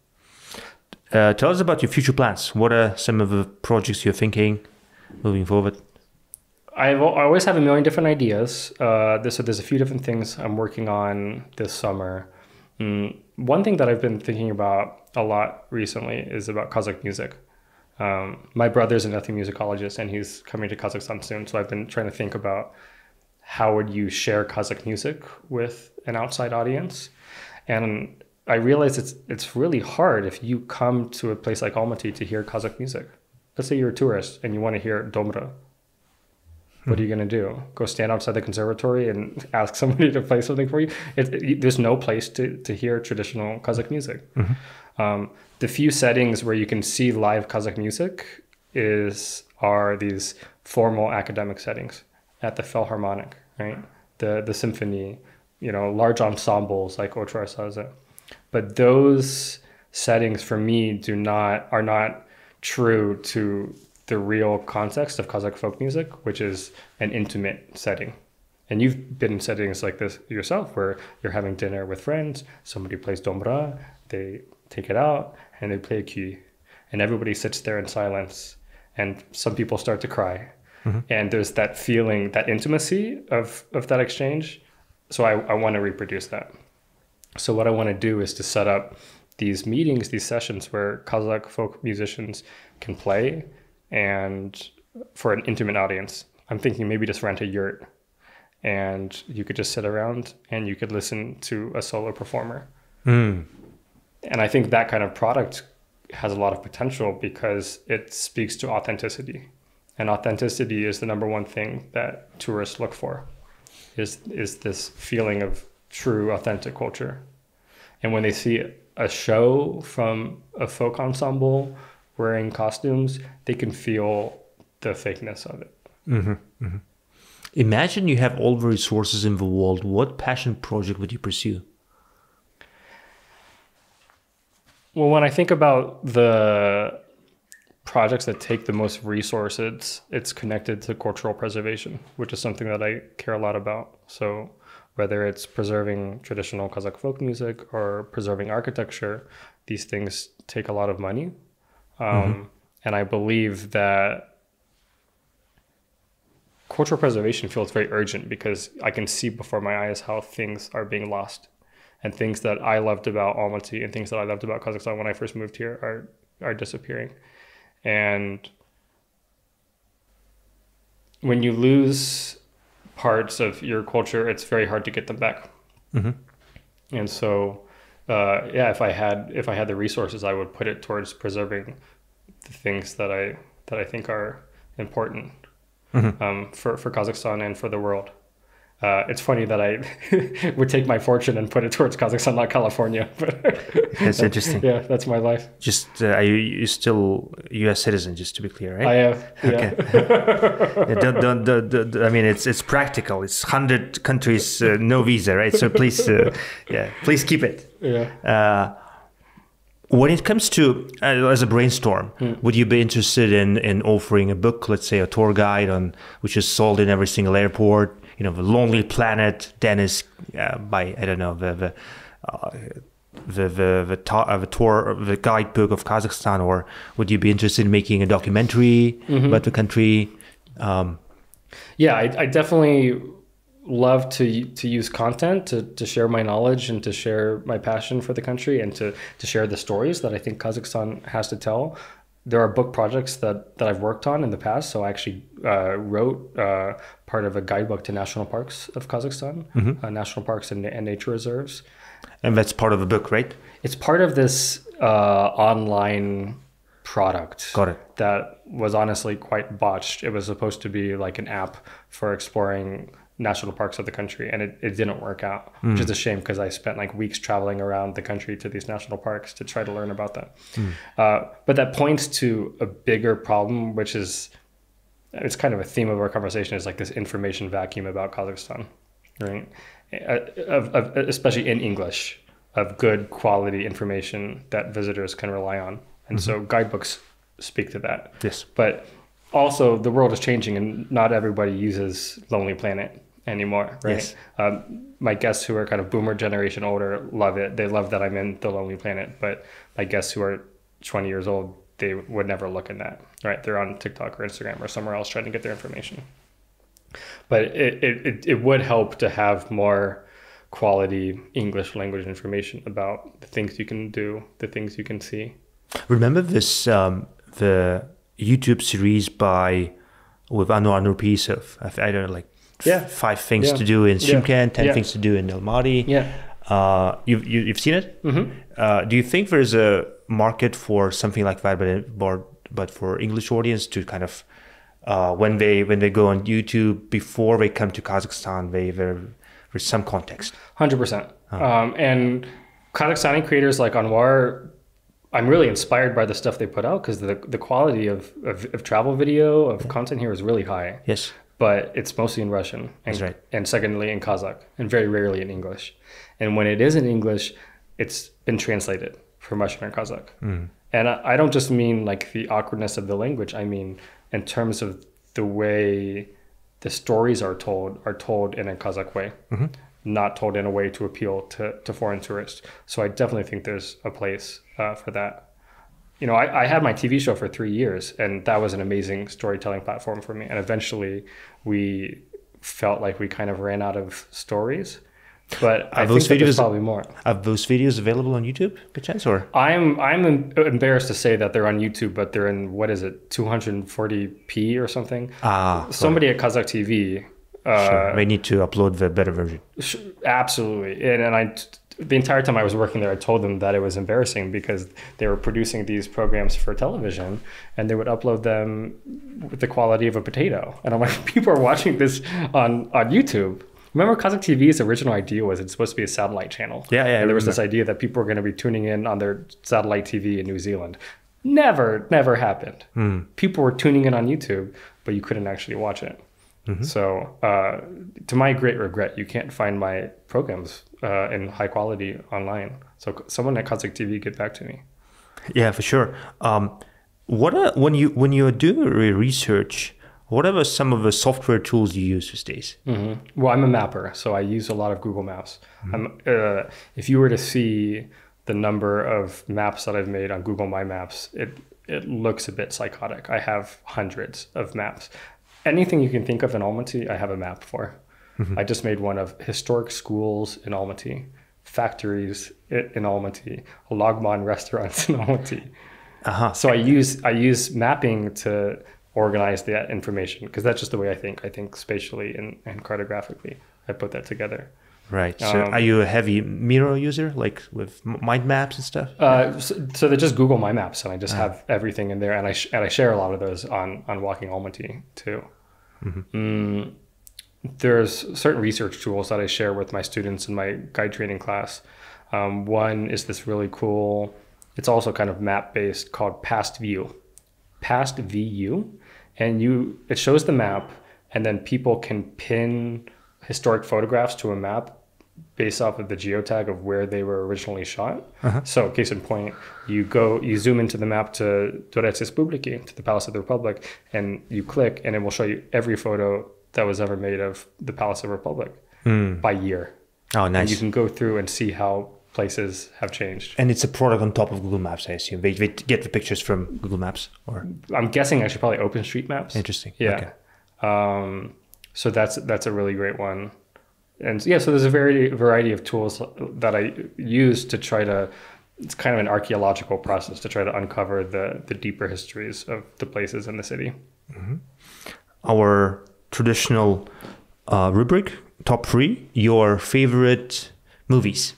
Uh, tell us about your future plans. What are some of the projects you're thinking moving forward? I've, I always have a million different ideas. Uh, this, so there's a few different things I'm working on this summer. Mm, one thing that I've been thinking about a lot recently is about Kazakh music. Um, my brother's an ethnomusicologist and he's coming to Kazakhstan soon. So I've been trying to think about how would you share Kazakh music with an outside audience. And I realized it's it's really hard if you come to a place like Almaty to hear Kazakh music. Let's say you're a tourist and you want to hear Domra. What are you going to do? Go stand outside the conservatory and ask somebody to play something for you? It, it, there's no place to, to hear traditional Kazakh music. Mm-hmm. Um, the few settings where you can see live Kazakh music is are these formal academic settings at the Philharmonic, right? The the symphony, you know, large ensembles like Ochar Saza. But those settings for me do not are not true to the real context of Kazakh folk music, which is an intimate setting. And you've been in settings like this yourself, where you're having dinner with friends, somebody plays Domra, they take it out, and they play a cue. And everybody sits there in silence, and some people start to cry. Mm-hmm. And there's that feeling, that intimacy of, of that exchange. So I, I want to reproduce that. So what I want to do is to set up these meetings, these sessions where Kazakh folk musicians can play, and for an intimate audience. I'm thinking maybe just rent a yurt and you could just sit around and you could listen to a solo performer. Mm. And I think that kind of product has a lot of potential because it speaks to authenticity. And authenticity is the number one thing that tourists look for, is, is this feeling of true, authentic culture. And when they see a show from a folk ensemble wearing costumes, they can feel the fakeness of it. Mm-hmm, mm-hmm. Imagine you have all the resources in the world. What passion project would you pursue? Well, when I think about the projects that take the most resources, it's connected to cultural preservation, which is something that I care a lot about. So whether it's preserving traditional Kazakh folk music or preserving architecture, these things take a lot of money. Um, mm-hmm. And I believe that cultural preservation feels very urgent because I can see before my eyes how things are being lost, and things that I loved about Almaty and things that I loved about Kazakhstan when I first moved here are are disappearing. And when you lose parts of your culture, it's very hard to get them back. Mm-hmm. And so, uh, yeah, if I had if I had the resources, I would put it towards preserving the things that I that I think are important, mm-hmm. um, for for Kazakhstan and for the world. Uh, it's funny that I would take my fortune and put it towards Kazakhstan, not California. But that's interesting. Yeah, that's my life. Just uh, are you you still U S citizen? Just to be clear, right? I am. Yeah. Okay. yeah, don't, don't, don't, don't, I mean, it's it's practical. It's hundred countries, uh, no visa, right? So please, uh, yeah, please keep it. Yeah. Uh, when it comes to uh, as a brainstorm, hmm. would you be interested in in offering a book, let's say a tour guide on which is sold in every single airport? You know, The Lonely Planet, Dennis, uh, by, I don't know, the the uh, the the the, ta- uh, the tour, the guidebook of Kazakhstan, or would you be interested in making a documentary mm-hmm. about the country? Um, yeah, I, I definitely love to to use content to to share my knowledge and to share my passion for the country and to to share the stories that I think Kazakhstan has to tell. There are book projects that, that I've worked on in the past. So I actually uh, wrote uh, part of a guidebook to national parks of Kazakhstan, mm-hmm. uh, national parks and, and nature reserves. And that's part of the book, right? It's part of this uh, online product. Got it. That was honestly quite botched. It was supposed to be like an app for exploring national parks of the country, and it, it didn't work out, mm. which is a shame because I spent like weeks traveling around the country to these national parks to try to learn about them. Mm. Uh, but that points to a bigger problem, which is, it's kind of a theme of our conversation, is like this information vacuum about Kazakhstan, right? Uh, of, of, especially in English, of good quality information that visitors can rely on. And mm-hmm. so guidebooks speak to that. Yes. But also the world is changing and not everybody uses Lonely Planet anymore, right? Yes. Um, my guests who are kind of boomer generation older love it. They love that I'm in the Lonely Planet, but my guests who are twenty years old, they would never look in that, right? They're on TikTok or Instagram or somewhere else trying to get their information. But it, it, it, it would help to have more quality English language information about the things you can do, the things you can see. Remember this, um, the YouTube series by, with Anwar Nurpisov, I don't know, like yeah. f- five things yeah. to do in Shymkent, yeah. ten yeah. things to do in Almaty. Yeah. Uh, you've, you, you've seen it? Mm-hmm. Uh, do you think there's a market for something like that, but, but for English audience to kind of, uh, when they when they go on YouTube, before they come to Kazakhstan, they, there's some context? one hundred percent. Oh. Um, and Kazakhstani creators like Anwar, I'm really inspired by the stuff they put out because the the quality of, of, of travel video, of yeah. content here is really high. Yes. But it's mostly in Russian. And, That's right. And secondly in Kazakh, and very rarely in English. And when it is in English, it's been translated from Russian or Kazakh. Mm. And I, I don't just mean like the awkwardness of the language. I mean in terms of the way the stories are told, are told in a Kazakh way. Mm-hmm. Not told in a way to appeal to, to foreign tourists. So I definitely think there's a place uh, for that. You know, I, I had my T V show for three years and that was an amazing storytelling platform for me. And eventually we felt like we kind of ran out of stories. But I think that there's probably more. Are those videos available on YouTube, by chance, or? I'm I'm embarrassed to say that they're on YouTube, but they're in, what is it, two forty p or something? Ah. Somebody at Kazakh T V. Uh, sure. They need to upload the better version. Absolutely. And, and I, the entire time I was working there, I told them that it was embarrassing because they were producing these programs for television and they would upload them with the quality of a potato. And I'm like, people are watching this on, on YouTube. Remember Kazakh T V's original idea was it's supposed to be a satellite channel. Yeah, yeah. And there was this idea that people were going to be tuning in on their satellite T V in New Zealand. Never, never happened. Mm. People were tuning in on YouTube, but you couldn't actually watch it. Mm-hmm. So uh, to my great regret, you can't find my programs uh, in high quality online. So someone at Kazakh T V, get back to me. Yeah, for sure. Um, What are, when you when you're doing your research, what are some of the software tools you use these days? Mm-hmm. Well, I'm a mapper, so I use a lot of Google Maps. Mm-hmm. I'm, uh, if you were to see the number of maps that I've made on Google My Maps, it it looks a bit psychotic. I have hundreds of maps. Anything you can think of in Almaty, I have a map for. Mm-hmm. I just made one of historic schools in Almaty, factories in Almaty, Lagman restaurants in Almaty. Uh-huh. So I use I use mapping to organize that information because that's just the way I think. I think spatially and, and cartographically. I put that together. Right. So um, are you a heavy Miro user, like with mind maps and stuff? Uh, so, so they're just Google My Maps, and I just uh-huh. have everything in there, and I sh- and I share a lot of those on on Walking Almaty too. Mm-hmm. Mm, there's certain research tools that I share with my students in my guide training class. Um, one is this really cool. It's also kind of map based called Past View, Past V U, and you it shows the map, and then people can pin historic photographs to a map based off of the geotag of where they were originally shot. Uh-huh. So case in point, you go, you zoom into the map to Dvorec Respubliki, to the Palace of the Republic, and you click, and it will show you every photo that was ever made of the Palace of the Republic mm. by year. Oh, nice. And you can go through and see how places have changed. And it's a product on top of Google Maps, I assume. They, they get the pictures from Google Maps? Or I'm guessing actually probably OpenStreetMaps. Interesting. Yeah. Okay. Um, so that's that's a really great one. And yeah, so there's a very variety of tools that I use to try to, it's kind of an archaeological process to try to uncover the, the deeper histories of the places in the city. Mm-hmm. Our traditional uh, rubric, top three, your favorite movies.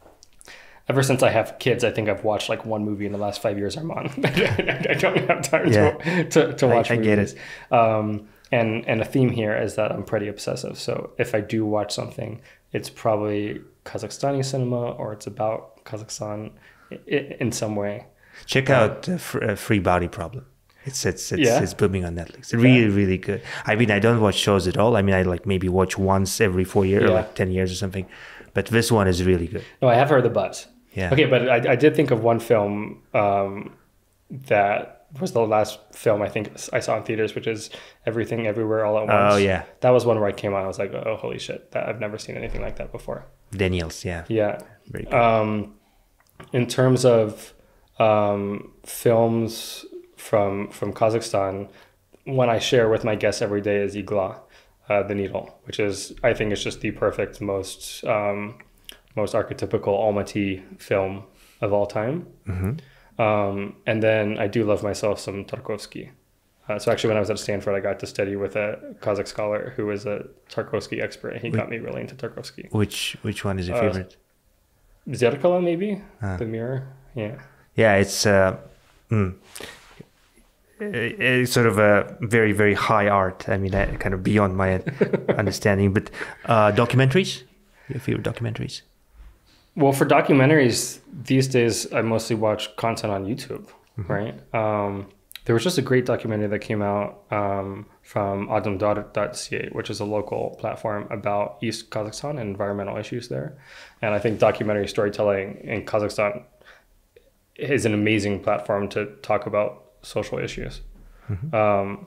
Ever since I have kids, I think I've watched like one movie in the last five years I'm on. I don't have time yeah. to, to, to watch I, I movies. get it. Um, And and a theme here is that I'm pretty obsessive. So if I do watch something, it's probably Kazakhstani cinema or it's about Kazakhstan in, in some way. Check um, out uh, F- uh, Free Body Problem. It's it's it's, yeah. it's booming on Netflix. It's really yeah. really good. I mean, I don't watch shows at all. I mean, I like maybe watch once every four years, yeah. or like ten years or something. But this one is really good. No, I have heard the buzz. Yeah. Okay, but I, I did think of one film um, that was the last film I think I saw in theaters, which is Everything Everywhere All at Once. Oh, yeah. That was one where I came on. I was like, oh, holy shit. That, I've never seen anything like that before. Daniels, yeah. Yeah. Very good. Um, in terms of um, films from from Kazakhstan, one I share with my guests every day is Igla, uh, The Needle, which is, I think, is just the perfect, most, um, most archetypical Almaty film of all time. Mm-hmm. Um, and then I do love myself some Tarkovsky. Uh, so actually when I was at Stanford, I got to study with a Kazakh scholar who was a Tarkovsky expert. And he Wait, got me really into Tarkovsky. Which which one is your uh, favorite? Zerkala, maybe? Ah. The Mirror? Yeah. Yeah, it's, uh, mm, it's sort of a very, very high art. I mean, uh, kind of beyond my understanding. But uh, documentaries? Your favorite documentaries? Well, for documentaries, these days, I mostly watch content on YouTube, mm-hmm. right? Um, there was just a great documentary that came out um, from adamdar dot c a, which is a local platform about East Kazakhstan and environmental issues there. And I think documentary storytelling in Kazakhstan is an amazing platform to talk about social issues. Mm-hmm. Um,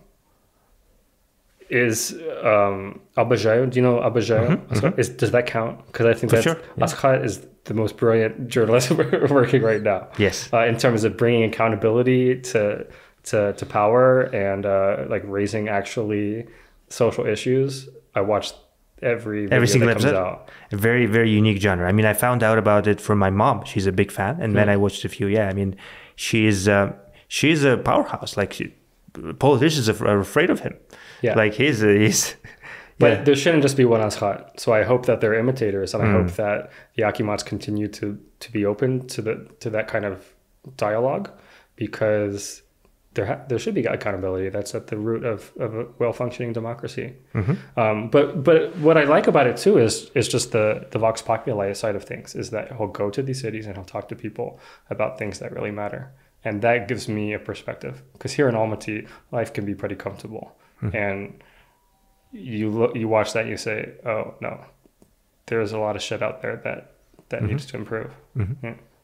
is um, Abazhayo, do you know Abazhayo? Mm-hmm. Mm-hmm. Is, does that count? Because I think For that's, sure. yeah. Askha is the most brilliant journalist working right now. Yes. Uh, in terms of bringing accountability to to, to power and uh, like raising actually social issues. I watched every video every single that comes episode. out. A very, very unique genre. I mean, I found out about it from my mom. She's a big fan. And mm. then I watched a few. Yeah, I mean, she is, uh, she is a powerhouse. Like, she, politicians are afraid of him. Yeah. Like, he's... A, he's But yeah. there shouldn't just be one Askhat. So I hope that they're imitators, and I mm. hope that the Akimats continue to to be open to the to that kind of dialogue, because there ha- there should be accountability. That's at the root of, of a well-functioning democracy. Mm-hmm. Um, but but what I like about it too is is just the the vox populi side of things. Is that he'll go to these cities and he'll talk to people about things that really matter, and that gives me a perspective. Because here in Almaty, life can be pretty comfortable, mm-hmm. and you look, you watch that and you say, oh no, there's a lot of shit out there that that mm-hmm. needs to improve. Mm-hmm. Yeah.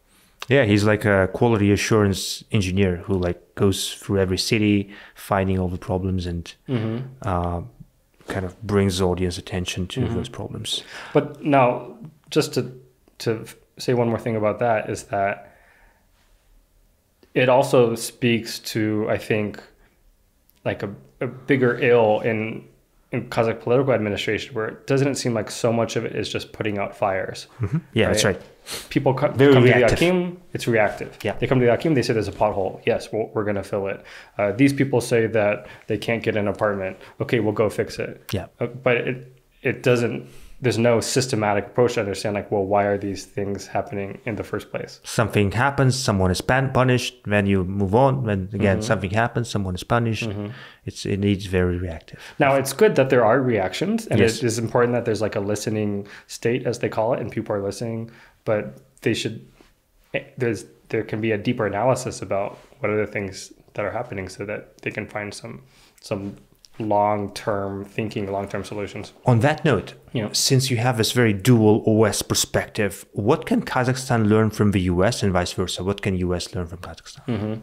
Yeah, he's like a quality assurance engineer who like goes through every city, finding all the problems and mm-hmm. uh, kind of brings the audience attention to mm-hmm. those problems. But now, just to to say one more thing about that is that it also speaks to, I think, like a, a bigger ill in in Kazakh political administration, where it doesn't seem like so much of it is just putting out fires. Mm-hmm. Yeah, right? That's right. People co- Very come reactive. to the Akim, it's reactive. Yeah. They come to the Akim, they say there's a pothole. Yes, well, we're going to fill it. Uh, these people say that they can't get an apartment. Okay, we'll go fix it. Yeah. Uh, but it it doesn't, there's no systematic approach to understand, like, well, why are these things happening in the first place? Something happens, someone is ban- punished, then you move on. Then again, mm-hmm. something happens, someone is punished. Mm-hmm. It's It needs very reactive. Now, it's good that there are reactions, and yes. it is important that there's like a listening state, as they call it, and people are listening, but they should, there's there can be a deeper analysis about what are the things that are happening so that they can find some some long-term thinking, long-term solutions. On that note, Yeah. since you have this very dual O S perspective, what can Kazakhstan learn from the U S and vice versa? What can U S learn from Kazakhstan? Mm-hmm.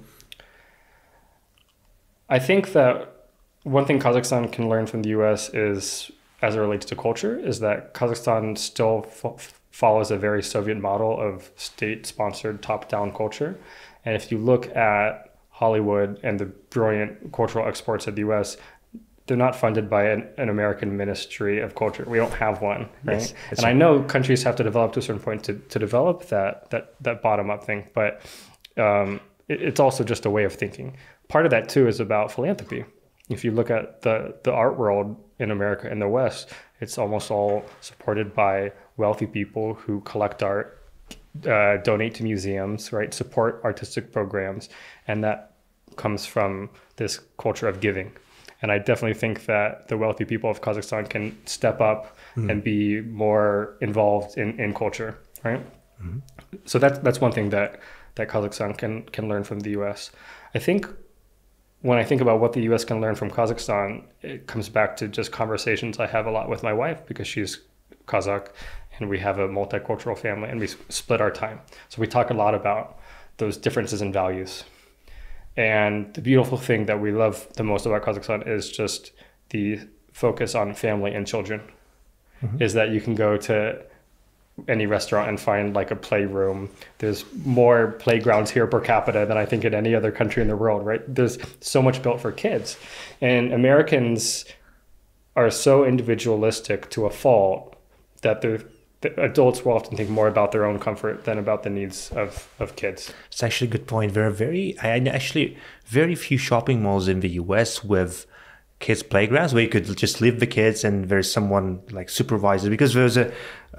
I think that one thing Kazakhstan can learn from the U S is, as it relates to culture, is that Kazakhstan still f- follows a very Soviet model of state-sponsored top-down culture. And if you look at Hollywood and the brilliant cultural exports of the U S, they're not funded by an, an American Ministry of Culture. We don't have one, right? Yes, and right. I know countries have to develop to a certain point to, to develop that that that bottom-up thing, but um, it, it's also just a way of thinking. Part of that, too, is about philanthropy. If you look at the, the art world in America and the West, it's almost all supported by wealthy people who collect art, uh, donate to museums, right? Support artistic programs, and that comes from this culture of giving. And I definitely think that the wealthy people of Kazakhstan can step up mm-hmm. and be more involved in, in culture, right? Mm-hmm. So that's that's one thing that, that Kazakhstan can can learn from the U S. I think when I think about what the U S can learn from Kazakhstan, it comes back to just conversations I have a lot with my wife, because she's Kazakh and we have a multicultural family and we split our time. So we talk a lot about those differences in values. And the beautiful thing that we love the most about Kazakhstan is just the focus on family and children. Mm-hmm. Is that you can go to any restaurant and find like a playroom. There's more playgrounds here per capita than I think in any other country in the world, right? There's so much built for kids. And Americans are so individualistic to a fault that they're The adults will often think more about their own comfort than about the needs of, of kids. It's actually a good point. There are very, I actually very few shopping malls in the U S with kids playgrounds where you could just leave the kids and there's someone like supervisor. Because there was a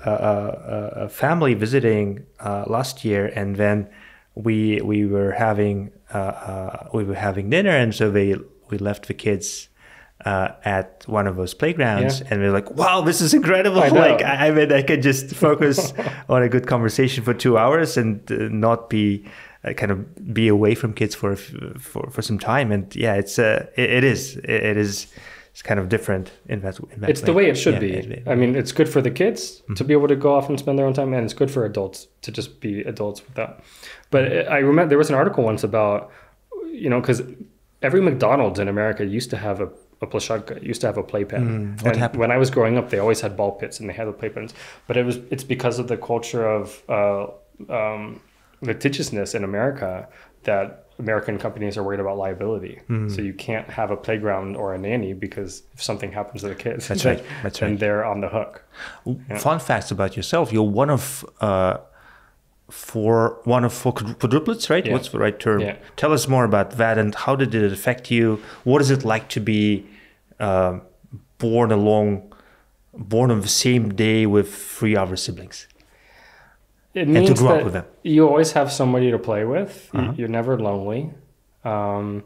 a, a family visiting uh, last year, and then we we were having uh, uh, we were having dinner, and so they we left the kids Uh, at one of those playgrounds, yeah. and we're like, wow, this is incredible. I like I, I mean I could just focus on a good conversation for two hours and uh, not be uh, kind of be away from kids for for for some time. And yeah, it's uh it, it is it, it is it's kind of different in that, in that it's way. The way it should yeah, be. it, it, I mean, it's good for the kids mm-hmm. to be able to go off and spend their own time, and it's good for adults to just be adults with that. But I remember there was an article once about, you know, because every McDonald's in America used to have a a plashatka, used to have a playpen. Mm, what and happened? When I was growing up, they always had ball pits and they had the playpens. But it was it's because of the culture of uh, um, litigiousness in America that American companies are worried about liability. Mm. So you can't have a playground or a nanny, because if something happens to the kids, that's right. That's right. And they're on the hook. Yeah. Fun facts about yourself: you're one of uh, four, one of four quadruplets, right? Yeah. What's the right term? Yeah. Tell us more about that, and how did it affect you? What is it like to be uh, born along, born on the same day with three other siblings? It means and to grow that up with them. You always have somebody to play with. Uh-huh. You're never lonely. Um,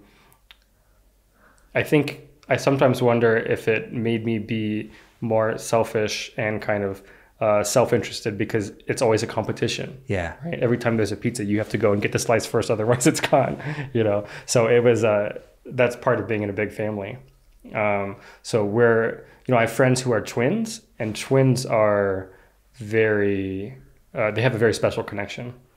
I think I sometimes wonder if it made me be more selfish and kind of uh, self-interested, because it's always a competition. Yeah. Right? Every time there's a pizza, you have to go and get the slice first, otherwise it's gone. You know. So it was. Uh, that's part of being in a big family. Um, so we're. You know, I have friends who are twins, and twins are very. Uh, they have a very special connection.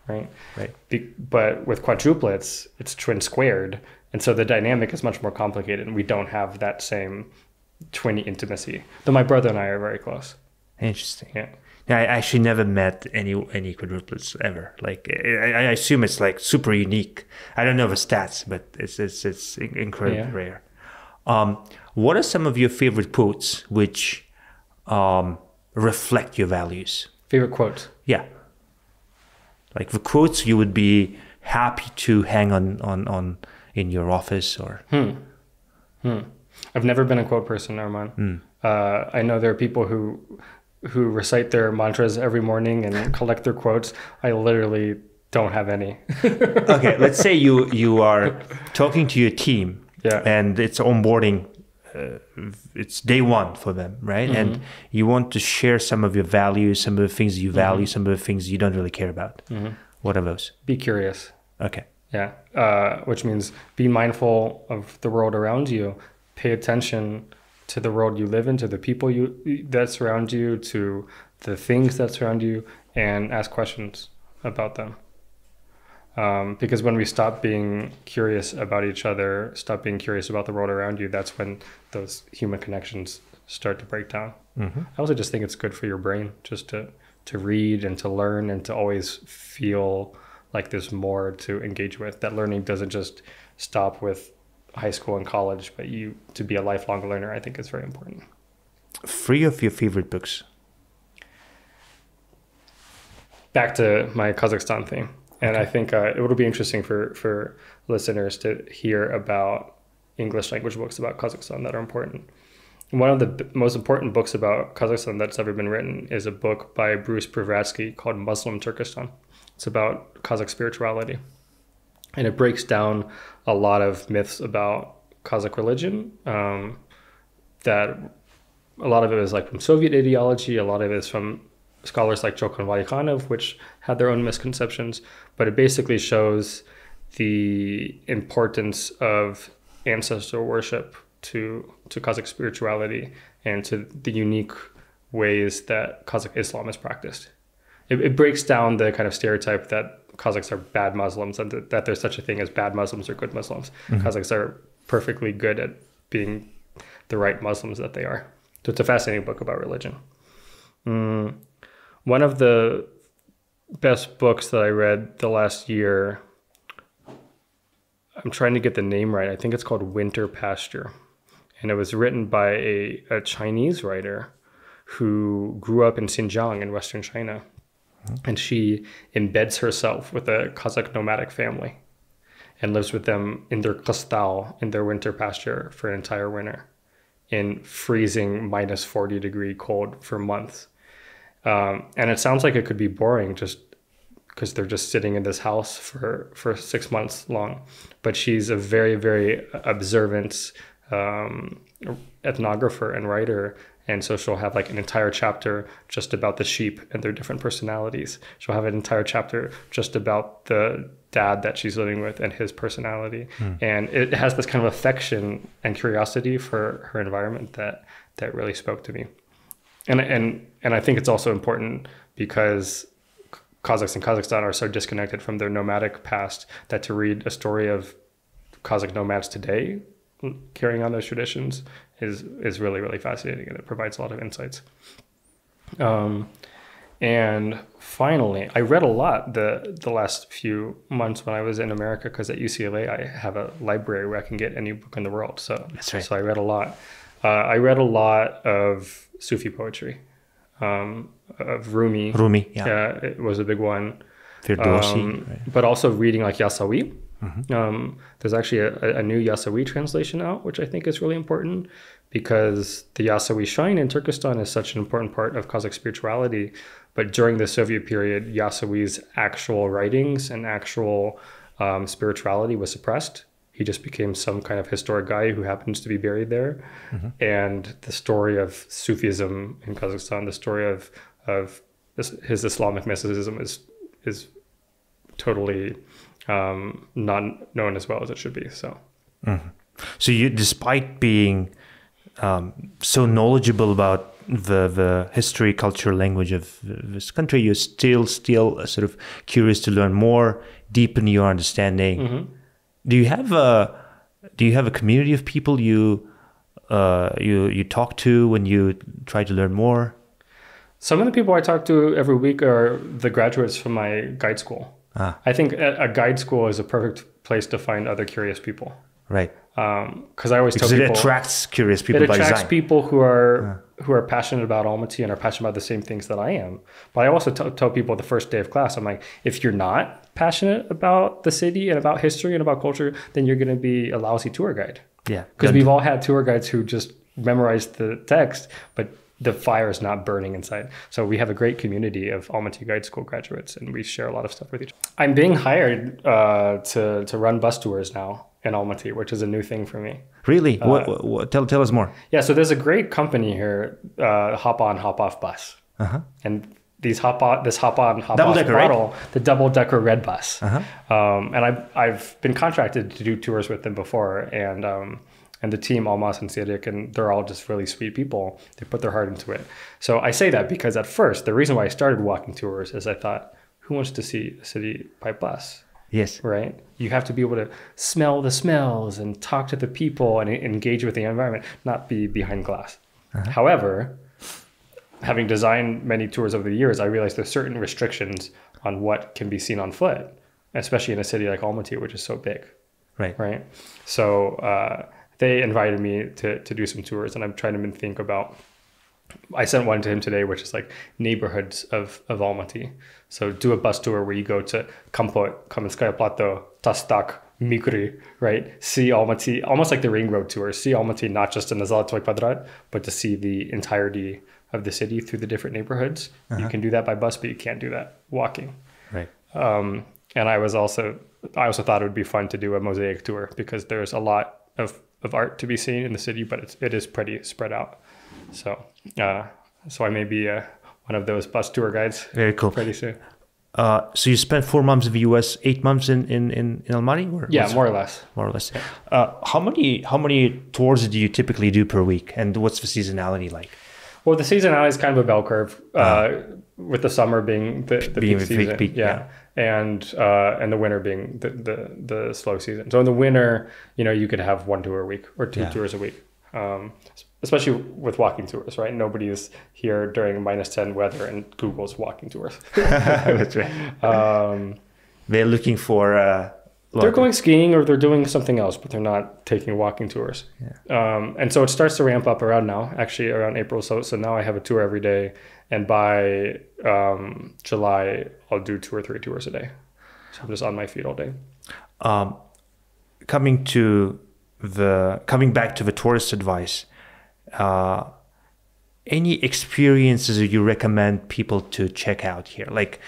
right? Right. Be- but with quadruplets, it's twin squared. And so the dynamic is much more complicated, and we don't have that same twinny intimacy. Though my brother and I are very close. Interesting. Yeah. Yeah, I actually never met any any quadruplets ever. Like, I, I assume it's like super unique. I don't know the stats, but it's it's it's incredibly Yeah. rare. Um, what are some of your favorite quotes which um, reflect your values? Favorite quote? Yeah, like the quotes you would be happy to hang on on on in your office or. Hmm. Hmm. I've never been a quote person, Arman. Mm. Uh, I know there are people who who recite their mantras every morning and collect their quotes. I literally don't have any. Okay, let's say you you are talking to your team, Yeah. and it's onboarding. Uh, it's day one for them, right? Mm-hmm. And you want to share some of your values, some of the things you value, Mm-hmm. some of the things you don't really care about. Mm-hmm. What are those? Be curious. Okay. Yeah. Uh, which means be mindful of the world around you. Pay attention to the world you live in, to the people you that surround you, to the things that surround you, and ask questions about them. Um, because when we stop being curious about each other, stop being curious about the world around you, that's when those human connections start to break down. Mm-hmm. I also just think it's good for your brain just to to read and to learn and to always feel like there's more to engage with. That learning doesn't just stop with high school and college, but you to be a lifelong learner, I think is very important. Three of your favorite books. Back to my Kazakhstan thing. And I think uh, it would be interesting for, for listeners to hear about English language books about Kazakhstan that are important. One of the b- most important books about Kazakhstan that's ever been written is a book by Bruce Prevratsky called Muslim Turkestan. It's about Kazakh spirituality. And it breaks down a lot of myths about Kazakh religion. Um, that a lot of it is like from Soviet ideology, a lot of it is from scholars like Jokan Valikhanov, which had their own misconceptions. But it basically shows the importance of ancestor worship to, to Kazakh spirituality and to the unique ways that Kazakh Islam is practiced. It, it breaks down the kind of stereotype that Kazakhs are bad Muslims and that, that there's such a thing as bad Muslims or good Muslims. Mm-hmm. Kazakhs are perfectly good at being the right Muslims that they are. So it's a fascinating book about religion. Mm. One of the best books that I read the last year, I'm trying to get the name right. I think it's called Winter Pasture. And it was written by a, a Chinese writer who grew up in Xinjiang in Western China. And she embeds herself with a Kazakh nomadic family and lives with them in their kastao, in their winter pasture for an entire winter in freezing minus forty degree cold for months. Um, and it sounds like it could be boring just because they're just sitting in this house for, for six months long. But she's a very, very observant um, ethnographer and writer. And so she'll have like an entire chapter just about the sheep and their different personalities. She'll have an entire chapter just about the dad that she's living with and his personality. Mm. And it has this kind of affection and curiosity for her environment that that really spoke to me. And and and I think it's also important because Kazakhs and Kazakhstan are so disconnected from their nomadic past that to read a story of Kazakh nomads today carrying on those traditions is is really, really fascinating, and it provides a lot of insights. Um, and finally, I read a lot the, the last few months when I was in America, because at U C L A, I have a library where I can get any book in the world. So, That's right. so I read a lot. Uh, I read a lot of Sufi poetry, um, of Rumi. Rumi, yeah. Yeah, it was a big one. Ferdowsi, Um, right. But also reading like Yasawi. Mm-hmm. Um, there's actually a, a new Yasawi translation out, which I think is really important because the Yasawi shrine in Turkestan is such an important part of Kazakh spirituality. But during the Soviet period, Yasawi's actual writings and actual um, spirituality was suppressed. He just became some kind of historic guy who happens to be buried there. Mm-hmm. And the story of Sufism in Kazakhstan, the story of of this, his Islamic mysticism is is totally um, not known as well as it should be. So, mm-hmm. so you, despite being um, so knowledgeable about the the history, culture, language of this country, you're still still sort of curious to learn more, deepen your understanding. Mm-hmm. Do you have a do you have a community of people you uh, you you talk to when you try to learn more? Some of the people I talk to every week are the graduates from my guide school. Ah. I think a, a guide school is a perfect place to find other curious people. Right. Because um, I always because tell it people... it attracts curious people It by attracts design. people who are uh. who are passionate about Almaty and are passionate about the same things that I am. But I also t- tell people the first day of class, I'm like, if you're not passionate about the city and about history and about culture, then you're going to be a lousy tour guide. Yeah. Because we've all had tour guides who just memorized the text, but the fire is not burning inside. So we have a great community of Almaty Guide School graduates, and we share a lot of stuff with each other. I'm being hired uh, to to run bus tours now in Almaty, which is a new thing for me. Really? Uh, what, what, what, tell tell us more. Yeah, so there's a great company here, uh, Hop On, Hop Off Bus, uh-huh. and these hop on, this Hop On, Hop double Off decker, model, right? the double decker red bus. Uh-huh. Um, and I've I've been contracted to do tours with them before, and um, and the team, Almas and Sirik, and they're all just really sweet people. They put their heart into it. So I say that because at first, the reason why I started walking tours is I thought, who wants to see a city by bus? Yes. Right? You have to be able to smell the smells and talk to the people and engage with the environment, not be behind glass. Uh-huh. However, having designed many tours over the years, I realized there's certain restrictions on what can be seen on foot, especially in a city like Almaty, which is so big. Right. Right. So uh, they invited me to, to do some tours, and I'm trying to think about, I sent one to him today, which is like neighborhoods of, of Almaty. So do a bus tour where you go to Kampot, Kamenskaya Plateau, Tastak, Mikri, right? See Almaty, almost like the ring road tour. See Almaty not just in the Zolotoy Kvadrat, but to see the entirety of the city through the different neighborhoods. Uh-huh. You can do that by bus, but you can't do that walking. Right. Um, and I was also, I also thought it would be fun to do a mosaic tour because there's a lot of, of art to be seen in the city, but it's, it is pretty spread out. So, uh, so I may be uh, one of those bus tour guides. Very cool. Pretty soon. Uh, so you spent four months in the U S, eight months in in in, in Almaty, or yeah, more or less. More or less. Yeah. Uh, how many how many tours do you typically do per week, and what's the seasonality like? Well, the seasonality is kind of a bell curve, uh, uh, with the summer being the, the being peak the season, peak, yeah, yeah. and uh, and the winter being the, the the slow season. So in the winter, you know, you could have one tour a week or two yeah. tours a week. Um, especially with walking tours, right? Nobody's here during minus ten weather and Google's walking tours. That's right. Um, they're looking for... Uh, they're going skiing or they're doing something else, but they're not taking walking tours. Yeah. Um, and so it starts to ramp up around now, actually around April. So, so now I have a tour every day. And by um, July, I'll do two or three tours a day. So I'm just on my feet all day. Um, coming to... the coming back to the tourist advice, uh, any experiences that you recommend people to check out here, like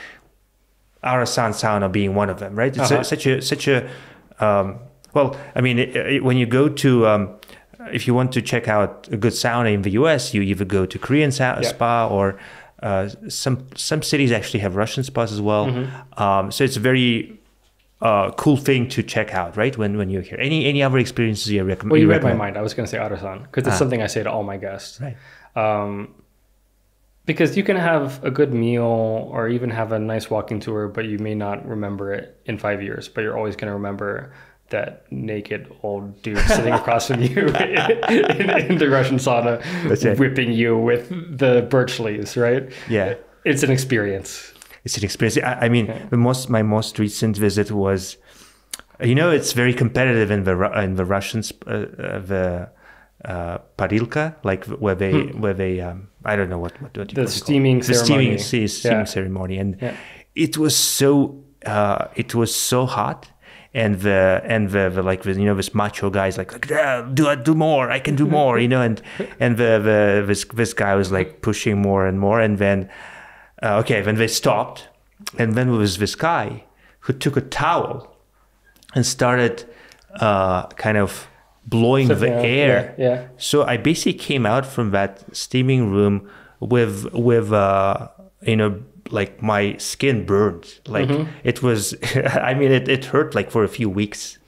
Arasan sauna being one of them, right? It's uh-huh. a, such a such a um, well, I mean, it, it, when you go to um, if you want to check out a good sauna in the U S, you either go to Korean sa- yeah. spa or uh, some some cities actually have Russian spas as well. Mm-hmm. Um, so it's a very Uh, cool thing to check out, right? When when you're here, any any other experiences you recommend? Well, you, you read recommend? my mind. I was going to say Arasan because it's ah. something I say to all my guests. Right. Um, because you can have a good meal or even have a nice walking tour, but you may not remember it in five years. But you're always going to remember that naked old dude sitting across from you in, in the Russian sauna, whipping you with the birch leaves, right? Yeah, it's an experience. It's an experience. I, I mean, yeah. the most my most recent visit was, you know, it's very competitive in the in the Russians, uh, uh, the uh, parilka, like where they hmm. where they um, I don't know what what, what the steaming the ceremony. steaming, steaming yeah. ceremony, and yeah. it was so uh, it was so hot, and the and the, the like the, you know this macho guys like like yeah, do do more, I can do more, you know, and and the, the this this guy was like pushing more and more, and then. Uh, okay, then they stopped, and then there was this guy who took a towel and started uh, kind of blowing so, the yeah, air. Yeah, yeah. So I basically came out from that steaming room with with uh, you know like my skin burned. Like mm-hmm. it was. I mean, it, it hurt like for a few weeks.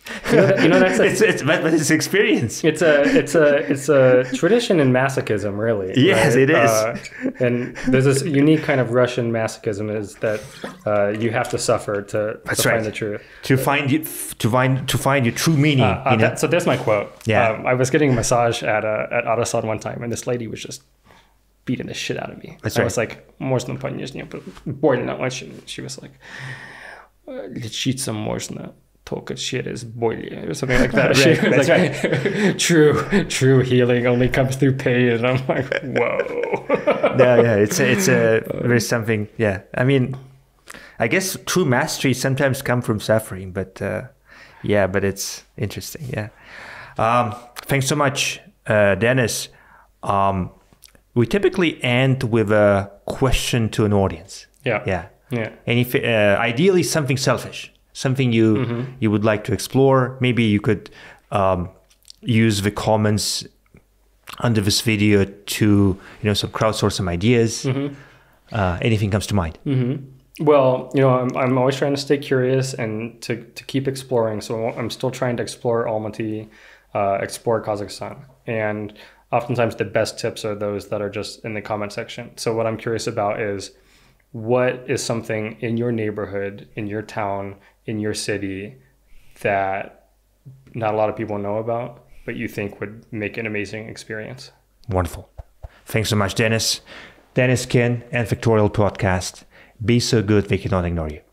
You know, that, you know that's a, it's it's but, but it's experience. It's a it's a it's a tradition in masochism, really. Yes, right? it is. Uh, and there's this unique kind of Russian masochism is that uh, you have to suffer to, That's to right. find the truth. To find you, to find to find your true meaning. Uh, uh, you know? that, so there's my quote. Yeah. Um, I was getting a massage at uh, at Arasan one time, and this lady was just beating the shit out of me. That's I right. was like, можно понежнее, больно очень. She was like, лечиться можно только через боли, or something like that. She Right, was that's like, right. true, true healing only comes through pain. And I'm like, whoa. Yeah, yeah, it's a, it's a there's something. Yeah, I mean, I guess true mastery sometimes come from suffering, but uh, yeah, but it's interesting. Yeah. Um, thanks so much, uh, Dennis. Um, we typically end with a question to an audience. Yeah. Yeah. Yeah. And if uh, ideally something selfish, something you Mm-hmm. you would like to explore. Maybe you could um, use the comments under this video to you know some crowdsource some ideas. Mm-hmm. Uh, anything comes to mind? Mm-hmm. Well, you know, I'm I'm always trying to stay curious and to to keep exploring. So I'm still trying to explore Almaty, uh, explore Kazakhstan, and oftentimes the best tips are those that are just in the comment section. So what I'm curious about is, what is something in your neighborhood, in your town, in your city that not a lot of people know about, but you think would make an amazing experience? Wonderful. Thanks so much, Dennis. Dennis Kin, nFactorial Podcast. Be so good they cannot ignore you.